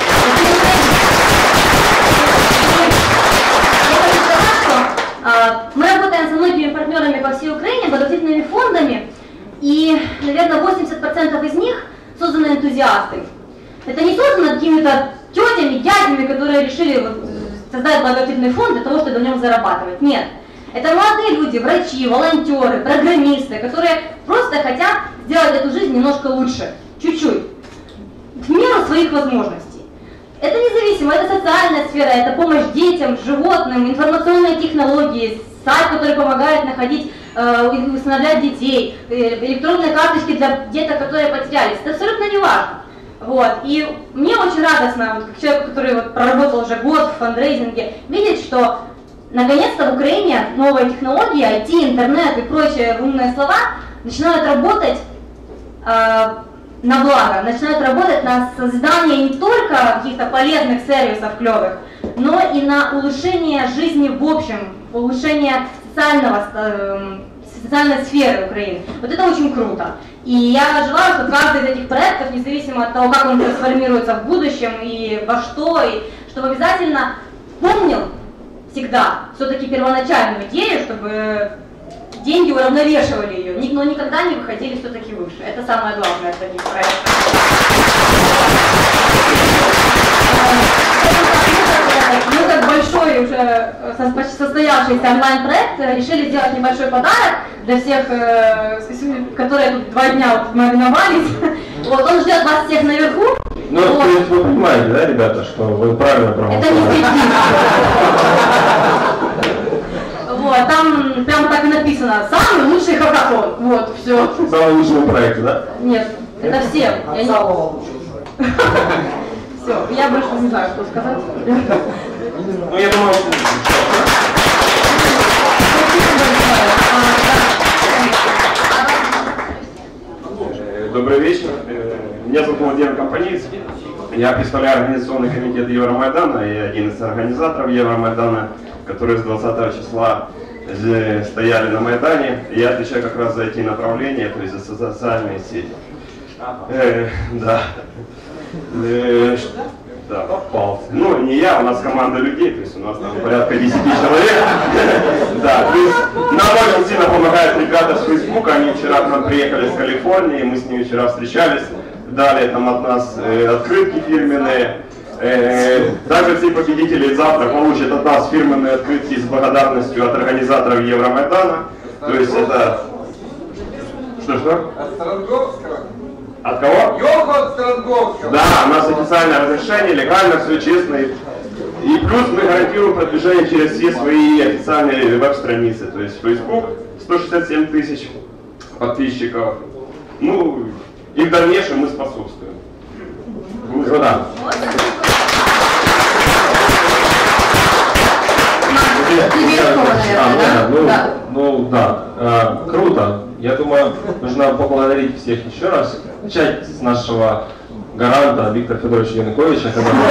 хочу сказать, что а, мы работаем со многими партнерами по всей Украине, благотворительными фондами, и, наверное, восемьдесят процентов из них созданы энтузиасты. Это не создано какими-то тетями, дядями, которые решили вот, создать благотворительный фонд для того, чтобы на нем зарабатывать. Нет. Это молодые люди, врачи, волонтеры, программисты, которые просто хотят сделать эту жизнь немножко лучше, чуть-чуть, в меру своих возможностей. Это независимо, это социальная сфера, это помощь детям, животным, информационные технологии, сайт, который помогает находить, э, усыновлять детей, электронные карточки для деток, которые потерялись. Это абсолютно не важно. Вот. И мне очень радостно, вот, как человеку, который вот, проработал уже год в фандрейзинге, видеть, что наконец-то в Украине новые технологии, ай ти, интернет и прочие умные слова начинают работать э, на благо, начинают работать на создание не только каких-то полезных сервисов клевых, но и на улучшение жизни в общем, улучшение социального, э, социальной сферы Украины. Вот это очень круто. И я желаю, чтобы каждый из этих проектов, независимо от того, как он трансформируется в будущем и во что, и чтобы обязательно помнил всегда все-таки первоначальную идею, чтобы деньги уравновешивали ее, но никогда не выходили все-таки выше. Это самое главное в таких проектах. Мы как большой уже состоявшийся онлайн-проект решили сделать небольшой подарок для всех, которые тут два дня мариновались. Вот, он ждет вас всех наверху. Ну, вот. То есть вы понимаете, да, ребята, что вы правильно проголосовали? Это не кредит. Вот, там прямо так и написано, самый лучший хакатон. Вот, все. Самый лучший проект, да? Нет, это все. Я не... Все, я больше не знаю, что сказать. Ну, я думаю, что... Добрый вечер. Меня зовут Владимир Компаниец. Я представляю организационный комитет Евромайдана и один из организаторов Евромайдана, которые с двадцатого числа стояли на Майдане. И я отвечаю как раз за эти направления, то есть за социальные сети. Э, да. Э, да, попался. Ну, не я, у нас команда людей, то есть у нас там порядка десяти человек. Да, то есть нам очень сильно помогают ребята с Фейсбука. Они вчера к нам приехали с Калифорнии, мы с ними вчера встречались. Дали там от нас э, открытки фирменные. Э, также все победители завтра получат от нас фирменные открытки с благодарностью от организаторов Евромайдана. То есть это... Что-что? От Старонговского. От кого? Йоха от Старонговского. Да, у нас официальное разрешение, легально, все честно. И, и плюс мы гарантируем продвижение через все свои официальные веб-страницы. То есть Facebook сто шестьдесят семь тысяч подписчиков. Ну, и в дальнейшем мы способствуем. Круто. А, ну, да. Ну да, э, круто. Я думаю, нужно поблагодарить всех еще раз. Начать с нашего гаранта Виктора Федоровича Януковича.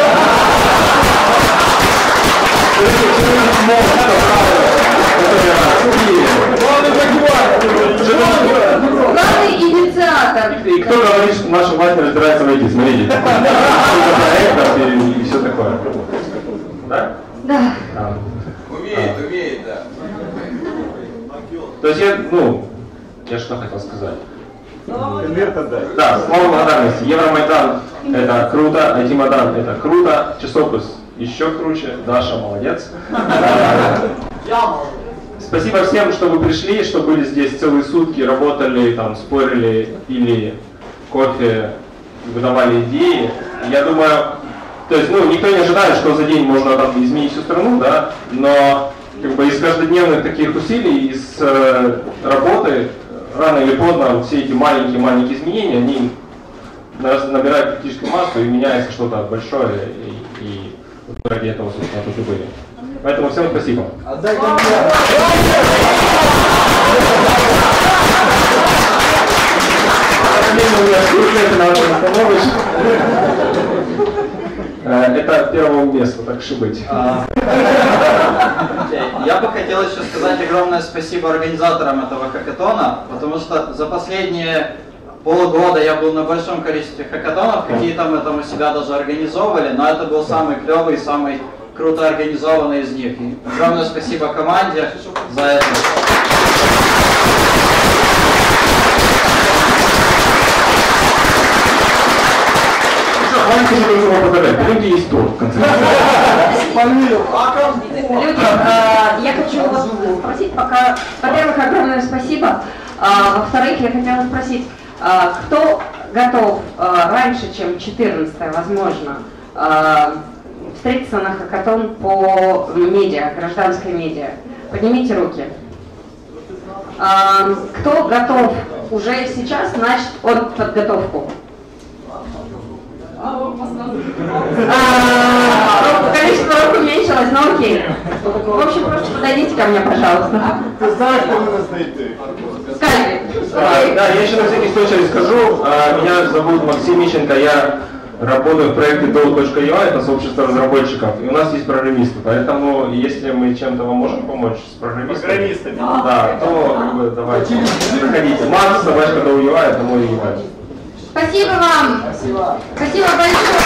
Главный инициатор. И кто говорит, что наша власть не разбирается в ай ти? Смотрите. Проектов и все такое. Да? Да. Умеет, умеет, да. То есть я, ну, я что хотел сказать? Да, слова благодарности. Евромайдан — это круто, ай ти-Майдан — это круто, часопис еще круче, Даша молодец. Спасибо всем, что вы пришли, что были здесь целые сутки, работали, там, спорили, пили кофе, выдавали идеи. Я думаю, то есть, ну, никто не ожидает, что за день можно там изменить всю страну, да, но как бы из каждодневных таких усилий, из э, работы, рано или поздно все эти маленькие-маленькие изменения, они набирают критическую массу и меняется что-то большое, и, и ради этого, собственно, тут и были. Поэтому всем спасибо. Это первого места, так что быть. Я бы хотел еще сказать огромное спасибо организаторам этого хакатона, потому что за последние полгода я был на большом количестве хакатонов, какие-то мы там у себя даже организовывали, но это был самый клевый, самый круто организованный из них. И огромное спасибо команде за это. Хватит уже его подавать, люди есть торт, в конце Люди, э, я хочу вас спросить пока, во-первых, огромное спасибо, а, во-вторых, я хотела спросить, а, кто готов а, раньше, чем четырнадцатое, возможно, а, встретиться на хакатон по медиа, гражданской медиа? Поднимите руки. А, кто готов уже сейчас начать от подготовку? А, количество рук уменьшилось, но окей. В общем, просто подойдите ко мне, пожалуйста. Ты знаешь, куда нас найти? Скажи. А, да, я еще на всякий случай скажу. А, меня зовут Максим Мищенко, я работаю в проекте дол точка ю ай, это сообщество разработчиков, и у нас есть программисты, поэтому если мы чем-то вам можем помочь с программистами, программистами. Да, то как бы давайте, приходите. Макс, собачка дол точка ю ай, это мой email. Спасибо вам. Спасибо. Спасибо большое.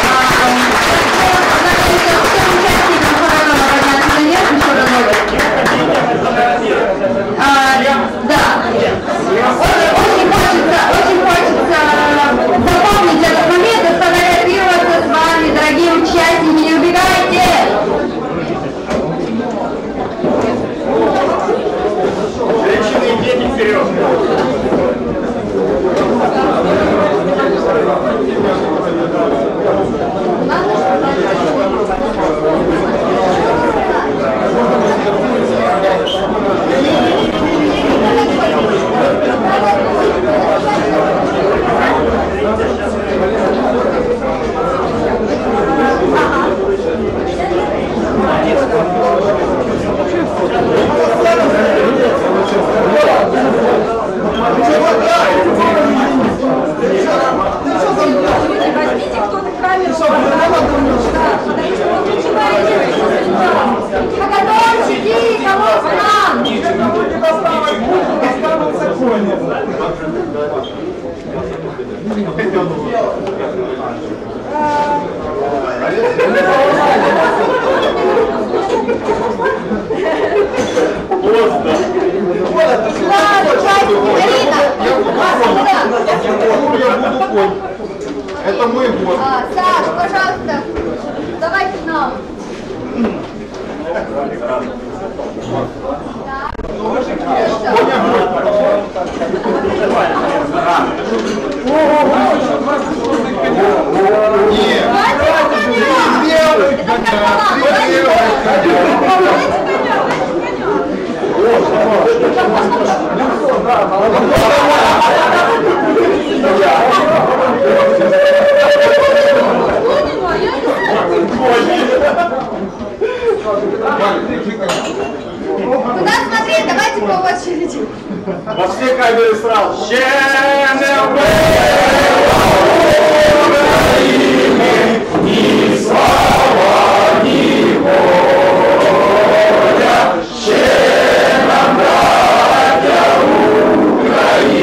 Да. Очень хочется, очень хочется запомнить этот момент и сфотографироваться с вами, дорогие участники. Не убегайте. Женщины и дети вперед. Возьмите кто-то камеру. Хакатончики, кого к нам? Это мой год. А, Саш, пожалуйста, давайте к нам. Куда смотреть? Давайте по очереди. Во все камеры сразу. Ни слава, ни воля, ще нам, братья Украины.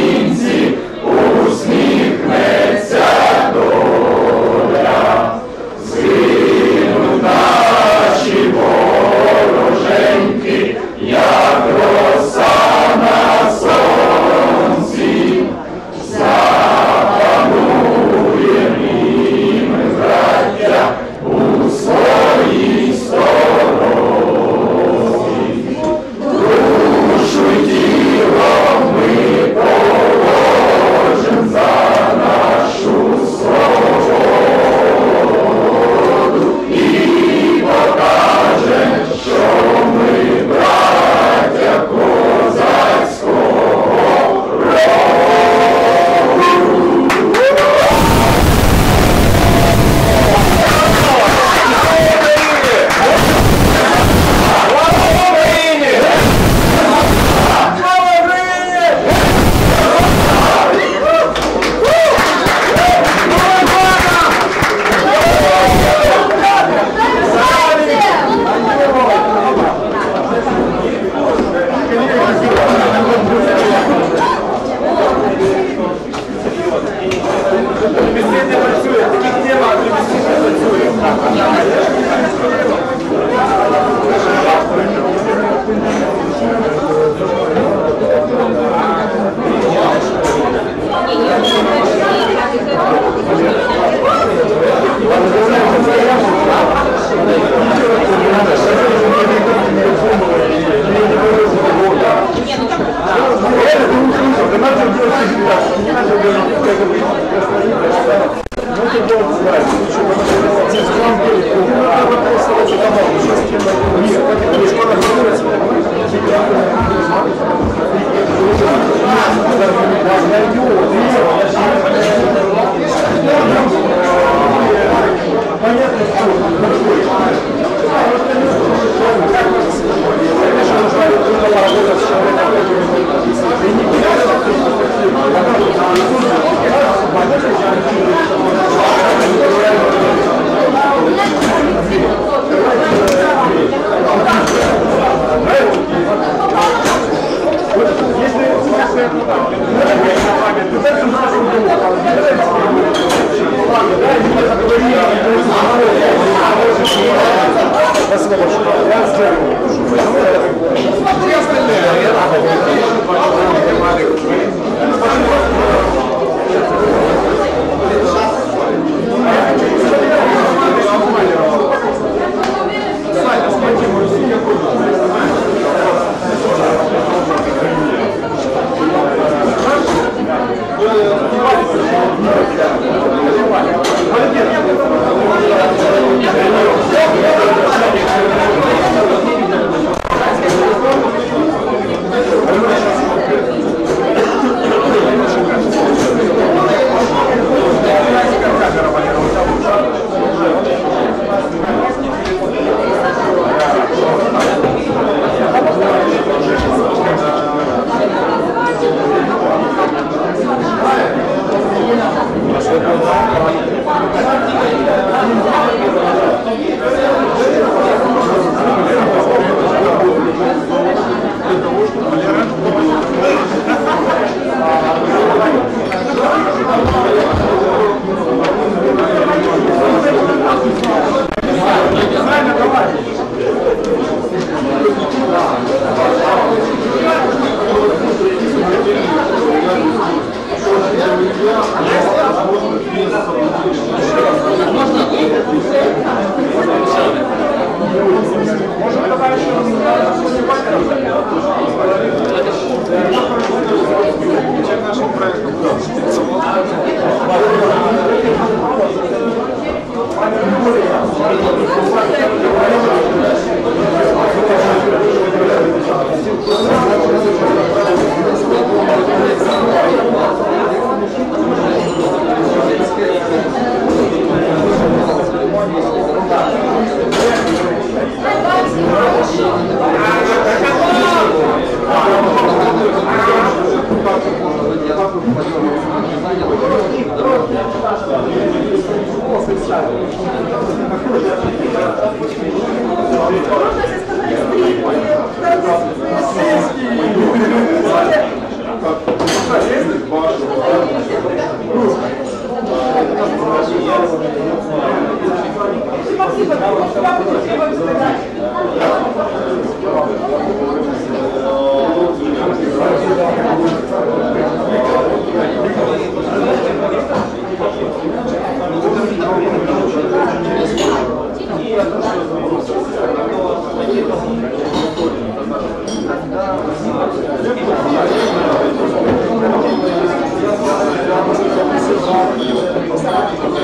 Thank you.